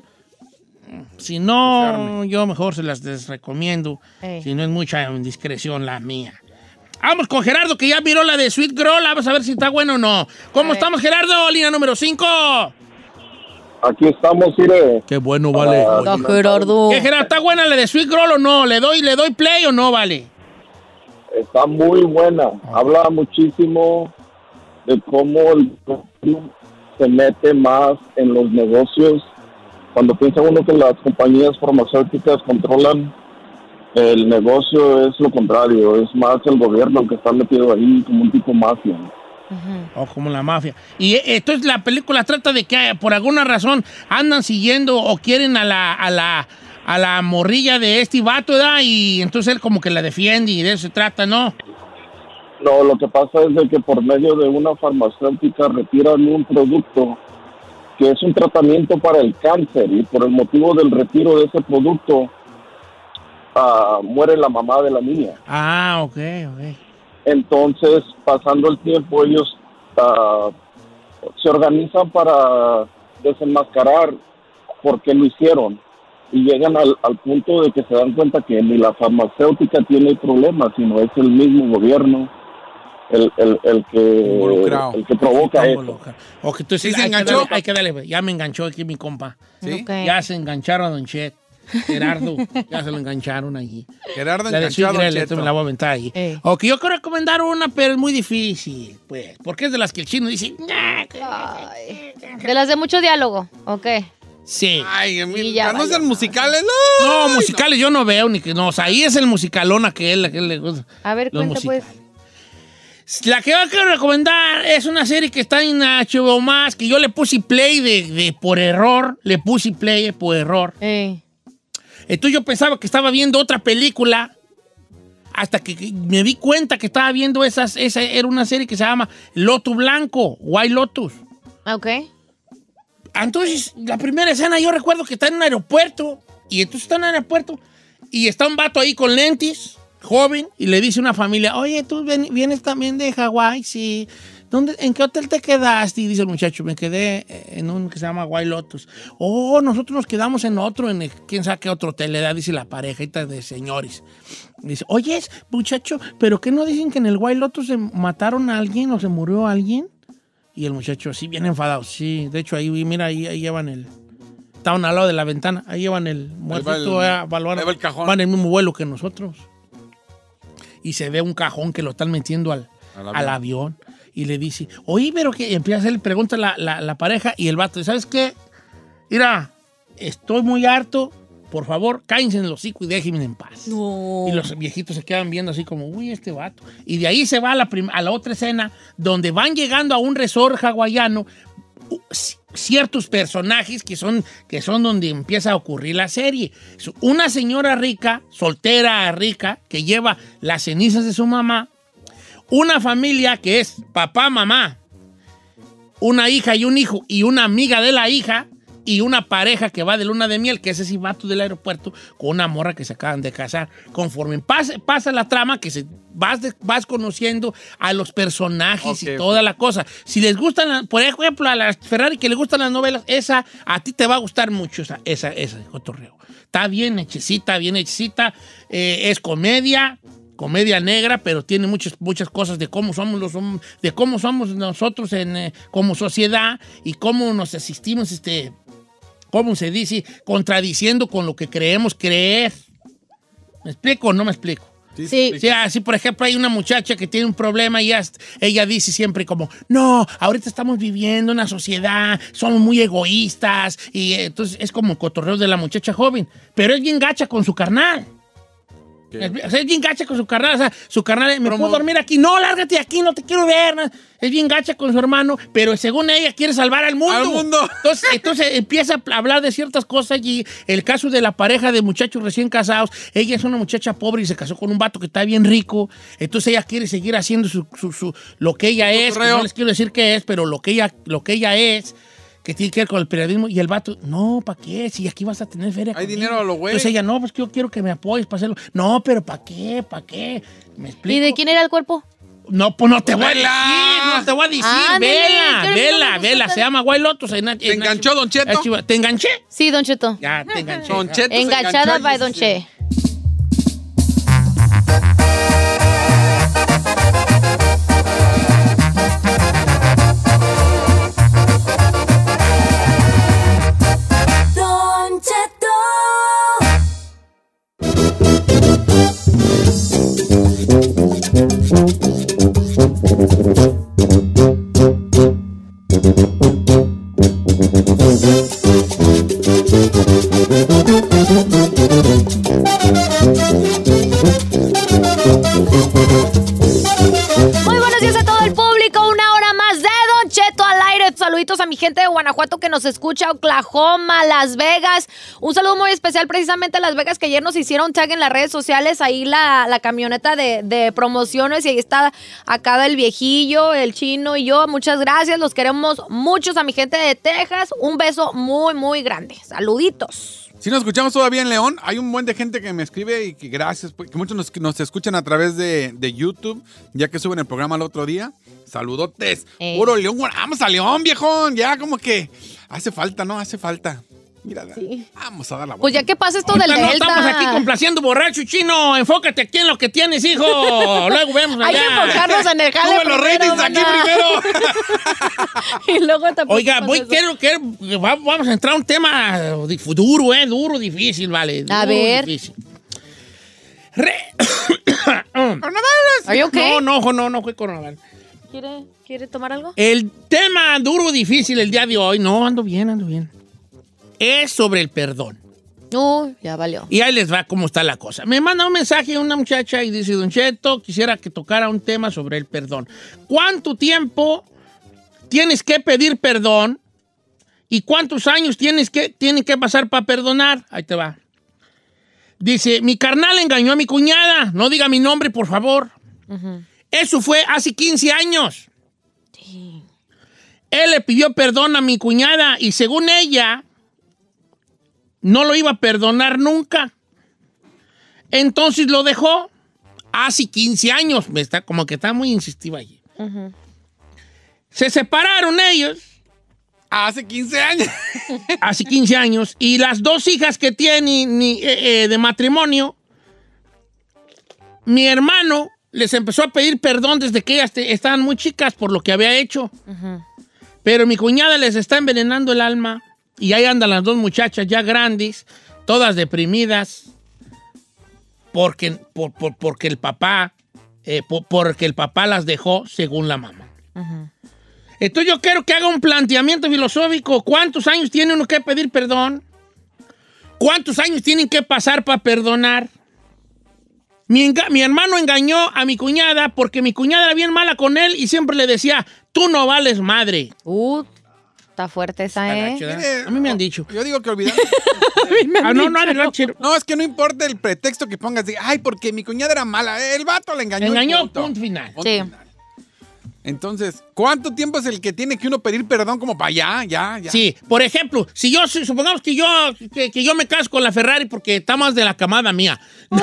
Speaker 5: Si no, yo mejor se las desrecomiendo. Hey. Si no es mucha indiscreción la mía. Vamos con Gerardo, que ya miró la de Sweet Girl. Vamos a ver si está bueno o no. ¿Cómo estamos, Gerardo? Línea número cinco.
Speaker 13: Aquí estamos, mire.
Speaker 5: Qué bueno, vale.
Speaker 2: Uh, Gerardo.
Speaker 5: ¿Qué, Gerardo? ¿Está buena la de Sweet Girl o no? ¿Le doy, le doy play o no, vale?
Speaker 13: Está muy buena. Habla muchísimo de cómo el se mete más en los negocios. Cuando piensa uno que las compañías farmacéuticas controlan el negocio, es lo contrario. Es más el gobierno el que está metido ahí como un tipo mafia.
Speaker 5: O como la mafia. Y eh, entonces la película trata de que por alguna razón andan siguiendo o quieren a la, a la, a la morrilla de este vato, ¿verdad? Y entonces él como que la defiende y de eso se trata, ¿no?
Speaker 13: No, lo que pasa es de que por medio de una farmacéutica retiran un producto que es un tratamiento para el cáncer y por el motivo del retiro de ese producto uh, muere la mamá de la niña.
Speaker 5: Ah, ok, ok.
Speaker 13: Entonces, pasando el tiempo, ellos uh, se organizan para desenmascarar por qué lo hicieron y llegan al, al punto de que se dan cuenta que ni la farmacéutica tiene el problema, sino es el mismo gobierno el, el, el que el que provoca eso.
Speaker 5: O que tú sí, se enganchó. Hay que darle, ya me enganchó aquí mi compa. ¿Sí? Okay. Ya se engancharon a Don Chet. Gerardo, ya se lo engancharon allí.
Speaker 4: Gerardo
Speaker 5: la
Speaker 4: enganchó a Don
Speaker 5: Cheto. Me la voy a aventar allí. Eh. Ok, yo quiero recomendar una, pero es muy difícil, pues, porque es de las que el chino dice.
Speaker 2: Ay, de las de mucho diálogo, ok.
Speaker 5: Sí.
Speaker 4: Ay, mira, no sean musicales, no.
Speaker 5: No, musicales no. Yo no veo ni que no. O sea, ahí es el musicalón a que él, a que él le gusta.
Speaker 2: A ver,
Speaker 5: los
Speaker 2: cuenta
Speaker 5: musicales.
Speaker 2: pues.
Speaker 5: La que yo quiero recomendar es una serie que está en H B O Max, que yo le puse play de, de por error. Le puse play por error.
Speaker 2: Eh.
Speaker 5: Entonces yo pensaba que estaba viendo otra película hasta que me di cuenta que estaba viendo esas, esa era una serie que se llama Loto Blanco, White Lotus.
Speaker 2: Ok.
Speaker 5: Entonces, la primera escena yo recuerdo que está en un aeropuerto y entonces está en un aeropuerto y está un vato ahí con lentes, joven, y le dice a una familia, oye, ¿tú vienes también de Hawái? Sí. ¿Dónde, ¿En qué hotel te quedaste? Y dice el muchacho, me quedé en un que se llama White Lotus. Oh, nosotros nos quedamos en otro, en el, quién sabe qué otro hotel, le da, dice la parejita de señores. Dice, oye, muchacho, ¿pero qué no dicen que en el White Lotus se mataron a alguien o se murió alguien? Y el muchacho así, bien enfadado, sí. De hecho, ahí, mira, ahí, ahí llevan el... Estaban al lado de la ventana, ahí llevan el muerto,
Speaker 4: ahí va el, el cajón.
Speaker 5: Van el mismo vuelo que nosotros. Y se ve un cajón que lo están metiendo al, al avión. Al avión. Y le dice, oye, pero que empieza a hacerle pregunta a la, la, la pareja y el vato, ¿sabes qué? Mira, estoy muy harto, por favor, cállense en el hocico y déjenme en paz.
Speaker 2: No.
Speaker 5: Y los viejitos se quedan viendo así como, uy, este vato. Y de ahí se va a la, a la otra escena donde van llegando a un resort hawaiano ciertos personajes que son, que son donde empieza a ocurrir la serie. Una señora rica, soltera rica, que lleva las cenizas de su mamá. Una familia que es papá, mamá, una hija y un hijo, y una amiga de la hija, y una pareja que va de luna de miel, que es ese vato del aeropuerto, con una morra que se acaban de casar. Conforme pasa, pasa la trama, que se, vas, de, vas conociendo a los personajes okay, y toda okay. la cosa. Si les gustan, por ejemplo, a la Ferrari que le gustan las novelas, esa a ti te va a gustar mucho, esa, esa, esa cotorreo. Está bien hechecita, bien hechecita, eh, es comedia, comedia negra, pero tiene muchas, muchas cosas de cómo somos los de cómo somos nosotros en, eh, como sociedad y cómo nos asistimos, este, cómo se dice, contradiciendo con lo que creemos creer. ¿Me explico o no me explico?
Speaker 2: Sí. sí.
Speaker 5: O sea, así, por ejemplo, hay una muchacha que tiene un problema y ella, ella dice siempre como, no, ahorita estamos viviendo una sociedad, somos muy egoístas, y eh, entonces es como el cotorreo de la muchacha joven, pero es bien gacha con su carnal. Es, o sea, es bien gacha con su carnal, o sea, su carnal, ¿me puedo dormir aquí? No, lárgate de aquí, no te quiero ver. No. Es bien gacha con su hermano, pero según ella quiere salvar al mundo.
Speaker 4: ¡Al mundo!
Speaker 5: Entonces, entonces empieza a hablar de ciertas cosas y el caso de la pareja de muchachos recién casados, ella es una muchacha pobre y se casó con un vato que está bien rico, entonces ella quiere seguir haciendo su, su, su, lo que ella es, que no les quiero decir qué es, pero lo que ella, lo que ella es, que tiene que ver con el periodismo, y el vato, no, ¿para qué? Si aquí vas a tener feria.
Speaker 4: Hay conmigo. Dinero a lo güey.
Speaker 5: Entonces ella, no, pues yo quiero que me apoyes para hacerlo. No, pero ¿para qué? ¿Para qué? ¿Me explico?
Speaker 2: ¿Y de quién era el cuerpo?
Speaker 5: No, pues no te voy a decir, no te voy a decir. Ah, vela, vela, vela, vela. Se llama White Lotus. En, en,
Speaker 4: ¿Te enganchó, Don Cheto?
Speaker 5: ¿Te enganché?
Speaker 2: Sí, Don Cheto.
Speaker 5: Ya, te enganché.
Speaker 4: Don Cheto
Speaker 2: Enganchada by Don Che.
Speaker 6: Thank you.
Speaker 2: saluditos a mi gente de Guanajuato que nos escucha, Oklahoma, Las Vegas. Un saludo muy especial precisamente a Las Vegas, que ayer nos hicieron tag en las redes sociales, ahí la, la camioneta de, de promociones, y ahí está acá el viejillo, el chino y yo. Muchas gracias, los queremos muchos a mi gente de Texas. Un beso muy, muy grande. Saluditos.
Speaker 4: Si nos escuchamos todavía en León, hay un buen de gente que me escribe y que gracias, que muchos nos, nos escuchan a través de, de YouTube, ya que suben el programa el otro día. Saludotes.
Speaker 2: Ey.
Speaker 4: Puro León, vamos a León, viejón. Ya como que hace falta, ¿no? Hace falta. Mira,
Speaker 2: sí.
Speaker 4: Vamos a dar la vuelta.
Speaker 2: Pues ya que pasa esto
Speaker 5: Ahorita
Speaker 2: del
Speaker 5: no
Speaker 2: Delta.
Speaker 5: estamos aquí complaciendo borracho, chino. Enfócate aquí en lo que tienes, hijo. Luego vemos allá.
Speaker 2: Hay que enfocarnos en el jale.
Speaker 4: Sube los
Speaker 2: primero,
Speaker 4: ratings aquí
Speaker 2: maná.
Speaker 4: primero.
Speaker 2: Y luego te
Speaker 5: Oiga, voy,
Speaker 2: eso.
Speaker 5: quiero, quiero, va- vamos a entrar a un tema dif- duro, ¿eh? Duro, difícil, vale.
Speaker 2: A
Speaker 5: Duro,
Speaker 2: ver.
Speaker 5: difícil. Re-
Speaker 2: Are you okay?
Speaker 5: No, no, no, no fue coronavirus.
Speaker 2: ¿Quiere, ¿Quiere tomar algo?
Speaker 5: El tema duro, difícil el día de hoy, no, ando bien, ando bien, es sobre el perdón.
Speaker 2: Uh, ya valió.
Speaker 5: Y ahí les va cómo está la cosa. Me manda un mensaje una muchacha y dice, Don Cheto, quisiera que tocara un tema sobre el perdón. ¿Cuánto tiempo tienes que pedir perdón y cuántos años tienes que, tienen que pasar para perdonar? Ahí te va. Dice, mi carnal engañó a mi cuñada. No diga mi nombre, por favor.
Speaker 2: Uh-huh.
Speaker 5: Eso fue hace quince años. Él le pidió perdón a mi cuñada y según ella, no lo iba a perdonar nunca. Entonces lo dejó hace quince años. Me está, como que está muy insistiva allí.
Speaker 2: Uh-huh.
Speaker 5: Se separaron ellos.
Speaker 4: Hace quince años.
Speaker 5: Hace quince años. Y las dos hijas que tienen ni, eh, eh, de matrimonio, mi hermano les empezó a pedir perdón desde que ellas te- estaban muy chicas por lo que había hecho.
Speaker 2: Uh-huh.
Speaker 5: Pero mi cuñada les está envenenando el alma. Y ahí andan las dos muchachas ya grandes, todas deprimidas, porque, por, por- porque el papá, eh, por- porque el papá las dejó según la mamá.
Speaker 2: Uh-huh.
Speaker 5: Entonces yo quiero que haga un planteamiento filosófico. ¿Cuántos años tiene uno que pedir perdón? ¿Cuántos años tienen que pasar para perdonar? Mi, enga- mi hermano engañó a mi cuñada porque mi cuñada era bien mala con él y siempre le decía, tú no vales madre.
Speaker 2: Uh, está fuerte esa, ¿eh?
Speaker 4: Mire,
Speaker 5: A mí me han dicho.
Speaker 4: Yo digo que olvidar.
Speaker 5: Ah, no, no, adelante, Chiro.
Speaker 4: No, es que no importa el pretexto que pongas de, ay, porque mi cuñada era mala. El vato le engañó. y
Speaker 5: Engañó,
Speaker 4: punto.
Speaker 5: punto final.
Speaker 4: Punto
Speaker 2: Sí.
Speaker 4: final. Entonces, ¿cuánto tiempo es el que tiene que uno pedir perdón como para allá, ya, ya?
Speaker 5: Sí, por ejemplo, si yo, si- supongamos que yo, que, que yo me caso con la Ferrari porque está más de la camada mía.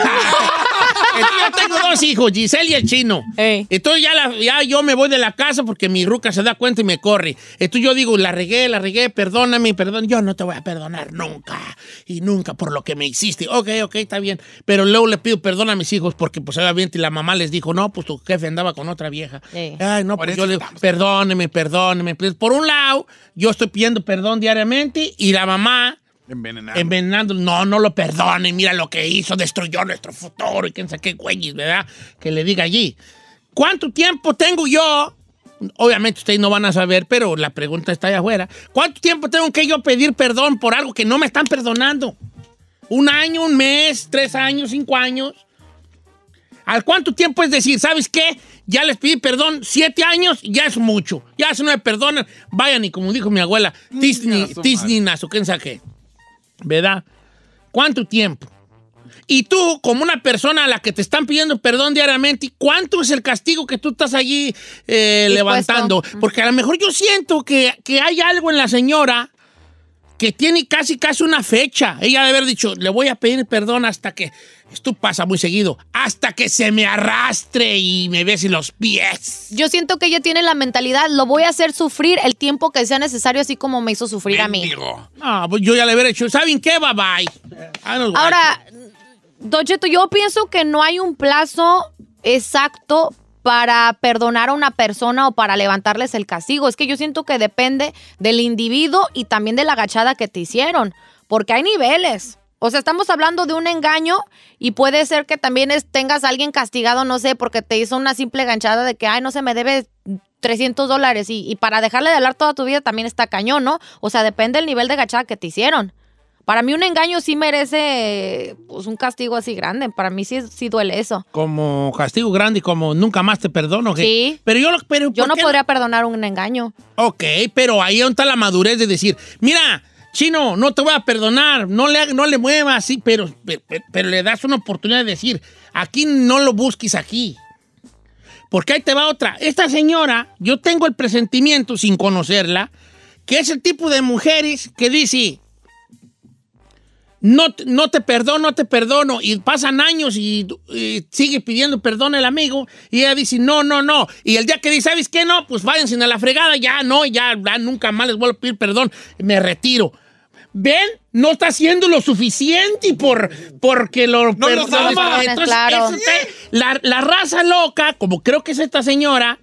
Speaker 5: Entonces, yo tengo dos hijos, Giselle y el chino.
Speaker 2: Ey.
Speaker 5: Entonces ya, la- ya yo me voy de la casa porque mi ruca se da cuenta y me corre. Entonces yo digo, la regué, la regué, perdóname, perdón. Yo no te voy a perdonar nunca y nunca por lo que me hiciste. Ok, ok, está bien. Pero luego le pido perdón a mis hijos porque pues obviamente la mamá les dijo, no, pues tu jefe andaba con otra vieja.
Speaker 2: Ey.
Speaker 5: Ay, no,
Speaker 4: Por
Speaker 5: pues
Speaker 4: eso
Speaker 5: yo le digo,
Speaker 4: estamos.
Speaker 5: perdóneme, perdóneme. Pues, por un lado, yo estoy pidiendo perdón diariamente y la mamá
Speaker 4: Envenenado.
Speaker 5: envenenando, no, no lo perdone, mira lo que hizo, destruyó nuestro futuro y quién sabe qué güeyes, ¿verdad? Que le diga allí. ¿Cuánto tiempo tengo yo? Obviamente ustedes no van a saber, pero la pregunta está allá afuera. ¿Cuánto tiempo tengo que yo pedir perdón por algo que no me están perdonando? ¿Un año, un mes, tres años, cinco años? ¿Al cuánto tiempo es decir, ¿sabes qué? Ya les pedí perdón, siete años, ya es mucho. Ya si no me perdonan, vayan y como dijo mi abuela, Tisni,
Speaker 4: su
Speaker 5: Tisninas o quién sabe qué. ¿Verdad? ¿Cuánto tiempo? Y tú, como una persona a la que te están pidiendo perdón diariamente, ¿cuánto es el castigo que tú estás allí eh, levantando? Porque a lo mejor yo siento que, que hay algo en la señora que tiene casi casi una fecha. Ella debe haber dicho, le voy a pedir perdón hasta que, esto pasa muy seguido, hasta que se me arrastre y me bese los pies.
Speaker 2: Yo siento que ella tiene la mentalidad, lo voy a hacer sufrir el tiempo que sea necesario, así como me hizo sufrir a mí.
Speaker 4: Mendigo.
Speaker 5: No, pues yo ya le hubiera dicho, ¿saben qué? Bye bye. I don't like
Speaker 2: Ahora, Don Cheto, yo pienso que no hay un plazo exacto para perdonar a una persona o para levantarles el castigo. Es que yo siento que depende del individuo y también de la agachada que te hicieron, porque hay niveles. O sea, estamos hablando de un engaño y puede ser que también es- tengas a alguien castigado, no sé, porque te hizo una simple ganchada de que, ay, no se me debe trescientos dólares y, y para dejarle de hablar toda tu vida también está cañón, ¿no? O sea, depende del nivel de gachada que te hicieron. Para mí un engaño sí merece pues, un castigo así grande. Para mí sí, sí duele eso.
Speaker 5: Como castigo grande y como nunca más te perdono. ¿Qué?
Speaker 2: Sí.
Speaker 5: Pero yo, pero
Speaker 2: yo no
Speaker 5: qué?
Speaker 2: podría perdonar un engaño.
Speaker 5: Ok, pero ahí está la madurez de decir, mira, Chino, no te voy a perdonar, no le, no le muevas, sí, pero, pero, pero le das una oportunidad de decir, aquí no lo busques aquí. Porque ahí te va otra. Esta señora, yo tengo el presentimiento, sin conocerla, que es el tipo de mujeres que dice... No, no te perdono, no te perdono. Y pasan años y, y sigue pidiendo perdón el amigo. Y ella dice, no, no, no. Y el día que dice, ¿sabes qué? No, pues váyanse a la fregada. Ya no, ya, ya nunca más les vuelvo a pedir perdón. Me retiro. ¿Ven? No está haciendo lo suficiente por, porque lo
Speaker 2: no
Speaker 5: perdona.
Speaker 2: Lo sabes,
Speaker 5: Entonces,
Speaker 2: claro.
Speaker 5: eso te- la, la raza loca, como creo que es esta señora,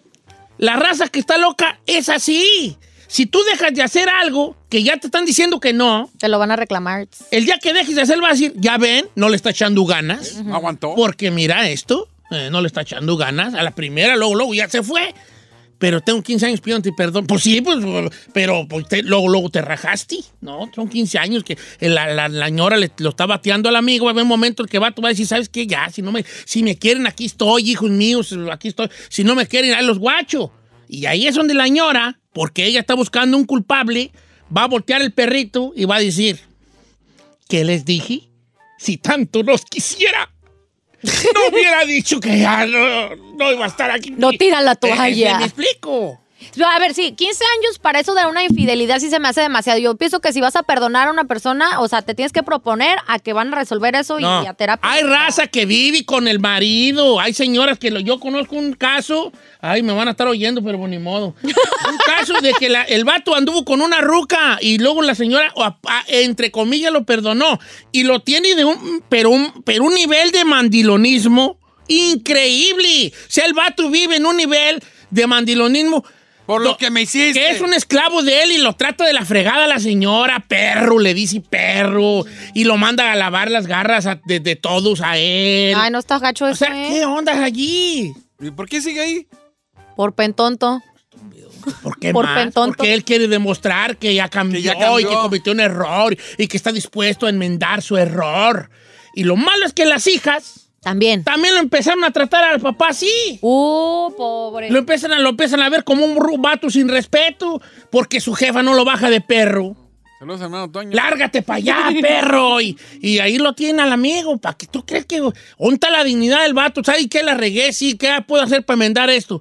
Speaker 5: la raza que está loca es así. Si tú dejas de hacer algo que ya te están diciendo que no,
Speaker 2: te lo van a reclamar.
Speaker 5: El día que dejes de hacer, va a decir, ya ven, no le está echando ganas.
Speaker 4: No aguantó.
Speaker 5: Porque mira esto, eh, no le está echando ganas. A la primera, luego, luego ya se fue. Pero tengo quince años pidiéndote perdón. Pues sí, pues, pero pues, te- luego, luego te rajaste, ¿no? Son quince años que la, la, la señora le, lo está bateando al amigo. Va a haber un momento en que va, tú vas a decir, ¿sabes qué? Ya, si no me, si me quieren, aquí estoy, hijos míos, aquí estoy. Si no me quieren, ahí los guacho. Y ahí es donde la señora, porque ella está buscando un culpable, va a voltear el perrito y va a decir, ¿qué les dije? Si tanto los quisiera, no hubiera dicho que ya no, no iba a estar aquí.
Speaker 2: No tira la toalla.
Speaker 5: ¿Me explico?
Speaker 2: A ver, sí, quince años para eso de una infidelidad sí se me hace demasiado. Yo pienso que si vas a perdonar a una persona, o sea, te tienes que proponer a que van a resolver eso
Speaker 5: No.
Speaker 2: y a terapia.
Speaker 5: Hay raza que vive con el marido. Hay señoras que lo, yo conozco un caso. Ay, me van a estar oyendo, pero ni modo. Un caso de que la- el vato anduvo con una ruca y luego la señora, o a- a- entre comillas, lo perdonó. Y lo tiene de un, pero un, pero un nivel de mandilonismo increíble. O sea, el vato vive en un nivel de mandilonismo.
Speaker 4: Por lo que me hiciste.
Speaker 5: Que es un esclavo de él y lo trata de la fregada a la señora. Perro, le dice perro. Y lo manda a lavar las garras a- de, de todos a él.
Speaker 2: Ay, no está gacho eso,
Speaker 5: O sea,
Speaker 2: ¿eh?
Speaker 5: ¿qué onda allí?
Speaker 4: ¿Y por qué sigue ahí?
Speaker 2: Por pentonto.
Speaker 5: ¿Por qué
Speaker 2: Por
Speaker 5: más?
Speaker 2: pentonto.
Speaker 5: Porque él quiere demostrar que ya, cambió,
Speaker 4: Que ya cambió.
Speaker 5: y que cometió un error y que está dispuesto a enmendar su error. Y lo malo es que las hijas...
Speaker 2: También.
Speaker 5: También lo empezaron a tratar al papá así.
Speaker 2: Uh, pobre.
Speaker 5: Lo empiezan a, lo empiezan a ver como un ru- vato sin respeto porque su jefa no lo baja de perro.
Speaker 4: Saludos, hermano Toño.
Speaker 5: Lárgate para allá, perro. Y, y ahí lo tiene al amigo. ¿Para qué tú crees que... ¿Dónde está la dignidad del vato? ¿Sabes qué? La regué, sí. ¿Qué puedo hacer para enmendar esto?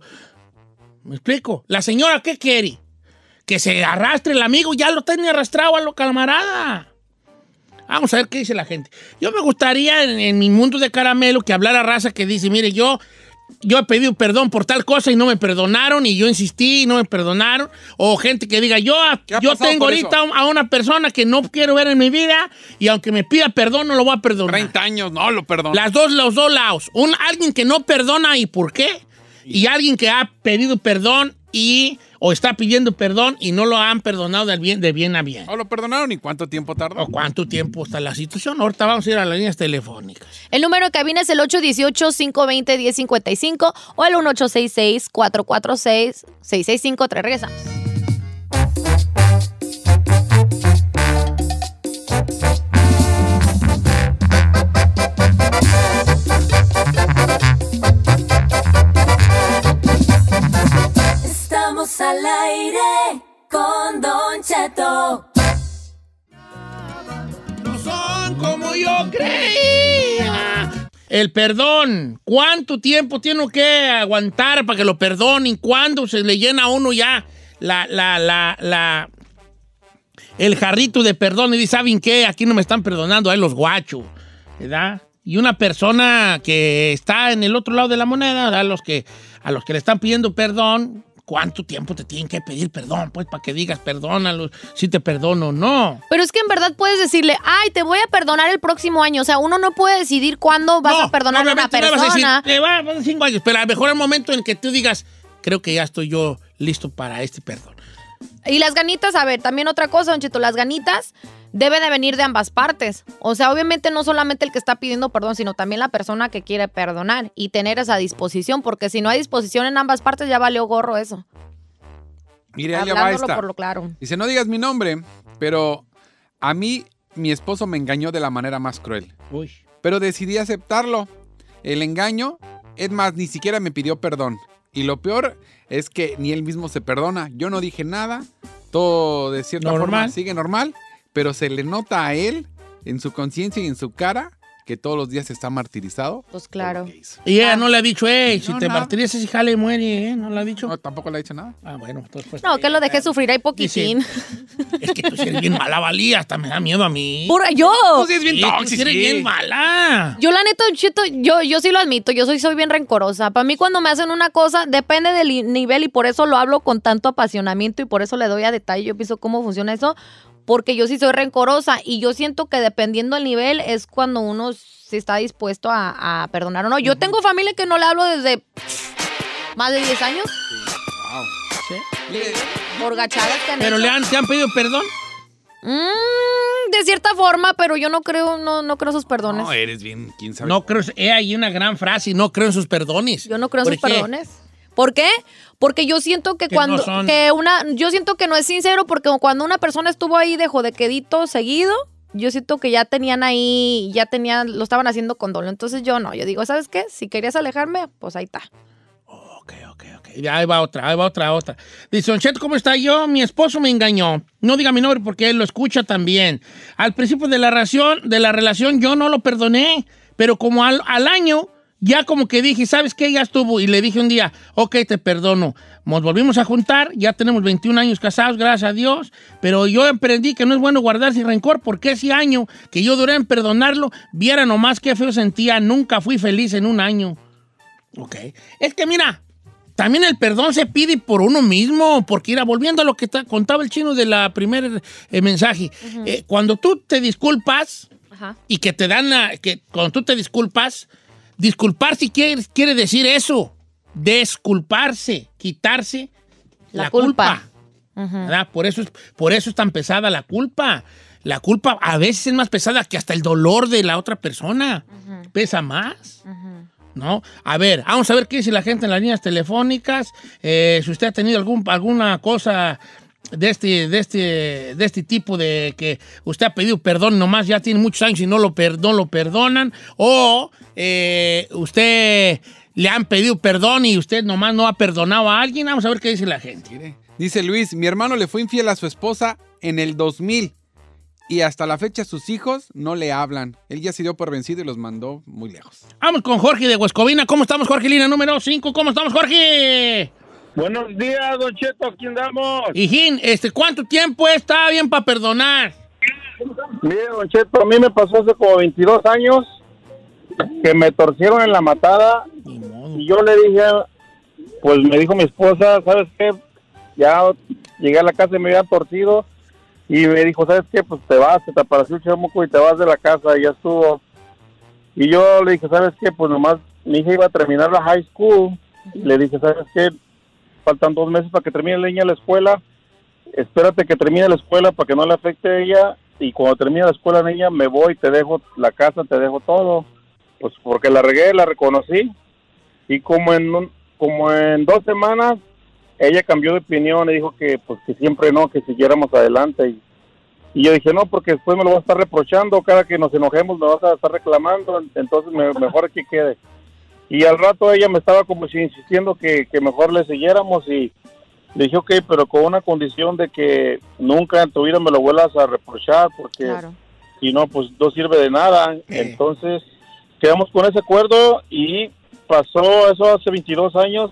Speaker 5: ¿Me explico? La señora, ¿qué quiere? Que se arrastre el amigo. Ya lo tiene arrastrado a lo camarada. Vamos a ver qué dice la gente. Yo me gustaría, en, en mi mundo de caramelo, que hablara raza que dice, mire, yo... Yo he pedido perdón por tal cosa y no me perdonaron, y yo insistí y no me perdonaron. O gente que diga, yo, yo tengo
Speaker 4: por
Speaker 5: ahorita
Speaker 4: eso?
Speaker 5: a una persona que no quiero ver en mi vida y aunque me pida perdón no lo voy a perdonar.
Speaker 4: treinta años, no lo perdono.
Speaker 5: Las dos, los dos lados. Un, alguien que no perdona y por qué. Y alguien que ha pedido perdón y o está pidiendo perdón y no lo han perdonado de bien, de bien a bien.
Speaker 4: ¿No lo perdonaron y cuánto tiempo tardó?
Speaker 5: ¿O cuánto tiempo está la situación? Ahorita vamos a ir a las líneas telefónicas.
Speaker 2: El número de cabina es el ocho uno ocho, cinco dos cero, uno cero cinco cinco o el uno ocho seis seis, cuatro cuatro seis, seis seis cinco tres. Regresamos.
Speaker 6: Estamos al aire con Don Cheto.
Speaker 5: No son como yo creía. El perdón. ¿Cuánto tiempo tiene que aguantar para que lo perdonen? ¿Cuándo se le llena a uno ya la, la, la, la, el jarrito de perdón y dice, ¿saben qué? Aquí no me están perdonando, ahí los guachos, ¿verdad? Y una persona que está en el otro lado de la moneda, ¿verdad? Los que, a los que le están pidiendo perdón, ¿cuánto tiempo te tienen que pedir perdón? Pues para que digas, perdónalo, si te perdono o no.
Speaker 2: Pero es que en verdad puedes decirle, ay, te voy a perdonar el próximo año. O sea, uno no puede decidir cuándo vas a perdonar a una
Speaker 5: obviamente no vas a decir,
Speaker 2: persona.
Speaker 5: "Te va a pasar cinco años", pero a lo mejor el momento en que tú digas, creo que ya estoy yo listo para este perdón.
Speaker 2: Y las ganitas, a ver, también otra cosa, Don Cheto, las ganitas deben de venir de ambas partes. O sea, obviamente no solamente el que está pidiendo perdón, sino también la persona que quiere perdonar y tener esa disposición, porque si no hay disposición en ambas partes, ya valió gorro eso.
Speaker 4: Mire, ahí le va
Speaker 2: Hablándolo
Speaker 4: esta.
Speaker 2: por lo claro.
Speaker 4: Dice, no digas mi nombre, pero a mí mi esposo me engañó de la manera más cruel.
Speaker 5: Uy.
Speaker 4: Pero decidí aceptarlo. El engaño, es más, ni siquiera me pidió perdón. Y lo peor es que ni él mismo se perdona. Yo no dije nada, todo de cierta
Speaker 5: normal.
Speaker 4: forma sigue normal, pero se le nota a él, en su conciencia y en su cara, que todos los días está martirizado.
Speaker 2: Pues claro.
Speaker 5: Y ella no le ha dicho, hey, si
Speaker 4: No,
Speaker 5: te
Speaker 4: nada.
Speaker 5: martirizas, hija, le muere, ¿eh? ¿No le ha dicho?
Speaker 4: No, tampoco le ha dicho nada.
Speaker 5: Ah, bueno, entonces pues...
Speaker 2: No, que lo dejé sufrir ahí poquitín.
Speaker 5: Es que tú sí eres bien mala, Valía, hasta me da miedo a mí.
Speaker 2: Pura, yo.
Speaker 4: Tú sí eres bien
Speaker 5: Sí, tú
Speaker 4: tóxico.
Speaker 5: sí eres bien mala.
Speaker 2: Yo la neta, Don Cheto, yo, yo sí lo admito, yo soy, soy bien rencorosa. Para mí cuando me hacen una cosa, depende del i- nivel y por eso lo hablo con tanto apasionamiento y por eso le doy a detalle, yo pienso cómo funciona eso, porque yo sí soy rencorosa y yo siento que dependiendo del nivel es cuando uno sí está dispuesto a, a perdonar o no. Yo tengo familia que no le hablo desde más de diez años
Speaker 4: Wow.
Speaker 5: ¿Sí?
Speaker 2: por gachadas que han
Speaker 5: ¿Pero
Speaker 2: hecho.
Speaker 5: le han, te han pedido perdón?
Speaker 2: Mm, de cierta forma, pero yo no creo, no, no creo en sus perdones.
Speaker 4: No, eres bien, quién sabe.
Speaker 5: No creo, he ahí una gran frase, no creo en sus perdones.
Speaker 2: Yo no creo en
Speaker 5: ¿Por
Speaker 2: sus
Speaker 5: qué?
Speaker 2: perdones. ¿Por qué? Porque yo siento que
Speaker 5: Que
Speaker 2: cuando
Speaker 5: no son-
Speaker 2: que una yo siento que no es sincero porque cuando una persona estuvo ahí de jodequedito seguido, yo siento que ya tenían ahí, ya tenían, lo estaban haciendo con dolo. Entonces yo no, yo digo, ¿sabes qué? Si querías alejarme, pues ahí está.
Speaker 5: Ok, ok, ok. Ya, ahí va otra, ahí va otra, otra. Dice, Don Cheto, ¿cómo está yo? Mi esposo me engañó. No diga mi nombre porque él lo escucha también. Al principio de la relación, de la relación yo no lo perdoné, pero como al, al año, ya como que dije, ¿sabes qué? Ya estuvo. Y le dije un día, ok, te perdono. Nos volvimos a juntar, ya tenemos veintiún años casados, gracias a Dios, pero yo aprendí que no es bueno guardarse rencor porque ese año que yo duré en perdonarlo, viera nomás qué feo sentía, nunca fui feliz en un año. Ok. Es que mira, también el perdón se pide por uno mismo, porque mira, volviendo a lo que ta- contaba el chino de la primer eh, mensaje,
Speaker 2: Ujú.
Speaker 5: eh, cuando tú te disculpas
Speaker 2: Ajá.
Speaker 5: y que te dan, a- que cuando tú te disculpas, disculpar si quiere, quiere decir eso, desculparse, quitarse
Speaker 2: La
Speaker 5: la,
Speaker 2: culpa.
Speaker 5: culpa.
Speaker 2: Ujú.
Speaker 5: ¿Verdad? Por eso, es, por eso es tan pesada la culpa. La culpa a veces es más pesada que hasta el dolor de la otra persona.
Speaker 2: Ujú.
Speaker 5: Pesa más.
Speaker 2: Ujú.
Speaker 5: ¿No? A ver, vamos a ver qué dice la gente en las líneas telefónicas. Eh, si usted ha tenido algún, alguna cosa de este, de, este, de este tipo de que usted ha pedido perdón, nomás ya tiene muchos años y no lo, per- no lo perdonan. O eh, usted le han pedido perdón y usted nomás no ha perdonado a alguien. Vamos a ver qué dice la gente.
Speaker 4: Mire, dice Luis, mi hermano le fue infiel a su esposa en el dos mil y hasta la fecha sus hijos no le hablan. Él ya se dio por vencido y los mandó muy lejos.
Speaker 5: Vamos con Jorge de Huescovina. ¿Cómo estamos, Jorge? Línea número cinco. ¿Cómo estamos, Jorge?
Speaker 14: Buenos días, Don Cheto, aquí andamos.
Speaker 5: Hijín, este, ¿cuánto tiempo está bien para perdonar?
Speaker 14: Mire, Don Cheto, a mí me pasó hace como veintidós años que me torcieron en la matada y yo le dije, pues me dijo mi esposa, ¿sabes qué? Ya llegué a la casa y me habían torcido y me dijo, ¿sabes qué? Pues te vas, te apareció el chamuco y te vas de la casa y ya estuvo. Y yo le dije, ¿sabes qué? Pues nomás mi hija iba a terminar la high school. Le dije, ¿sabes qué? Faltan dos meses para que termine la niña la escuela. Espérate que termine la escuela para que no le afecte a ella. Y cuando termine la escuela, niña, me voy, te dejo la casa, te dejo todo. Pues porque la regué, la reconocí. Y como en un, como en dos semanas, ella cambió de opinión y dijo que pues que siempre no, que siguiéramos adelante. Y, y yo dije, no, porque después me lo vas a estar reprochando. Cada que nos enojemos me vas a estar reclamando. Entonces me, mejor que quede. Y al rato ella me estaba como si insistiendo que, que mejor le siguiéramos y le dije, ok, pero con una condición de que nunca en tu vida me lo vuelvas a reprochar, porque
Speaker 2: Claro.
Speaker 14: si no, pues no sirve de nada. Entonces quedamos con ese acuerdo y pasó eso hace veintidós años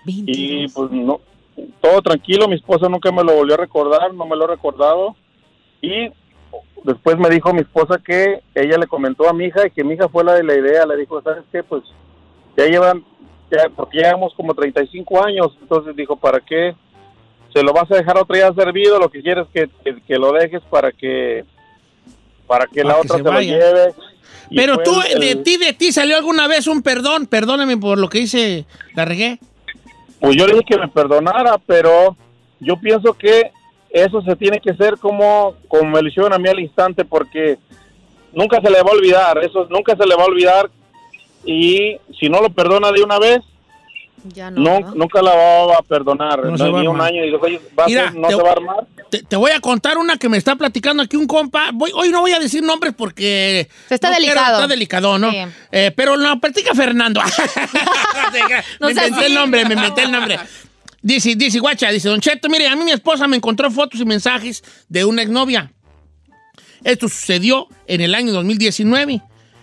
Speaker 14: y pues no, todo tranquilo, mi esposa nunca me lo volvió a recordar, no me lo ha recordado. Y después me dijo mi esposa que ella le comentó a mi hija y que mi hija fue la de la idea, le dijo, ¿sabes qué? Pues ya llevan, ya, porque ya llevamos como treinta y cinco años, entonces dijo, ¿para qué se lo vas a dejar a otra ya servido? Lo que quieres que, que, que lo dejes para que para que
Speaker 5: Para
Speaker 14: la
Speaker 5: que
Speaker 14: otra
Speaker 5: se
Speaker 14: se, lo
Speaker 5: vaya.
Speaker 14: lleve. Y
Speaker 5: Pero
Speaker 14: fue
Speaker 5: tú,
Speaker 14: el-
Speaker 5: de
Speaker 14: el-
Speaker 5: ti, de ti salió alguna vez un perdón, perdóname por lo que hice, la regué.
Speaker 14: Pues yo le dije que me perdonara, pero yo pienso que eso se tiene que hacer como, como me lo hicieron a mí al instante, porque nunca se le va a olvidar, eso nunca se le va a olvidar, y si no lo perdona de una vez,
Speaker 2: Ya no,
Speaker 9: No,
Speaker 2: ¿no?
Speaker 9: nunca la va a perdonar.
Speaker 5: No
Speaker 9: No,
Speaker 5: se va a
Speaker 9: ni un
Speaker 5: armar.
Speaker 9: año y digo, oye, ¿va a
Speaker 5: Mira,
Speaker 9: ser- ¿no
Speaker 5: te-
Speaker 9: se va a armar?
Speaker 5: Te, te voy a contar una que me está platicando aquí un compa. Voy- hoy no voy a decir nombres porque...
Speaker 2: Está
Speaker 5: no quiero-
Speaker 2: delicado.
Speaker 5: está delicado, ¿no?
Speaker 2: Sí.
Speaker 5: Eh, pero no, platica Fernando.
Speaker 2: No
Speaker 5: me
Speaker 2: seas
Speaker 5: inventé el
Speaker 2: así.
Speaker 5: nombre, me inventé el nombre. Dice, dice, guacha, dice, Don Cheto, mire, a mí mi esposa me encontró fotos y mensajes de una exnovia. Esto sucedió en el año dos mil diecinueve.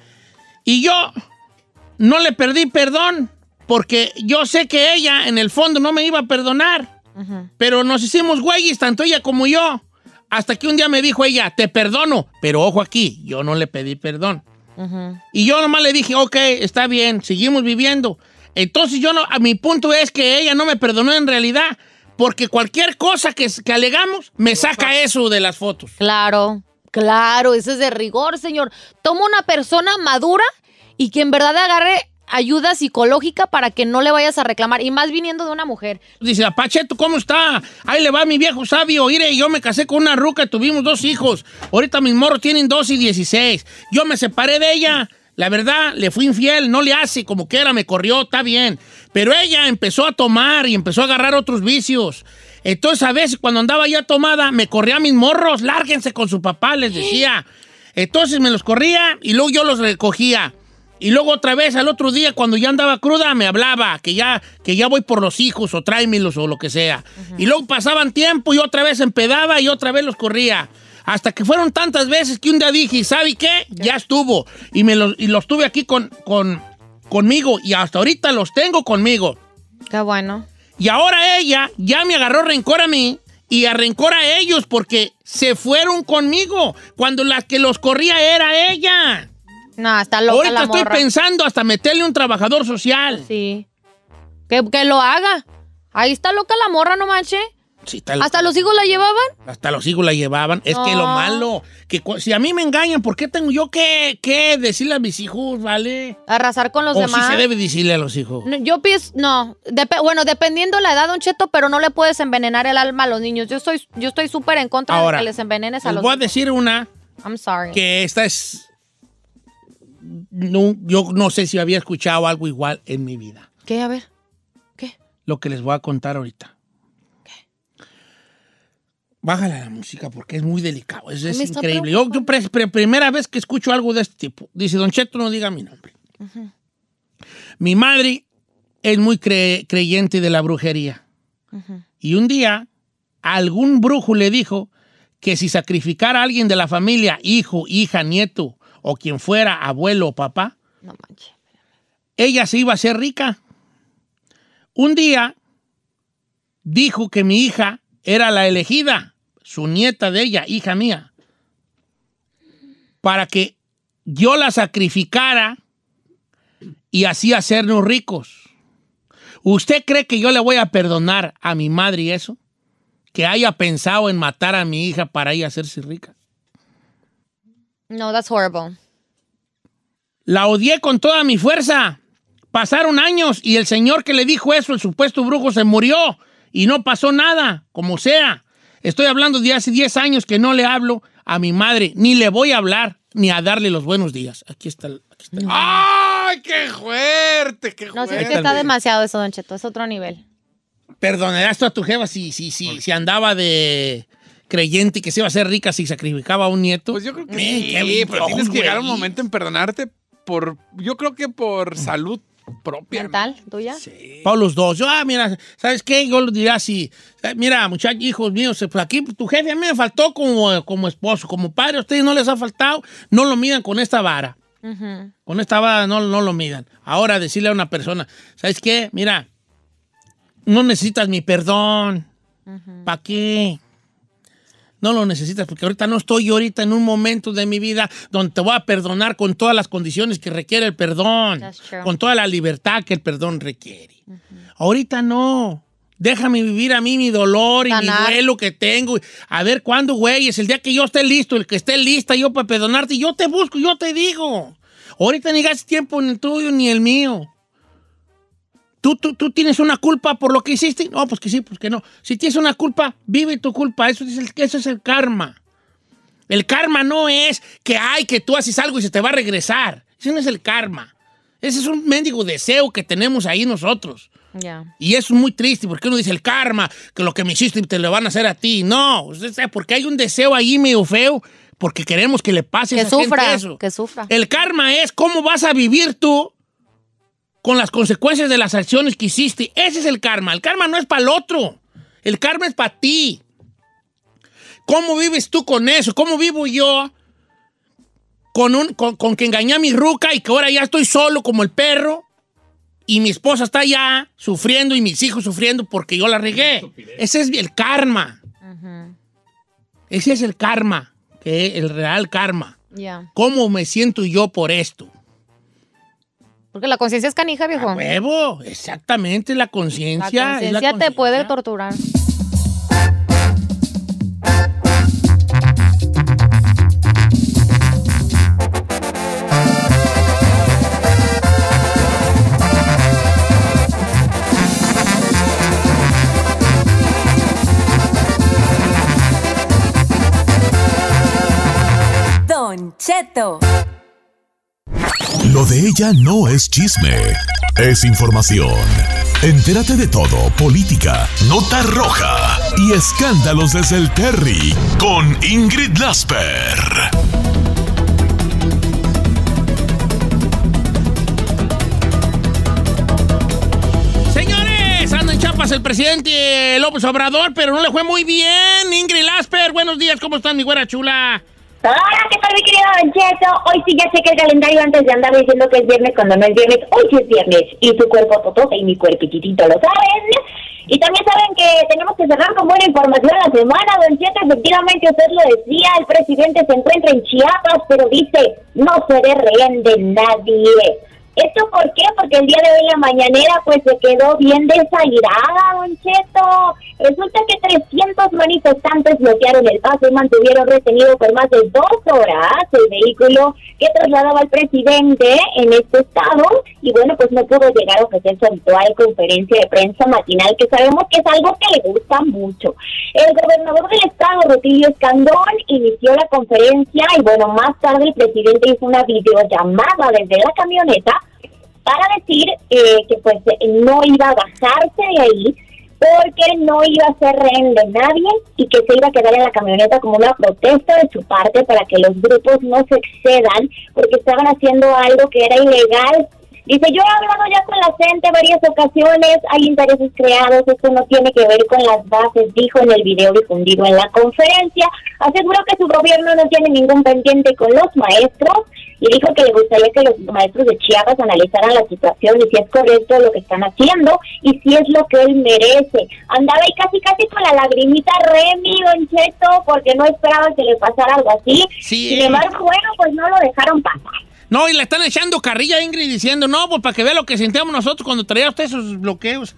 Speaker 5: Y yo no le perdí perdón porque yo sé que ella en el fondo no me iba a perdonar. Pero nos hicimos güeyes, tanto ella como yo. Hasta que un día me dijo ella, te perdono. Pero ojo aquí, yo no le pedí perdón. Y yo nomás le dije, ok, está bien, seguimos viviendo. Entonces yo no, a mi punto es que ella no me perdonó en realidad, porque cualquier cosa que, que alegamos me saca eso de las fotos.
Speaker 2: Claro, claro, eso es de rigor, señor. Toma una persona madura y que en verdad agarre ayuda psicológica para que no le vayas a reclamar, y más viniendo de una mujer.
Speaker 5: Dice, Pacheto, ¿cómo está? Ahí le va mi viejo sabio. Mire, yo me casé con una ruca, tuvimos dos hijos. Ahorita mis morros tienen dos y dieciséis. Yo me separé de ella. La verdad, le fui infiel, no le hace, como quiera, me corrió, está bien. Pero ella empezó a tomar y empezó a agarrar otros vicios. Entonces, a veces, cuando andaba ya tomada, me corría a mis morros, lárguense con su papá, les decía. Entonces, me los corría y luego yo los recogía. Y luego otra vez, al otro día, cuando ya andaba cruda, me hablaba que ya, que ya voy por los hijos o tráemelos o lo que sea. Y luego pasaban tiempo y otra vez empedaba y otra vez los corría. Hasta que fueron tantas veces que un día dije, ¿sabe qué? Ya estuvo. Y, me los, y los tuve aquí con, con, conmigo y hasta ahorita los tengo conmigo.
Speaker 2: Qué bueno.
Speaker 5: Y ahora ella ya me agarró rencor a mí y a rencor a ellos porque se fueron conmigo cuando la que los corría era ella.
Speaker 2: No, está loca
Speaker 5: Ahorita
Speaker 2: la
Speaker 5: estoy
Speaker 2: morra.
Speaker 5: pensando hasta meterle un trabajador social.
Speaker 2: Sí. Que, que lo haga. Ahí está loca la morra, no manche.
Speaker 5: Sí, está loca.
Speaker 2: ¿Hasta los hijos la llevaban?
Speaker 5: Hasta los hijos la llevaban. Es que lo
Speaker 2: No.
Speaker 5: malo, que cu- si a mí me engañan, ¿por qué tengo yo que, que decirle a mis hijos, vale?
Speaker 2: Arrasar con los
Speaker 5: O
Speaker 2: demás.
Speaker 5: sí se debe decirle a los hijos.
Speaker 2: No, yo pienso, no, Dep- bueno, dependiendo la edad, Don Cheto, pero no le puedes envenenar el alma a los niños. Yo estoy yo estoy súper en contra
Speaker 5: Ahora,
Speaker 2: de que les envenenes a
Speaker 5: Les
Speaker 2: los
Speaker 5: voy a
Speaker 2: niños.
Speaker 5: decir una
Speaker 2: I'm sorry.
Speaker 5: que esta es... No, yo no sé si había escuchado algo igual en mi vida.
Speaker 2: ¿Qué? A ver.
Speaker 5: Lo que les voy a contar ahorita. Bájale a la música porque es muy delicado. Es, es
Speaker 2: Me está
Speaker 5: increíble. Yo, yo pre- pre- primera vez que escucho algo de este tipo. Dice, Don Cheto, no diga mi nombre.
Speaker 2: Ujú.
Speaker 5: Mi madre es muy cre- creyente de la brujería.
Speaker 2: Ujú.
Speaker 5: Y un día, algún brujo le dijo que si sacrificara a alguien de la familia, hijo, hija, nieto, o quien fuera, abuelo o papá,
Speaker 2: No manches.
Speaker 5: ella se iba a hacer rica. Un día dijo que mi hija era la elegida, su nieta de ella, hija mía, para que yo la sacrificara y así hacernos ricos. ¿Usted cree que yo le voy a perdonar a mi madre y eso? Que haya pensado en matar a mi hija para ella hacerse rica.
Speaker 2: No, that's horrible.
Speaker 5: La odié con toda mi fuerza. Pasaron años y el señor que le dijo eso, el supuesto brujo, se murió y no pasó nada, como sea. Estoy hablando de hace diez años que no le hablo a mi madre, ni le voy a hablar, ni a darle los buenos días. Aquí está. el- Aquí está el-
Speaker 4: ¡Ay, qué fuerte, qué
Speaker 2: No,
Speaker 4: fuerte!
Speaker 2: sé que está demasiado eso, Don Cheto. Es otro nivel.
Speaker 5: Perdonarás tú a tu jefa si, si, si, si andaba de creyente que se iba a hacer rica si sacrificaba a un nieto.
Speaker 4: Pues yo creo que
Speaker 5: Men,
Speaker 4: sí,
Speaker 5: qué
Speaker 4: pero tienes que
Speaker 5: güey.
Speaker 4: llegar a un momento en perdonarte por, yo creo que por salud propia.
Speaker 2: ¿Mental? ¿Tuya?
Speaker 5: Para los dos. Yo, ah, mira, ¿sabes qué? Yo lo diría así. eh, Mira, muchachos, hijos míos, pues aquí tu jefe a mí me faltó como, como esposo, como padre. A ustedes no les ha faltado. No lo midan con esta vara.
Speaker 2: Ujú.
Speaker 5: Con esta vara no, no lo midan. Ahora, decirle a una persona, ¿sabes qué? Mira, no necesitas mi perdón. ¿Para qué? No lo necesitas porque ahorita no estoy yo ahorita en un momento de mi vida donde te voy a perdonar con todas las condiciones que requiere el perdón,
Speaker 2: That's true.
Speaker 5: con toda la libertad que el perdón requiere. Ahorita no. Déjame vivir a mí mi dolor y mi
Speaker 2: Sanar.
Speaker 5: duelo que tengo. A ver cuándo, güey, es el día que yo esté listo, el que esté lista yo para perdonarte. Yo te busco, yo te digo. Ahorita ni gastes tiempo en el tuyo ni el mío. ¿Tú, tú, ¿Tú tienes una culpa por lo que hiciste? No, pues que sí, pues que no. Si tienes una culpa, vive tu culpa. Eso es el, eso es el karma. El karma no es que, ay, que tú haces algo y se te va a regresar. Ese no es el karma. Ese es un mendigo deseo que tenemos ahí nosotros.
Speaker 2: Ya.
Speaker 5: Y eso es muy triste, porque uno dice el karma, que lo que me hiciste te lo van a hacer a ti. No, usted sabe, porque hay un deseo ahí medio feo, porque queremos que le pase
Speaker 2: Que
Speaker 5: a esa
Speaker 2: sufra,
Speaker 5: gente eso.
Speaker 2: que sufra.
Speaker 5: El karma es cómo vas a vivir tú con las consecuencias de las acciones que hiciste. Ese es el karma. El karma no es para el otro. El karma es para ti. ¿Cómo vives tú con eso? ¿Cómo vivo yo con, un, con, con que engañé a mi ruca y que ahora ya estoy solo como el perro y mi esposa está allá sufriendo y mis hijos sufriendo porque yo la regué? Ese es el karma.
Speaker 2: Uh-huh.
Speaker 5: Ese es el karma, que es el real karma.
Speaker 2: Ya.
Speaker 5: ¿Cómo me siento yo por esto?
Speaker 2: Porque la conciencia es canija, viejo.
Speaker 5: A huevo, exactamente, la conciencia.
Speaker 2: La
Speaker 5: es la
Speaker 2: conciencia te
Speaker 5: conciencia.
Speaker 2: puede torturar.
Speaker 6: Don Cheto.
Speaker 1: Lo de ella no es chisme, es información. Entérate de todo: política, nota roja y escándalos desde el Terry con Ingrid Lasper.
Speaker 5: Señores, anda en Chiapas el presidente López Obrador, pero no le fue muy bien. Ingrid Lasper, buenos días, ¿cómo estás, mi güera chula?
Speaker 12: Hola, ¿qué tal, mi querido Don Cheto? Hoy sí ya chequé el calendario antes de andar diciendo que es viernes cuando no es viernes. Hoy sí es viernes y tu cuerpo totote y mi cuerpititito lo saben. Y también saben que tenemos que cerrar con buena información la semana, Don Cheto. Efectivamente, usted lo decía, el presidente se encuentra en Chiapas, pero dice, no seré rehén de nadie. ¿Esto por qué? Porque el día de hoy la mañanera pues se quedó bien desairada, Don Cheto. Resulta que trescientos manifestantes bloquearon el paso y mantuvieron retenido por más de dos horas el vehículo que trasladaba al presidente en este estado. Y bueno, pues no pudo llegar a ofrecer su habitual conferencia de prensa matinal, que sabemos que es algo que le gusta mucho. El gobernador del estado, Rutilio Escandón, inició la conferencia y bueno, más tarde el presidente hizo una videollamada desde la camioneta para decir eh, que pues no iba a bajarse de ahí porque no iba a ser rehén de nadie y que se iba a quedar en la camioneta como una protesta de su parte para que los grupos no se excedan porque estaban haciendo algo que era ilegal. Dice, yo he hablado ya con la gente varias ocasiones, hay intereses creados, esto no tiene que ver con las bases, dijo en el video difundido en la conferencia. Aseguró que su gobierno no tiene ningún pendiente con los maestros y dijo que le gustaría que los maestros de Chiapas analizaran la situación y si es correcto lo que están haciendo y si es lo que él merece. Andaba ahí casi casi con la lagrimita Remy, Don Cheto, porque no esperaba que le pasara algo así.
Speaker 5: Sí.
Speaker 12: Sin embargo, bueno, pues no lo dejaron pasar.
Speaker 5: No, y le están echando carrilla a Ingrid diciendo, no, pues para que vea lo que sentíamos nosotros cuando traía usted esos bloqueos.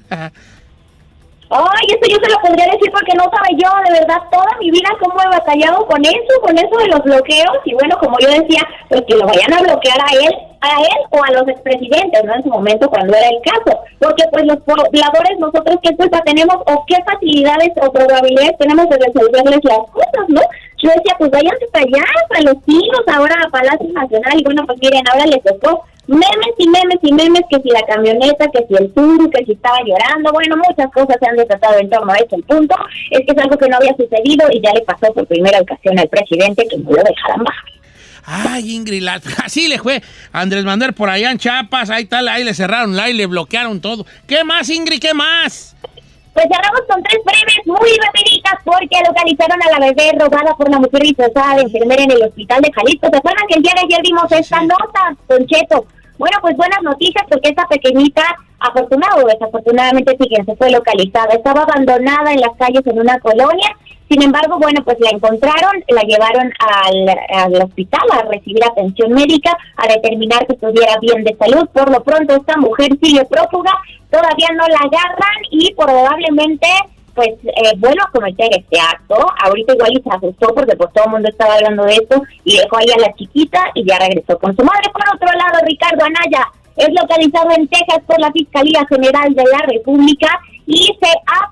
Speaker 12: Ay, eso yo se lo podría decir porque no sabe yo, de verdad, toda mi vida cómo he batallado con eso, con eso de los bloqueos. Y bueno, como yo decía, pues que lo vayan a bloquear a él, a él o a los expresidentes, ¿no? En su momento cuando era el caso. Porque pues los pobladores, nosotros qué culpa tenemos o qué facilidades o probabilidades tenemos de resolverles las cosas, ¿no? Yo decía, pues váyanse para allá, para los Pinos, ahora a Palacio Nacional. Y bueno, pues miren, ahora les tocó memes y memes y memes, que si la camioneta, que si el tour, que si estaba llorando, bueno, muchas cosas se han desatado en torno a eso. El punto es que es algo que no había sucedido y ya le pasó por primera ocasión al presidente que no lo dejaran bajar.
Speaker 5: Ay, Ingrid, la, así le fue Andrés Manuel por allá en Chiapas, ahí tal, ahí le cerraron, ahí le bloquearon todo. ¿Qué más, Ingrid, qué más?
Speaker 12: Pues cerramos con tres breves muy rapiditas porque localizaron a la bebé robada por una mujer disfrazada de enfermera en el hospital de Jalisco. ¿Se acuerdan que el día de ayer vimos esta sí. nota, Don Cheto? Bueno, pues buenas noticias porque esta pequeñita, afortunada o desafortunadamente, fíjense, fue localizada. Estaba abandonada en las calles en una colonia. Sin embargo, bueno, pues la encontraron, la llevaron al, al hospital a recibir atención médica, a determinar que estuviera bien de salud. Por lo pronto, esta mujer sigue prófuga, todavía no la agarran y probablemente, pues, eh, vuelva a cometer este acto. Ahorita igual y se asustó porque pues todo el mundo estaba hablando de esto y dejó ahí a la chiquita y ya regresó con su madre. Por otro lado, Ricardo Anaya es localizado en Texas por la Fiscalía General de la República y se aplazó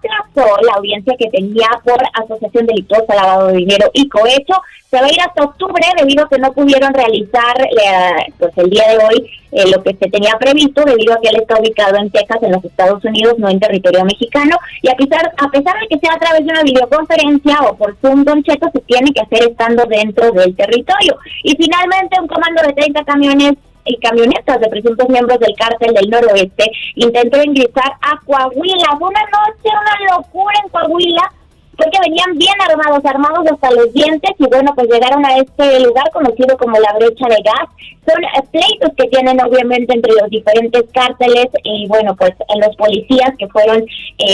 Speaker 12: la audiencia que tenía por asociación delictuosa, lavado de dinero y cohecho. Se va a ir hasta octubre debido a que no pudieron realizar eh, pues el día de hoy eh, lo que se tenía previsto, debido a que él está ubicado en Texas, en los Estados Unidos, no en territorio mexicano, y a pesar, a pesar de que sea a través de una videoconferencia o por Zoom, Don Cheto, se tiene que hacer estando dentro del territorio. Y finalmente un comando de treinta camiones y camionetas de presuntos miembros del cártel del Noroeste intentó ingresar a Coahuila. Fue una noche, una locura en Coahuila, porque venían bien armados, armados hasta los dientes, y bueno, pues llegaron a este lugar conocido como la brecha de gas. Son eh, pleitos que tienen obviamente entre los diferentes cárteles, y bueno, pues en los policías que fueron,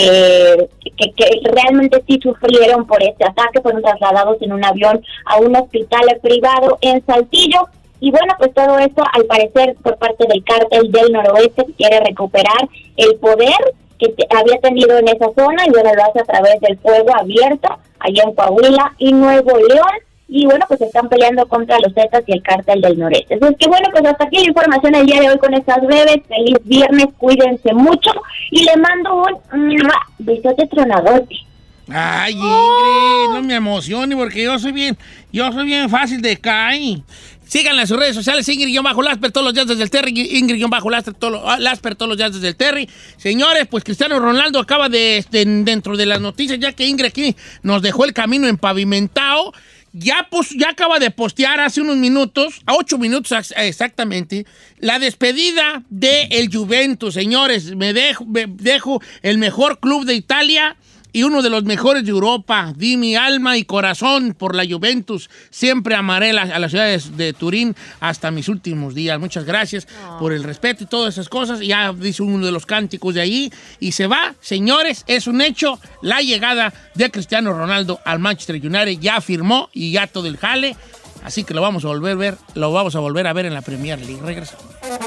Speaker 12: eh, que, que realmente sí sufrieron por este ataque, fueron trasladados en un avión a un hospital privado en Saltillo. Y bueno, pues todo esto al parecer por parte del cártel del Noroeste, que quiere recuperar el poder que te, había tenido en esa zona, y bueno, lo hace a través del fuego abierto allá en Coahuila y Nuevo León. Y bueno, pues están peleando contra los Zetas y el cártel del Noreste. Así que bueno, pues hasta aquí la información el día de hoy con estas breves. Feliz viernes, cuídense mucho y le mando un ¡mua! Besote tronadote.
Speaker 5: Ay, Ingrid, no me emocione porque yo soy bien, yo soy bien fácil de caer. Síganla en sus redes sociales, Ingrid-Lasper, todos los días desde el Terry, Ingrid-Lasper, todos, Lasper, todos los días desde el Terry. Señores, pues Cristiano Ronaldo acaba de, de, dentro de las noticias, ya que Ingrid aquí nos dejó el camino empavimentado, ya, pues, ya acaba de postear hace unos minutos, a ocho minutos exactamente, la despedida del Juventus. Señores, me dejo, me dejo el mejor club de Italia y uno de los mejores de Europa. Di mi alma y corazón por la Juventus. Siempre amaré la, a la ciudad de, de Turín hasta mis últimos días. Muchas gracias oh. por el respeto y todas esas cosas. Ya dice uno de los cánticos de ahí. Y se va, señores, es un hecho. La llegada de Cristiano Ronaldo al Manchester United ya firmó y ya todo el jale. Así que lo vamos a volver a ver, lo vamos a volver a ver en la Premier League. Regresamos.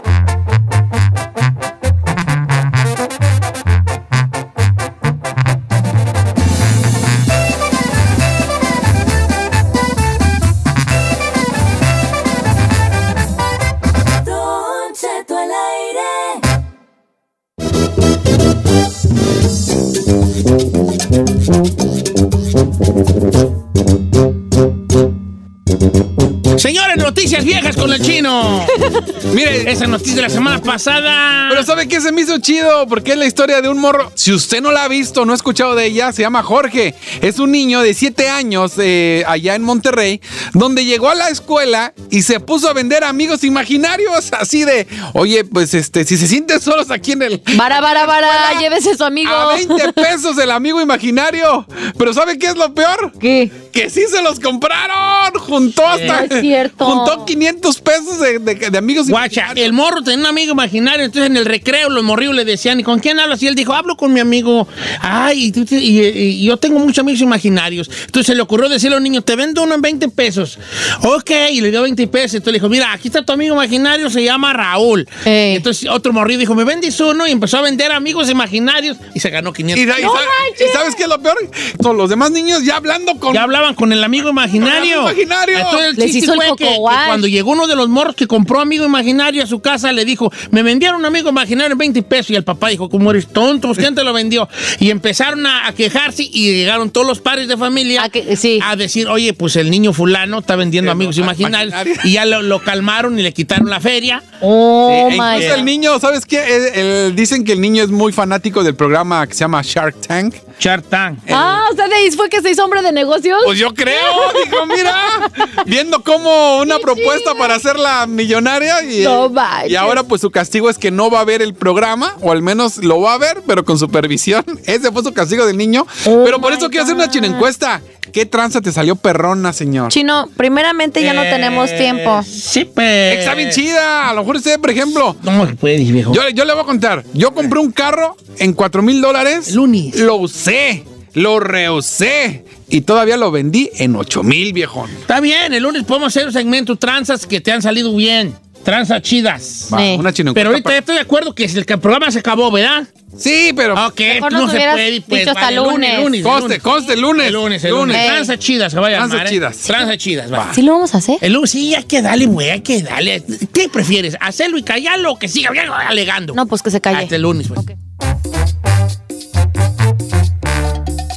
Speaker 5: Señores, noticias viejas con el chino. Mire, esa noticia de la semana pasada.
Speaker 4: Pero ¿sabe qué se me hizo chido? Porque es la historia de un morro. Si usted no la ha visto, no ha escuchado de ella, se llama Jorge. Es un niño de siete años eh, allá en Monterrey, donde llegó a la escuela y se puso a vender amigos imaginarios. Así de, oye, pues este, si se sienten solos aquí en el...
Speaker 2: Vara, vara, vara, llévese su amigo.
Speaker 4: A veinte pesos el amigo imaginario. Pero ¿sabe qué es lo peor?
Speaker 2: ¿Qué?
Speaker 4: Que sí se los compraron. Juntó hasta...
Speaker 2: No es cierto.
Speaker 4: Juntó quinientos pesos de, de, de amigos
Speaker 5: Guacha, imaginarios. El morro tenía un amigo imaginario. Entonces en el recreo los morrillos le decían, ¿y con quién hablas? Y él dijo, hablo con mi amigo. Ay, y, y, y yo tengo muchos amigos imaginarios. Entonces se le ocurrió decirle a un niño, te vendo uno en veinte pesos. Ok, y le dio veinte pesos. Entonces le dijo, mira, aquí está tu amigo imaginario, se llama Raúl. Hey. Entonces otro morrillo dijo, me vendís uno, y empezó a vender amigos imaginarios y se ganó quinientos.
Speaker 4: Y, y, no, sabe, ¿y sabes qué es lo peor? Todos los demás niños ya hablando con...
Speaker 5: Ya hablaban con el amigo imaginario.
Speaker 4: El imaginario.
Speaker 5: Entonces el chiste fue que, que cuando llegó uno de los morros que compró amigo imaginario a su casa, le dijo, me vendieron un amigo imaginario en veinte pesos. Y el papá dijo, ¿cómo eres tonto? Pues, ¿quién te lo vendió? Y empezaron a, a quejarse y llegaron todos los padres de familia
Speaker 2: a, que, sí.
Speaker 5: a decir, oye, pues el niño fulano está vendiendo sí, amigos no, imaginarios. Imaginario. Y ya lo, lo calmaron y le quitaron la feria.
Speaker 2: Oh,
Speaker 4: sí,
Speaker 2: my
Speaker 4: incluso el niño, ¿sabes qué? El, el, dicen que el niño es muy fanático del programa que se llama Shark Tank.
Speaker 5: Shark Tank.
Speaker 2: El, ah, o sea, de ahí fue que se hizo hombre de negocios.
Speaker 4: Pues yo creo, dijo, mira, viendo como una sí, propuesta sí. para hacerla millonaria y,
Speaker 2: no,
Speaker 4: y ahora pues su castigo es que no va a ver el programa, o al menos lo va a ver, pero con supervisión. Ese fue su castigo del niño. Oh, pero por eso quiero hacer una chino encuesta. ¿Qué tranza te salió perrona, señor?
Speaker 2: Chino, primeramente ya eh, no tenemos tiempo.
Speaker 5: Sí, pues.
Speaker 4: Está bien chida. A lo mejor usted, por ejemplo.
Speaker 5: ¿Cómo se puede, viejo?
Speaker 4: Yo, yo le voy a contar. Yo compré un carro en cuatro mil dólares.
Speaker 5: Lunis.
Speaker 4: Lo usé. Lo reusé. Y todavía lo vendí en ocho mil, viejón.
Speaker 5: Está bien. El lunes podemos hacer un segmento tranzas que te han salido bien. Tranzas chidas.
Speaker 4: Va, sí. Una chino
Speaker 5: Pero ahorita para... ya estoy de acuerdo que el programa se acabó, ¿verdad?
Speaker 4: Sí, pero...
Speaker 5: Ok, no se puede. Pues,
Speaker 2: dicho hasta
Speaker 5: vale,
Speaker 2: lunes.
Speaker 5: lunes, lunes.
Speaker 4: Conste, lunes. conste, lunes.
Speaker 5: El lunes, el lunes. lunes. Tranzas chidas se va a llamar.
Speaker 4: Tranzas chidas.
Speaker 5: ¿eh? Tranzas chidas, va.
Speaker 2: ¿Sí lo vamos a hacer?
Speaker 5: El lunes, sí, hay que darle, güey, hay que darle. ¿Qué prefieres? ¿Hacerlo y callarlo o que siga alegando?
Speaker 2: No, pues que se calle.
Speaker 5: Hasta el lunes, güey. Okay.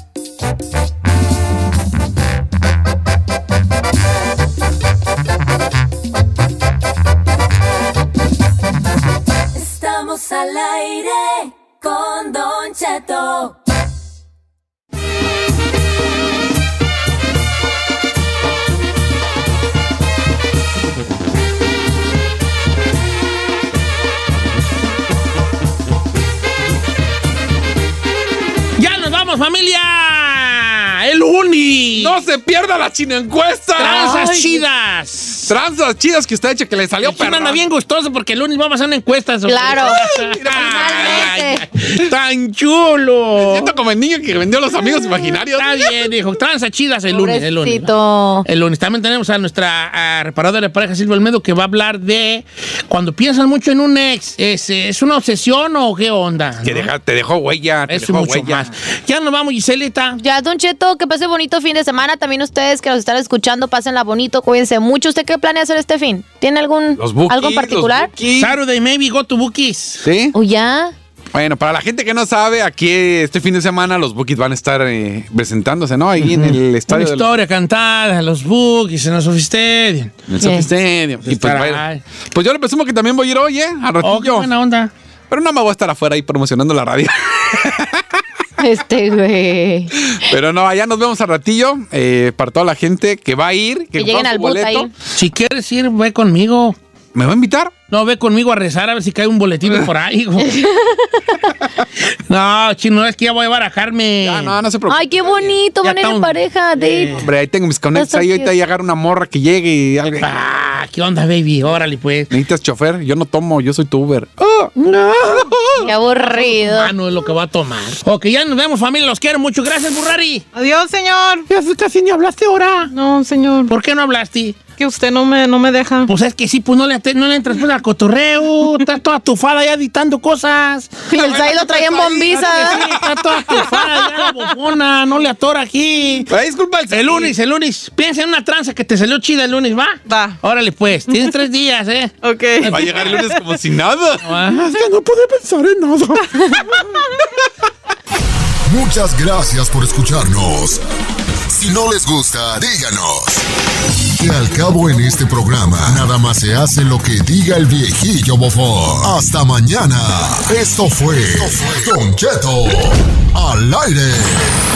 Speaker 4: No se pierda la chino encuesta.
Speaker 5: Tranzas
Speaker 4: Ay,
Speaker 5: chidas.
Speaker 4: Tranzas chidas que usted ha hecho que le salió
Speaker 5: El chino
Speaker 4: perro.
Speaker 5: anda bien gustoso porque el lunes vamos a hacer una encuesta. Sobre
Speaker 2: Claro.
Speaker 5: Ay, ay, ay, tan chulo.
Speaker 4: Me siento como el niño que vendió los amigos imaginarios.
Speaker 5: Está bien, dijo. Tranzas chidas el lunes. El lunes,
Speaker 2: Pobrecito.
Speaker 5: el lunes. También tenemos a nuestra a reparadora de pareja Silvia Olmedo que va a hablar de cuando piensan mucho en un ex. ¿Es, es una obsesión o qué onda?
Speaker 4: Que
Speaker 5: ¿no?
Speaker 4: deja- te dejó huella. Te
Speaker 5: Eso
Speaker 4: dejó
Speaker 5: mucho
Speaker 4: huella.
Speaker 5: más. Ya nos vamos, Giselita.
Speaker 2: Ya, Don Cheto, que pase bonito fin de semana. También ustedes que nos están escuchando, pásenla bonito, cuídense mucho. ¿Usted qué planea hacer este fin? ¿Tiene algún
Speaker 4: Los Bukis,
Speaker 2: algo en particular?
Speaker 4: los Bukis.
Speaker 5: Saturday maybe go to Bookies.
Speaker 4: ¿Sí?
Speaker 2: ¿O ya?
Speaker 4: Bueno, para la gente que no sabe, aquí este fin de semana los Bukis van a estar eh, presentándose, ¿no? Ahí en el
Speaker 5: Una
Speaker 4: estadio. del-
Speaker 5: historia cantada, los Bookies en el Sophie Stadium.
Speaker 4: En el Sophie Stadium. Y pues,
Speaker 5: Estará
Speaker 4: bueno,
Speaker 5: ahí.
Speaker 4: pues yo le presumo que también voy a ir hoy, ¿eh? A ratillo.
Speaker 5: Oh, qué buena onda.
Speaker 4: Pero no me voy a estar afuera ahí promocionando la radio.
Speaker 2: Este, güey.
Speaker 4: Pero no, allá nos vemos a ratillo. eh, para toda la gente que va a ir, que,
Speaker 2: Que lleguen
Speaker 4: compró
Speaker 2: al
Speaker 4: su
Speaker 2: bus
Speaker 4: boleto.
Speaker 2: ahí.
Speaker 5: Si quieres ir, ve conmigo.
Speaker 4: ¿Me va a invitar?
Speaker 5: No, ve conmigo a rezar a ver si cae un boletín por ahí. güey. No, chino, es que ya voy a barajarme.
Speaker 4: Ah, no, no se preocupe.
Speaker 2: Ay, qué bonito,
Speaker 5: Ya
Speaker 2: van a ir en
Speaker 5: estamos-
Speaker 2: pareja, date.
Speaker 4: Hombre, ahí tengo mis conectos.
Speaker 2: Está
Speaker 4: Ahí ahorita
Speaker 2: cute.
Speaker 4: ahí agarra una morra que llegue y algo.
Speaker 5: Ah, ¿qué onda, baby? Órale, pues.
Speaker 4: ¿Necesitas chofer? Yo no tomo, yo soy tu Uber.
Speaker 5: No.
Speaker 2: Qué aburrido.
Speaker 5: Ah, no es lo que va a tomar. Ok, ya nos vemos, familia. Los quiero mucho. Gracias, Burrari.
Speaker 7: Adiós, señor.
Speaker 5: Ya casi ni hablaste ahora.
Speaker 7: No, señor.
Speaker 5: ¿Por qué no hablaste?
Speaker 7: Que usted no me, no me deja.
Speaker 5: Pues es que sí, pues no le, no le entras pues, al cotorreo. Estás toda tufada ya editando cosas.
Speaker 2: Y el Zay lo traía en bombiza.
Speaker 5: Sí, está toda tufada ya la bofona. No le atora aquí.
Speaker 4: Ay, disculpa el,
Speaker 5: El lunes, el lunes. Piensa en una tranza que te salió chida el lunes, ¿va?
Speaker 7: Va.
Speaker 5: Órale, pues. Tienes tres días, ¿eh?
Speaker 7: Ok.
Speaker 4: Va a llegar el lunes como si nada.
Speaker 5: Ah, es que no pude pensar en nada.
Speaker 1: Muchas gracias por escucharnos. Si no les gusta, díganos. Que al cabo en este programa, nada más se hace lo que diga el viejillo bofón. Hasta mañana. Esto fue Don Cheto al aire.